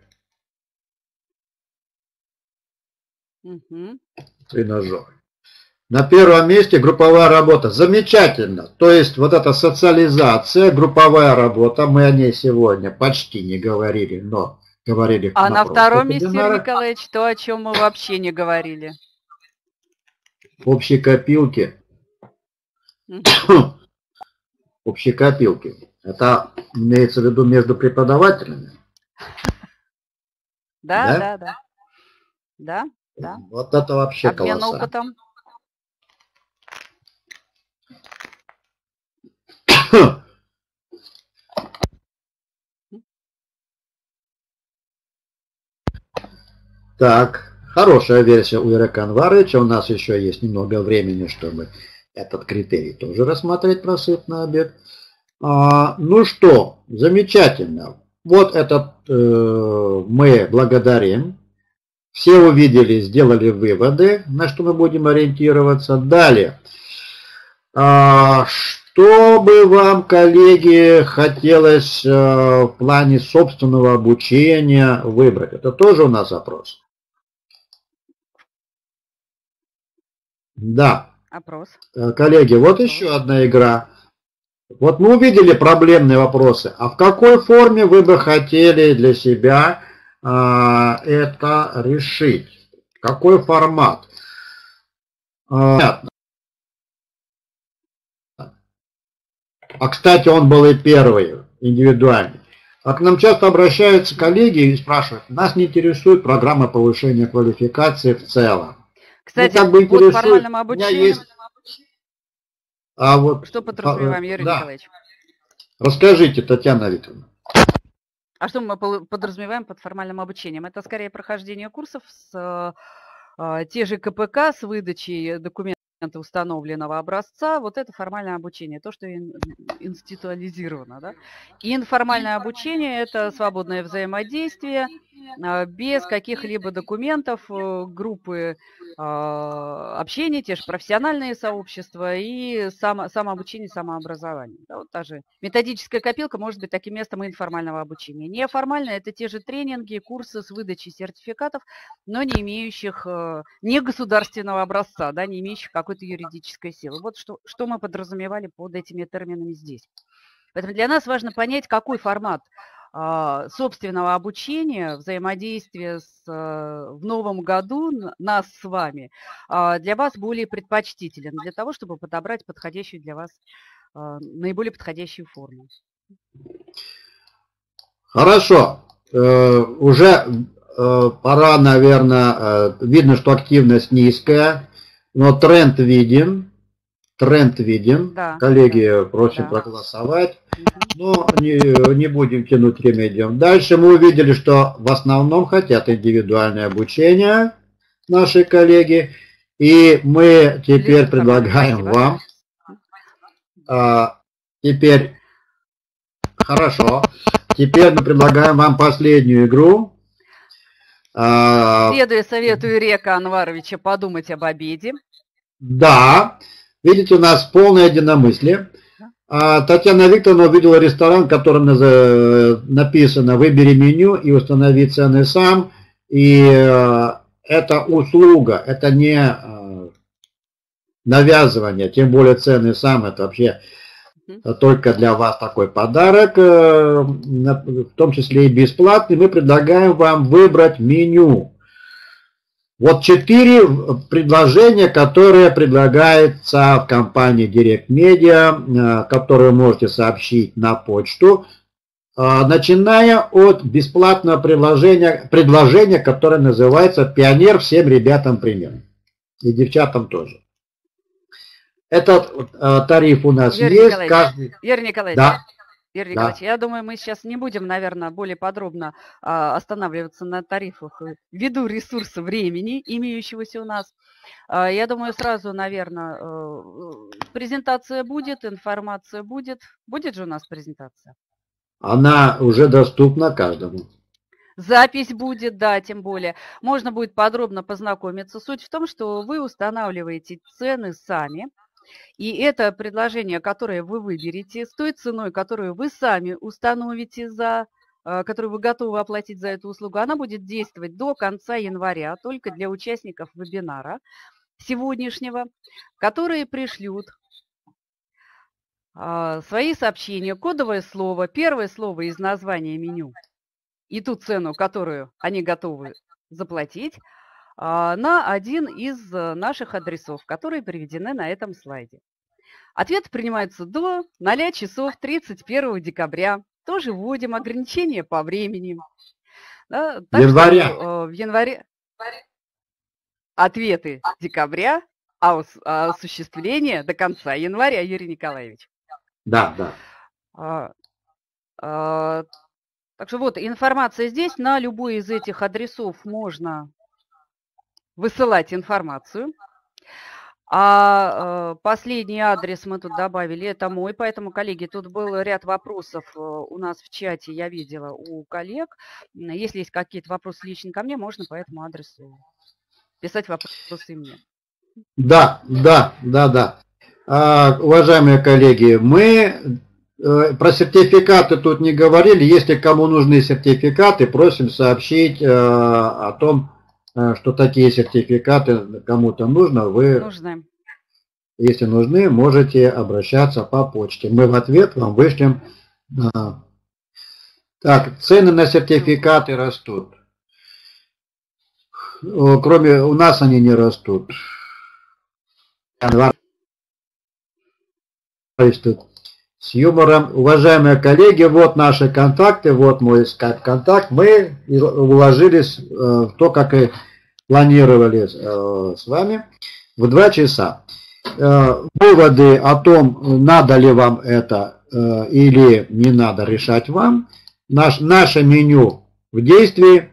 Speaker 1: Тренажеры. На первом месте групповая работа. Замечательно. То есть вот эта социализация, групповая работа, мы о ней сегодня почти не говорили, но говорили.
Speaker 2: А на втором месте, Юрий Николаевич, то, о чем мы вообще не говорили.
Speaker 1: Общие копилки. Общие копилки. Это имеется в виду между преподавателями?
Speaker 2: Да.
Speaker 1: Вот это вообще
Speaker 2: обмен
Speaker 1: колоссально.
Speaker 2: Опытом.
Speaker 1: Так, хорошая версия у Ира Канварыча. У нас еще есть немного времени, чтобы этот критерий тоже рассмотреть, просыпь на обед. Ну что, замечательно. Вот этот мы благодарим. Все увидели, сделали выводы, на что мы будем ориентироваться. Далее. Что бы вам, коллеги, хотелось в плане собственного обучения выбрать? Это тоже у нас опрос. Да.
Speaker 2: Опрос.
Speaker 1: Коллеги, вот еще одна игра. Вот мы увидели проблемные вопросы. А в какой форме вы бы хотели для себя это решить? Какой формат? Понятно. А кстати, он был и первый, индивидуальный. А к нам часто обращаются коллеги и спрашивают, нас не интересует программа повышения квалификации в целом.
Speaker 2: Кстати,
Speaker 1: как бы
Speaker 2: по формальному обучению...
Speaker 1: А вот,
Speaker 2: Что подразумеваем, Юрий
Speaker 1: да.
Speaker 2: Николаевич?
Speaker 1: Расскажите, Татьяна Викторовна.
Speaker 2: А что мы подразумеваем под формальным обучением? Это скорее прохождение курсов с те же КПК с выдачей документа установленного образца. Вот это формальное обучение, то, что институализировано. Да? И информальное обучение – это свободное взаимодействие без каких-либо документов, группы общения, те же профессиональные сообщества и самообучение, самообразование. Да, вот та же методическая копилка может быть таким местом информального обучения. Неформально – это те же тренинги, курсы с выдачей сертификатов, но не имеющих негосударственного образца, да, не имеющих какой-то юридической силы. Вот что мы подразумевали под этими терминами здесь. Поэтому для нас важно понять, какой формат собственного обучения, взаимодействия в новом году нас с вами для вас более предпочтителен, для того, чтобы подобрать подходящую для вас, наиболее подходящую форму.
Speaker 1: Хорошо. Уже пора, наверное, видно, что активность низкая, но тренд виден. Да, коллеги, да, просим проголосовать. Но не будем тянуть время, идем дальше. Мы увидели, что в основном хотят индивидуальное обучение наши коллеги. И мы теперь предлагаем вам... Теперь... Хорошо. Теперь мы предлагаем вам последнюю игру.
Speaker 2: Следуя совету Ирека Анваровича подумать об обеде.
Speaker 1: Да. Видите, у нас полное единомыслие. Татьяна Викторовна увидела ресторан, в котором написано «Выбери меню и установи цены сам». И это услуга, это не навязывание, тем более цены сам. Это вообще только для вас такой подарок, в том числе и бесплатный. Мы предлагаем вам выбрать меню. Вот 4 предложения, которые предлагаются в компании Direct Media, которые можете сообщить на почту, начиная от бесплатного предложения, которое называется «Пионер всем ребятам пример». И девчатам тоже. Этот тариф у нас
Speaker 2: Юрий
Speaker 1: есть.
Speaker 2: Николаевич, Юрий Николаевич.
Speaker 1: Да.
Speaker 2: Юрий Николаевич, я думаю, мы сейчас не будем, наверное, более подробно останавливаться на тарифах ввиду ресурса времени, имеющегося у нас. Я думаю, сразу, наверное, презентация будет, информация будет. Будет же у нас презентация?
Speaker 1: Она уже доступна каждому.
Speaker 2: Запись будет, да, тем более. Можно будет подробно познакомиться. Суть в том, что вы устанавливаете цены сами. И это предложение, которое вы выберете, с той ценой, которую вы сами установите, которую вы готовы оплатить за эту услугу, она будет действовать до конца января, только для участников вебинара сегодняшнего, которые пришлют свои сообщения, кодовое слово, первое слово из названия меню и ту цену, которую они готовы заплатить, на один из наших адресов, которые приведены на этом слайде. Ответы принимаются до 0 часов 31 декабря. Тоже вводим ограничения по времени. Да, так
Speaker 1: января.
Speaker 2: Что, в январе ответы декабря, а осуществление до конца января, Юрий Николаевич.
Speaker 1: Да,
Speaker 2: да. Так что вот информация здесь. На любой из этих адресов можно высылать информацию. А последний адрес мы тут добавили, это мой, поэтому, коллеги, тут был ряд вопросов у нас в чате, я видела у коллег. Если есть какие-то вопросы лично ко мне, можно по этому адресу писать вопросы мне.
Speaker 1: Да. Уважаемые коллеги, мы про сертификаты тут не говорили. Если кому нужны сертификаты, просим сообщить о том, что такие сертификаты кому-то нужно, если нужны, можете обращаться по почте. Мы в ответ вам вышлем. Так, цены на сертификаты растут. Кроме у нас они не растут. С юмором. Уважаемые коллеги, вот наши контакты, вот мой скайп-контакт. Мы уложились в то, как и планировали с вами, в 2 часа.
Speaker 3: выводы о том, надо ли вам это или не надо, решать вам. Наше меню в действии.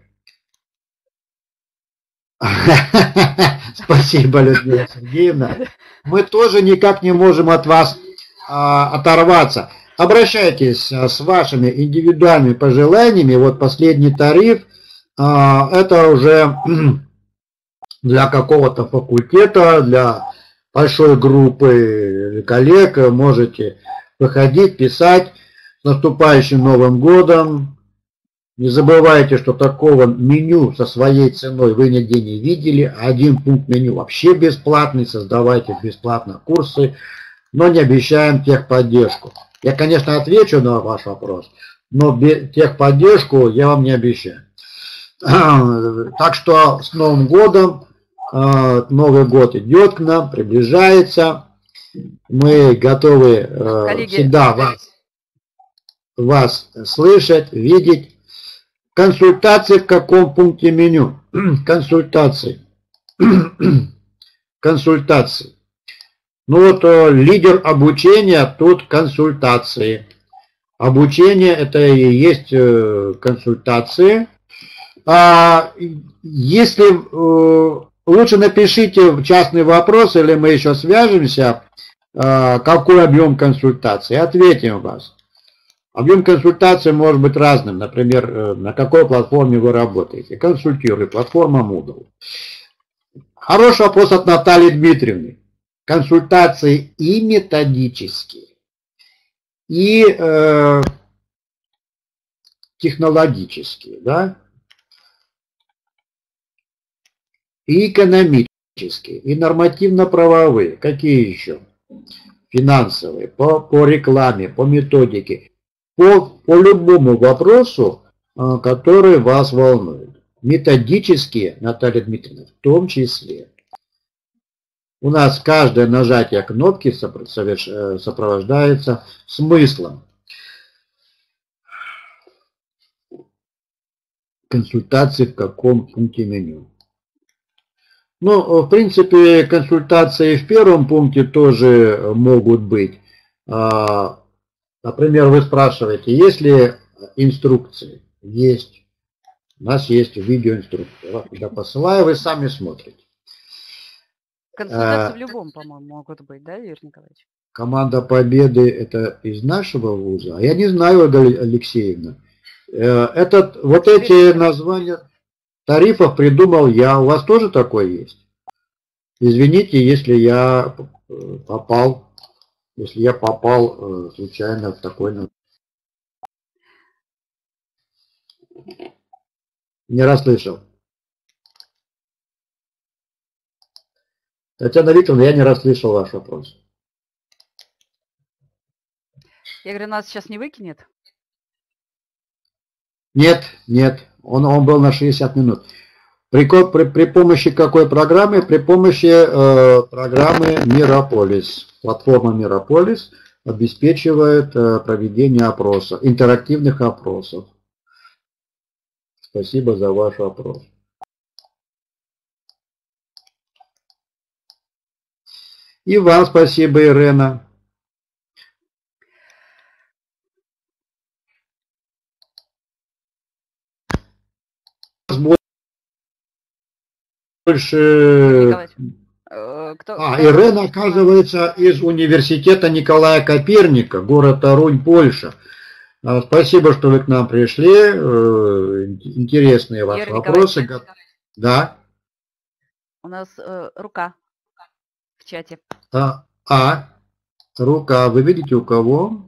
Speaker 3: Спасибо, Людмила Сергеевна. Мы тоже никак не можем от вас оторваться. Обращайтесь с вашими индивидуальными пожеланиями. Вот последний тариф, это уже для какого-то факультета, для большой группы коллег. Можете выходить, писать. С наступающим Новым годом. Не забывайте, что такого меню со своей ценой вы нигде не видели. Один пункт меню вообще бесплатный. Создавайте бесплатно курсы, но не обещаем техподдержку. Я, конечно, отвечу на ваш вопрос, но техподдержку я вам не обещаю. Так что с Новым годом. Новый год идет к нам, приближается. Мы готовы всегда вас слышать, видеть. Консультации в каком пункте меню? Консультации. Консультации. Ну вот лидер обучения, тут консультации. Обучение это и есть консультации. Если лучше напишите частный вопрос, или мы еще свяжемся, какой объем консультации, ответим вас. Объем консультации может быть разным. Например, на какой платформе вы работаете. Консультирую. Платформа Moodle. Хороший вопрос от Натальи Дмитриевны. Консультации и методические, и технологические, да? И экономические, и нормативно-правовые. Какие еще? Финансовые, по рекламе, по методике. По любому вопросу, который вас волнует. Методические, Наталья Дмитриевна, в том числе. У нас каждое нажатие кнопки сопровождается смыслом. Консультации в каком пункте меню? Ну, в принципе, консультации в первом пункте тоже могут быть. Например, вы спрашиваете, есть ли инструкции? Есть. У нас есть видеоинструкция. Я посылаю, вы сами смотрите.
Speaker 2: Консультации в любом, по-моему, могут быть, да, Юрий Николаевич?
Speaker 3: Команда Победы это из нашего вуза? Я не знаю, Ольга Алексеевна. Вот эти названия тарифов придумал я. У вас тоже такое есть? Извините, если я попал случайно в такой... Не расслышал. Татьяна Викторовна, я не расслышал ваш вопрос.
Speaker 2: Я говорю, нас сейчас не выкинет?
Speaker 3: Нет. Он был на 60 минут. При помощи какой программы? При помощи программы Мирополис. Платформа Мирополис обеспечивает проведение опросов, интерактивных опросов. Спасибо за ваш вопрос. И вам спасибо, Ирена. Больше... Ирена, оказывается, из университета Николая Коперника, город Арунь, Польша. Спасибо, что вы к нам пришли. Интересные ваши вопросы. Да.
Speaker 2: У нас рука в чате.
Speaker 3: Рука. Вы видите у кого?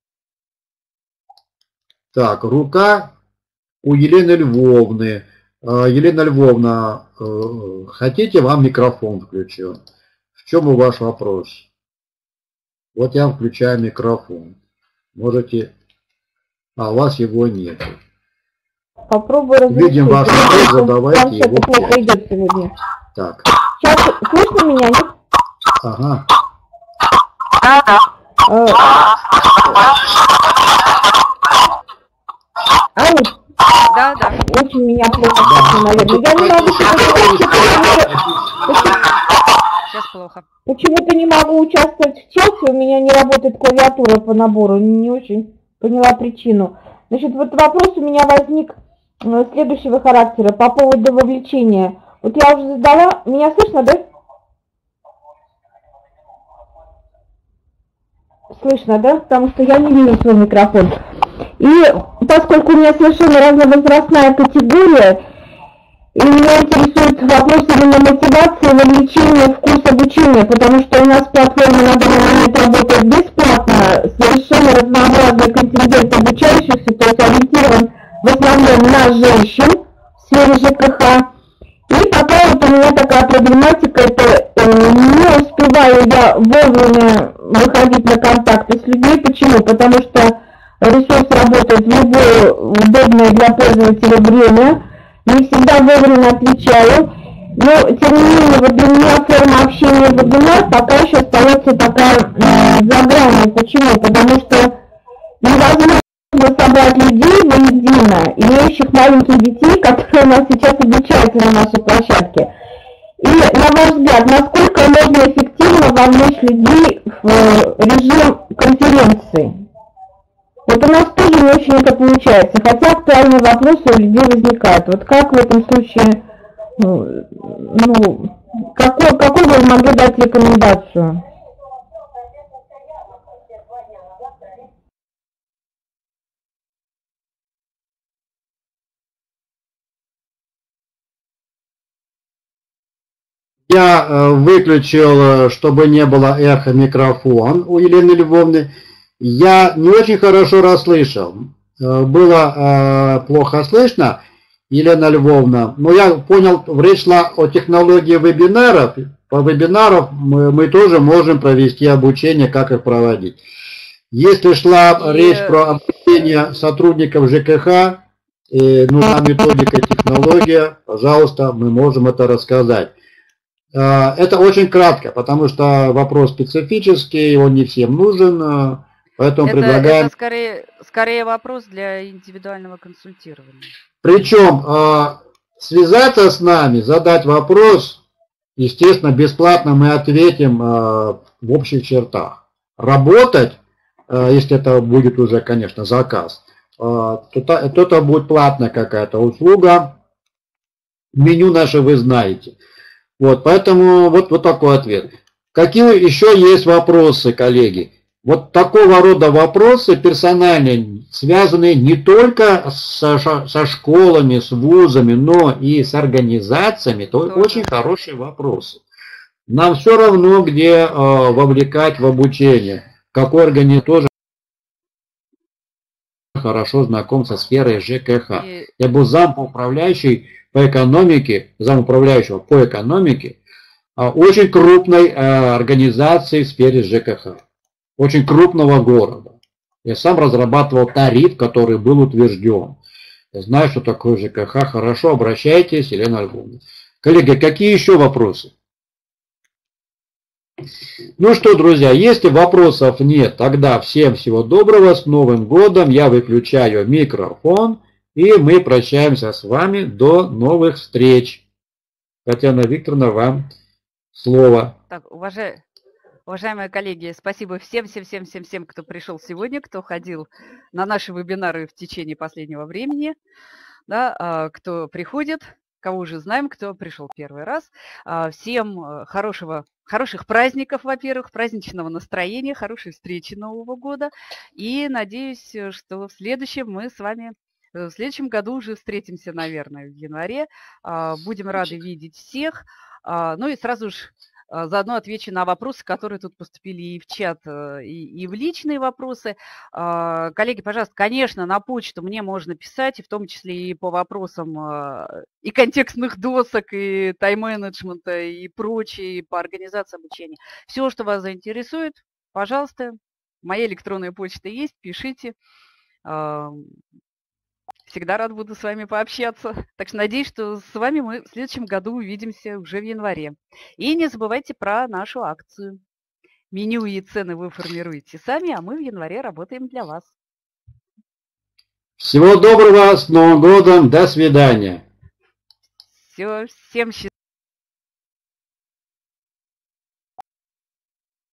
Speaker 3: Так, рука у Елены Львовны. Елена Львовна, хотите, вам микрофон включен? В чем ваш вопрос? Вот я включаю микрофон. Можете... у вас его нет.
Speaker 4: Попробую разрешить.
Speaker 3: Видим ваш вопрос, задавайте его.
Speaker 4: Пройдет сегодня.
Speaker 3: Так.
Speaker 4: Сейчас слышно меня, нет?
Speaker 3: Ага.
Speaker 4: Алло.
Speaker 2: Да.
Speaker 4: Очень меня плохо слышно, наверное. Я не могу...
Speaker 2: Сейчас плохо.
Speaker 4: Почему-то не могу участвовать в чате, у меня не работает клавиатура по набору, не очень поняла причину. Значит, вот вопрос у меня возник следующего характера по поводу вовлечения. Вот я уже задала, меня слышно, да? Слышно, да? Потому что я не вижу свой микрофон. И поскольку у меня совершенно разновозрастная категория, и меня интересует вопрос именно мотивации, вовлечения, вкус обучения, потому что у нас платформа на данный момент работает бесплатно, совершенно разнообразный контингент обучающихся, то есть ориентирован в основном на женщин в сфере ЖКХ. И пока вот у меня такая проблематика, это не успеваю я вовремя выходить на контакты с людьми. Почему? Потому что ресурс работает в любое удобное для пользователя время. Не всегда вовремя отвечаю, но тем не менее вот для меня форма общения в вебинар пока еще остается такая за гранью. Почему? Потому что невозможно собрать людей воедино, имеющих маленьких детей, которые у нас сейчас обучаются на нашей площадке. И на ваш взгляд, насколько можно эффективно вовлечь людей в режим конференции? Вот у нас тоже не очень это получается, хотя актуальные вопросы у людей возникают. Вот как в этом случае, какую вы могли дать рекомендацию?
Speaker 1: Я выключил, чтобы не было эхо, микрофон у Елены Львовны. Я не очень хорошо расслышал. Было плохо слышно, Елена Львовна. Но я понял, речь шла о технологии вебинаров. По вебинарам мы тоже можем провести обучение, как их проводить. Если шла речь про обучение сотрудников ЖКХ, нужна методика, технология, пожалуйста, мы можем это рассказать. Это очень кратко, потому что вопрос специфический, он не всем нужен, поэтому предлагаем...
Speaker 2: Это скорее вопрос для индивидуального консультирования.
Speaker 1: Причем связаться с нами, задать вопрос, естественно, бесплатно мы ответим в общих чертах. Работать, если это будет уже, конечно, заказ, то это будет платная какая-то услуга. Меню наше вы знаете. Вот, поэтому вот такой ответ. Какие еще есть вопросы, коллеги? Вот такого рода вопросы персональные, связанные не только со школами, с вузами, но и с организациями, то очень хорошие вопросы. Нам все равно, где вовлекать в обучение. Какой организация тоже хорошо знаком со сферой ЖКХ. Я был замуправляющий по экономике, замуправляющего по экономике очень крупной организации в сфере ЖКХ, очень крупного города. Я сам разрабатывал тариф, который был утвержден. Я знаю, что такое ЖКХ. Хорошо, обращайтесь, Елена Львовна. Коллеги, какие еще вопросы? Ну что, друзья, если вопросов нет, тогда всем всего доброго, с Новым годом. Я выключаю микрофон. И мы прощаемся с вами до новых встреч. Татьяна Викторовна, вам слово.
Speaker 2: Так, уважаемые коллеги, спасибо всем, кто пришел сегодня, кто ходил на наши вебинары в течение последнего времени, да, кто приходит, кого уже знаем, кто пришел первый раз. Всем хороших праздников, во-первых, праздничного настроения, хорошей встречи Нового года. И надеюсь, что в следующем году уже встретимся, наверное, в январе. Будем рады видеть всех. Ну и сразу же заодно отвечу на вопросы, которые тут поступили и в чат, и в личные вопросы. Коллеги, пожалуйста, конечно, на почту мне можно писать, и в том числе и по вопросам и контекстных досок, и тайм-менеджмента, и прочее, и по организации обучения. Все, что вас заинтересует, пожалуйста, моя электронная почта есть, пишите. Всегда рад буду с вами пообщаться. Так что надеюсь, что с вами мы в следующем году увидимся уже в январе. И не забывайте про нашу акцию. Меню и цены вы формируете сами, а мы в январе работаем для вас.
Speaker 1: Всего доброго, с Новым годом, до свидания.
Speaker 2: Все, всем счастливо.